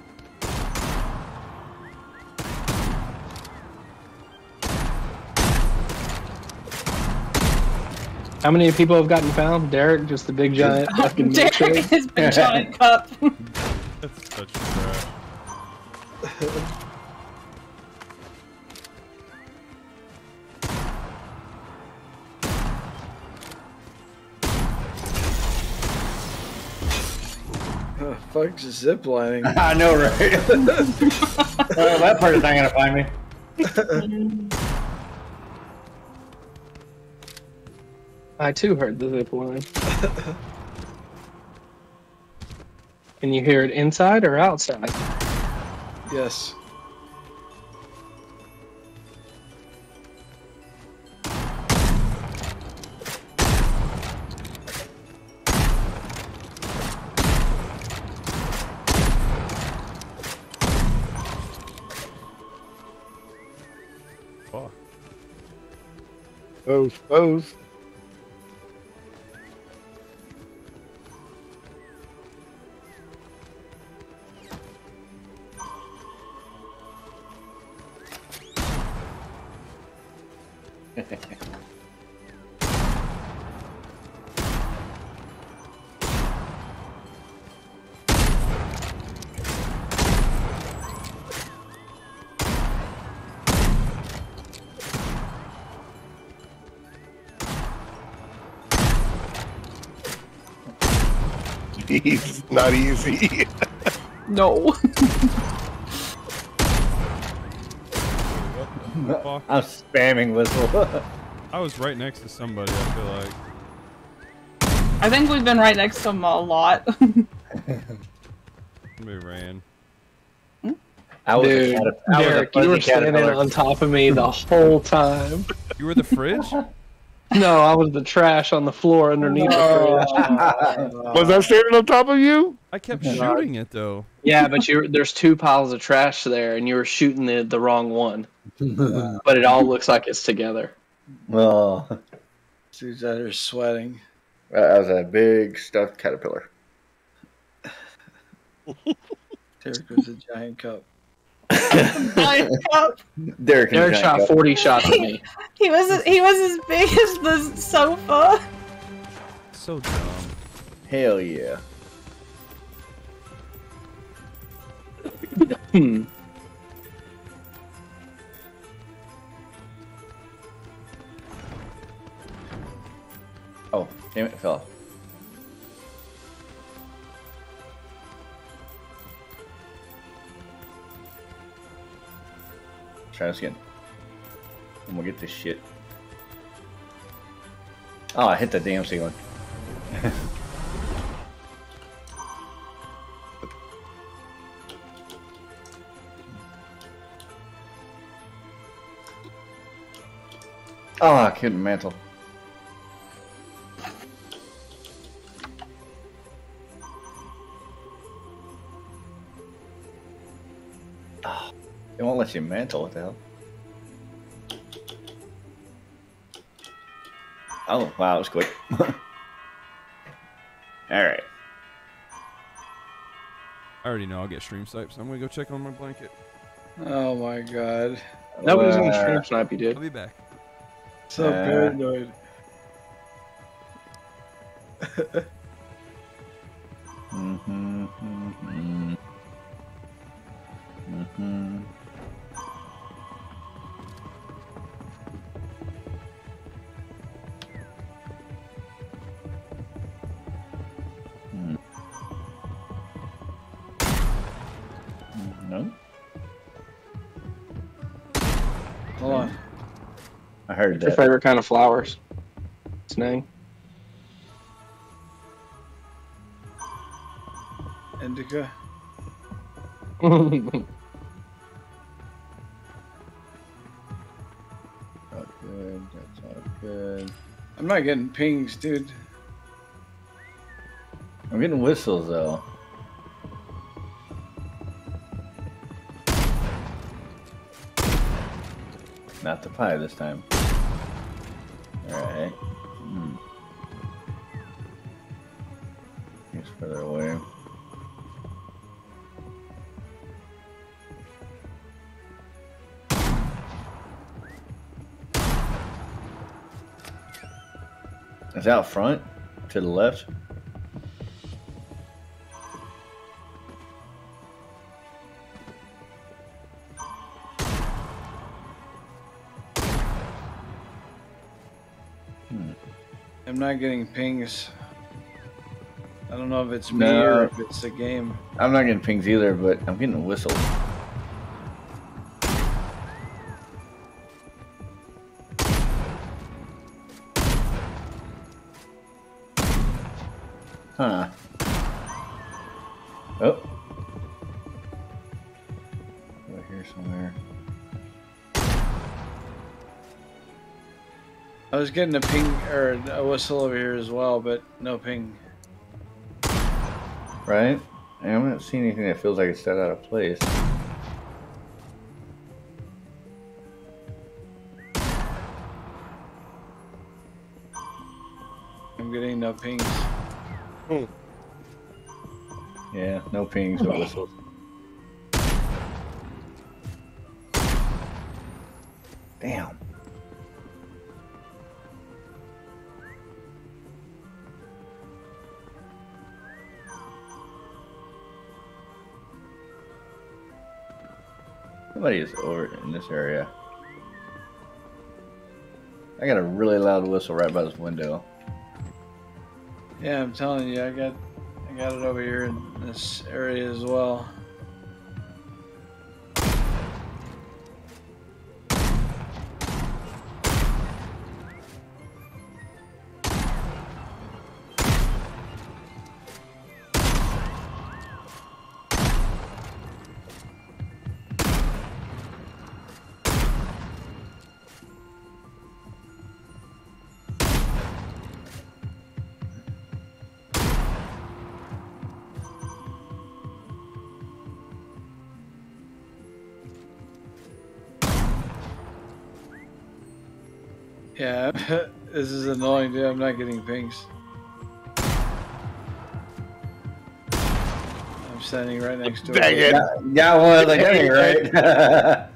How many people have gotten found? Derek, just the big giant fucking Derek milkshake? and his big giant cup. That's such trash. Oh, fuck, just zip lining. I know, right? Well, that part is not gonna find me. I too heard the zip line. Can you hear it inside or outside? Yes. Fuck. Those, those. Jeez, not easy. No. Fuck. I'm spamming whistle. I was right next to somebody, I feel like. I think we've been right next to him a lot. Somebody ran. I was Dude, a cat- I was a Derek, you fuzzy were standing caterpillar. on top of me the whole time. You were the fridge? No, I was the trash on the floor underneath the fridge. Was I standing on top of you? I kept shooting it though. Yeah, but you there's two piles of trash there, and you were shooting the, the wrong one. But it all looks like it's together. Well, Dude's out here sweating. that was a big stuffed caterpillar. Derek was a giant cup. Giant cup. Derek, and Derek Giant shot Cup. forty shots at me. He was he was as big as the sofa. So dumb. Hell yeah. Hmm. Oh, damn it, it fell off. Try this again. I'm gonna get this shit. Oh, I hit the damn ceiling. Oh, I couldn't mantle. Oh, it won't let you mantle. What the hell? Oh, wow, that was quick. Alright. I already know I'll get stream snipes. I'm gonna go check on my blanket. Oh my god. Nobody's Uh, gonna stream snipe you, dude. I'll be back. So Uh, paranoid. Mm-hmm, mm-hmm. Mm-hmm. Hmm. No? Hold on. I heard What's your that. favorite kind of flowers? Snang. Indica. Not good. That's not good. I'm not getting pings, dude. I'm getting whistles though. Not the pie this time. Alright. Hmm. He's further away. It's out front to the left. I'm not getting pings. I don't know if it's me No. or if it's the game. I'm not getting pings either, but I'm getting whistles. Huh. Oh. Over here somewhere. I was getting a ping or a whistle over here as well, but no ping. Right? I haven't seen anything that feels like it's set out of place. I'm getting no pings. Yeah, no pings, no whistles. Damn. Somebody is over in this area. I got a really loud whistle right by this window. Yeah, I'm telling you, I got, I I got it over here in this area as well. Yeah, this is annoying, dude. I'm not getting pings. I'm standing right next to it. Dang it. Got, got one of the game, right?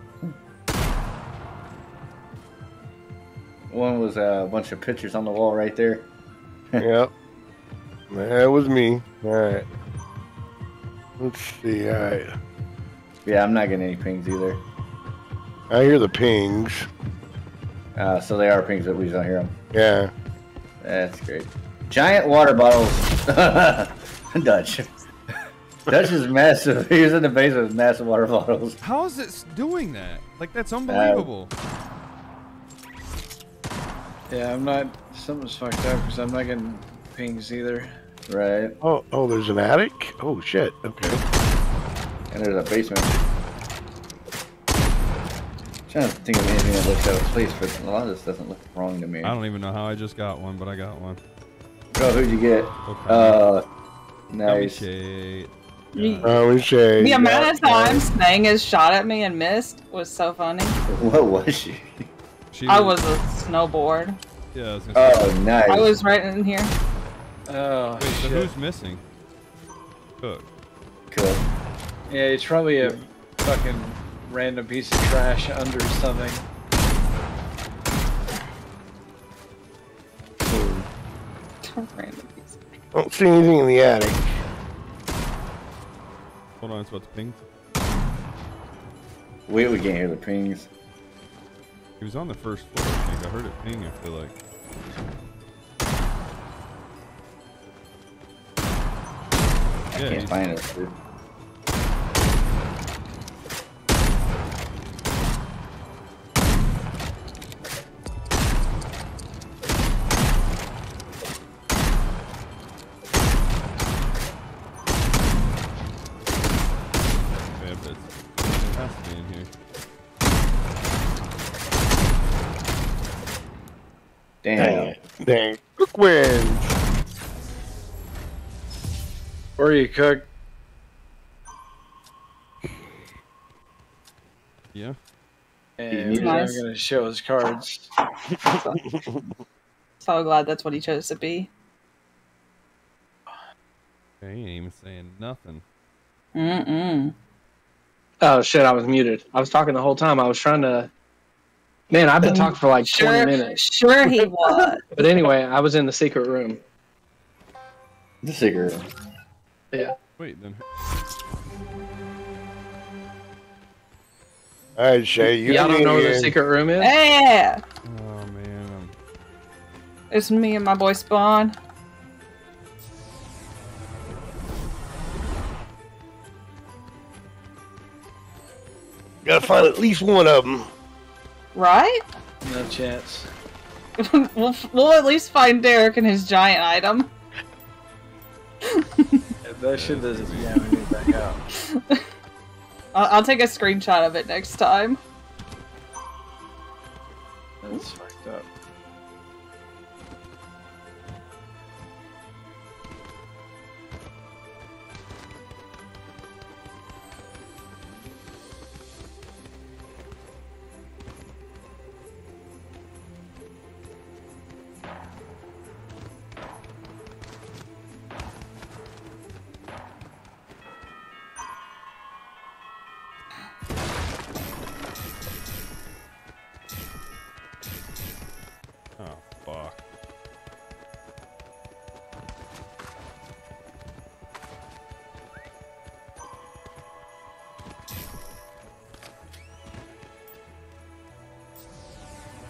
One was uh, a bunch of pictures on the wall right there. Yep. That was me. Alright. Let's see. Alright. Yeah, I'm not getting any pings either. I hear the pings. Uh, so they are pings, but we just don't hear them. Yeah. That's great. Giant water bottles. Dutch. Dutch is massive. He was in the basement with massive water bottles. How is it doing that? Like, that's unbelievable. Uh, Yeah, I'm not. Something's fucked up because I'm not getting pings either. Right. Oh, oh, there's an attic? Oh, shit. Okay. And there's a basement. I'm trying to think of anything that looks out of place, but a lot of this doesn't look wrong to me. I don't even know how I just got one, but I got one. Oh, who'd you get? Okay. Uh, nice. Shade. You- Oh, shade. The amount of times Snang has shot at me and missed was so funny. What was she? She I was, was a snowboard. Yeah, I was gonna say. Oh, nice. I was right in here. Oh, Wait, so shit. who's missing? Cook. Cool. Yeah, it's probably a fucking random piece of trash under something. Random piece. Don't see anything in the attic. Hold on, it's about to ping. Wait, we can't hear the pings. He was on the first floor, I think. I heard it ping, I feel like. I Yeah, can't he's- find it, dude. Yeah, but it has to be in here. Damn. Dang. Cook wins. Where are you, Cook? Yeah. And He's he's not nice. going to show his cards. So glad that's what he chose to be. Yeah, he ain't even saying nothing. Mm-mm. Oh shit, I was muted. I was talking the whole time. I was trying to. Man, I've been talking for like Sure, twenty minutes. sure he was. But anyway, I was in the secret room. The cigarette. Yeah. Wait, then. Alright, Shay. You Y'all don't need know where the in. secret room is? Yeah. Oh, man. It's me and my boy Spawn. Gotta find at least one of them. Right? No chance. we'll, we'll at least find Derek and his giant item. If that shit doesn't, yeah, we need to back out. I'll, I'll take a screenshot of it next time. That's fucked up. Oh, fuck.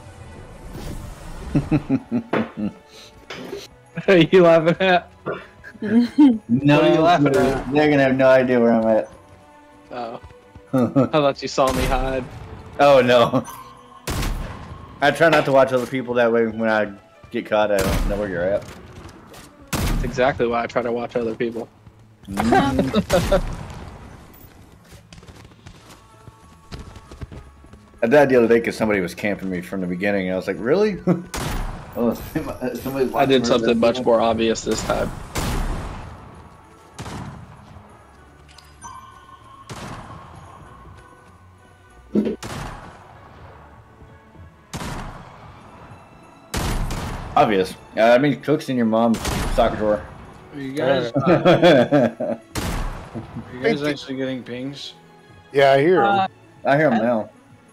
What are you laughing at? No, What are you laughing at? They're gonna have no idea where I'm at. Oh. I thought you saw me hide. Oh no. I try not to watch other people that way. When I get caught, I don't know where you're at. That's exactly why I try to watch other people. I died the other day because somebody was camping me from the beginning. And I was like, really? Oh, somebody's I did watching something much me. more obvious this time. Obvious. Uh, I mean, cook's in your mom's soccer drawer. Are you guys? Uh, are you guys actually getting pings? Yeah, I hear him. Uh, I hear him now.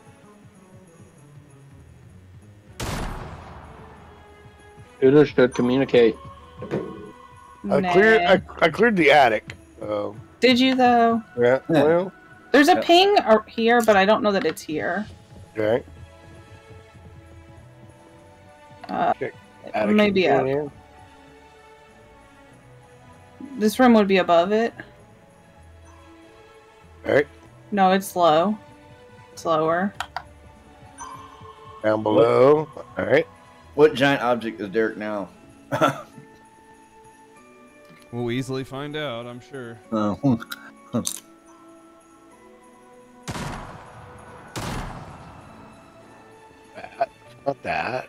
Shooters should communicate. I nah. cleared. I, I cleared the attic. Oh. Did you though? Yeah. Well. There's a Yeah. ping ar- here, but I don't know that it's here. Okay. Uh, Attic maybe in up. here. This room would be above it. Alright. No, it's low. It's lower. Down below. Alright. What giant object is Derek now? We'll easily find out, I'm sure. Oh. That. Not that.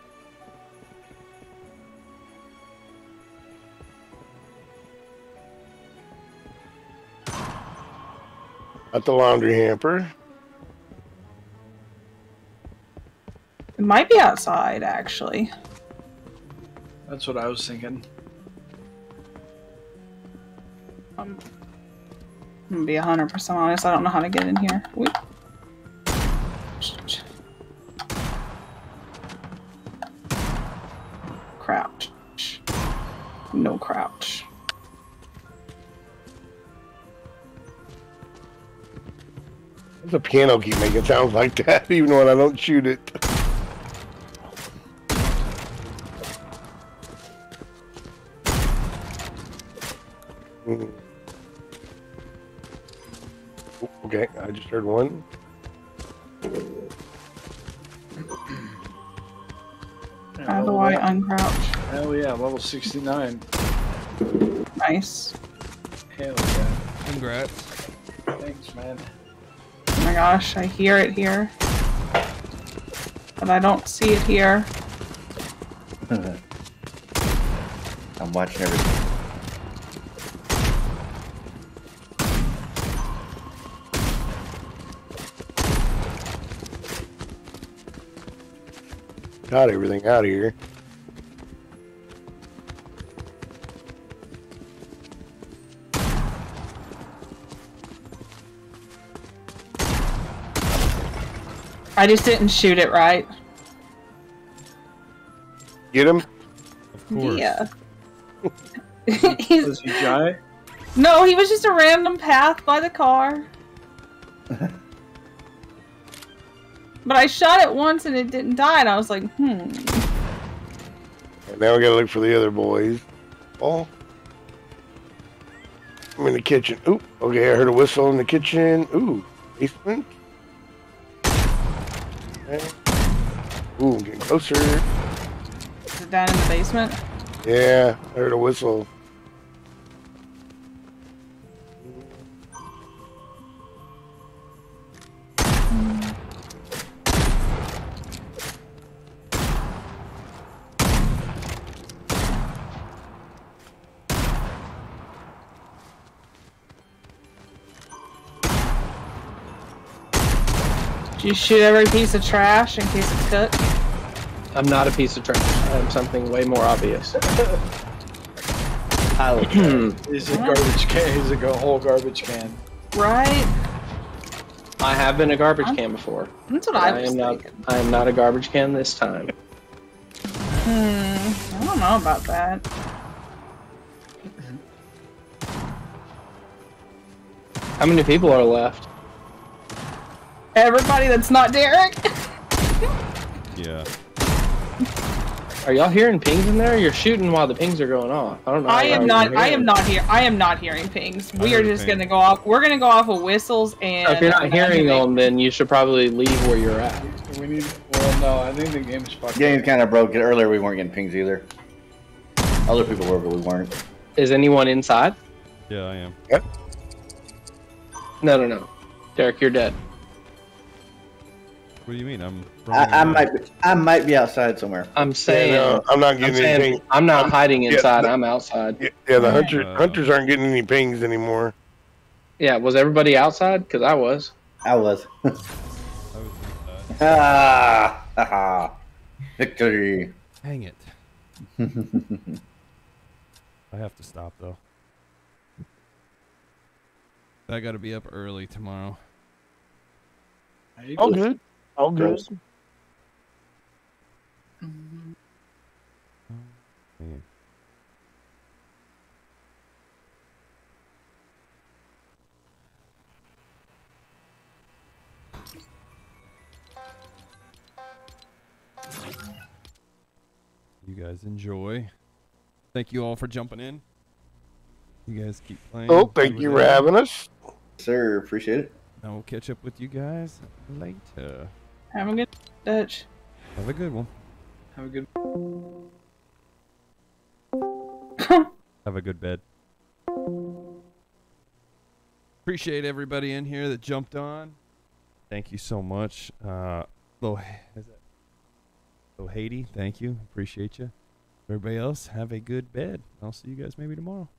At the laundry hamper. It might be outside, actually. That's what I was thinking. Um, I'm gonna be one hundred percent honest. I don't know how to get in here. Wait. Crouch. No crouch. The piano keep making sounds like that, even when I don't shoot it. Mm. Oh, okay, I just heard one. How do I uncrouch? Hell yeah, level sixty-nine. Nice. Hell yeah. Congrats. Thanks, man. Oh my gosh, I hear it here. But I don't see it here. I'm watching everything. Got everything out of here. I just didn't shoot it right. Get him? Of course. Yeah. Was he giant? No, he was just a random path by the car. But I shot it once and it didn't die, and I was like, hmm. And now we gotta look for the other boys. Oh. I'm in the kitchen. Ooh, okay, I heard a whistle in the kitchen. Ooh, basement. Okay. Ooh, getting closer. Is it down in the basement? Yeah, I heard a whistle. Do you shoot every piece of trash in case it's cooked? I'm not a piece of trash. I'm something way more obvious. He's a garbage can. He's a go- whole garbage can. Right? I have been a garbage can before. That's what but I I was am not. thinking. I am not a garbage can this time. Hmm. I don't know about that. How many people are left? Everybody that's not Derek. Yeah. Are y'all hearing pings in there? You're shooting while the pings are going off. I don't know. I how am loud not. you're I hearing. am not here. I am not hearing pings. We I are heard a just ping. gonna go off. We're gonna go off of whistles and. So if you're not hearing them, then you should probably leave where you're at. We need. Well, no, I think the game's fucked. Game kind of broke. Earlier we weren't getting pings either. Other people were, but we weren't. Is anyone inside? Yeah, I am. Yep. No, no, no. Derek, you're dead. What do you mean? I'm. I, I might. Be, I might be outside somewhere. I'm saying. Yeah, no, I'm not I'm, getting saying anything. I'm not I'm- hiding yeah, inside. the- I'm outside. Yeah, yeah the hunter, Uh, hunters aren't getting any pings anymore. Yeah, was everybody outside? Because I was. I was. I was inside. ah, haha. Victory. Hang it. I have to stop though. I got to be up early tomorrow. All good. All good. Man. You guys enjoy. Thank you all for jumping in. You guys keep playing. Oh, thank over you for there. having us. Sir, appreciate it. I will catch up with you guys later. Have a good Dutch. Have a good one. Have a good. Have a good bed. Appreciate everybody in here that jumped on. Thank you so much. Uh, Lo, is that Lo Haiti, thank you. Appreciate you. Everybody else, have a good bed. I'll see you guys maybe tomorrow.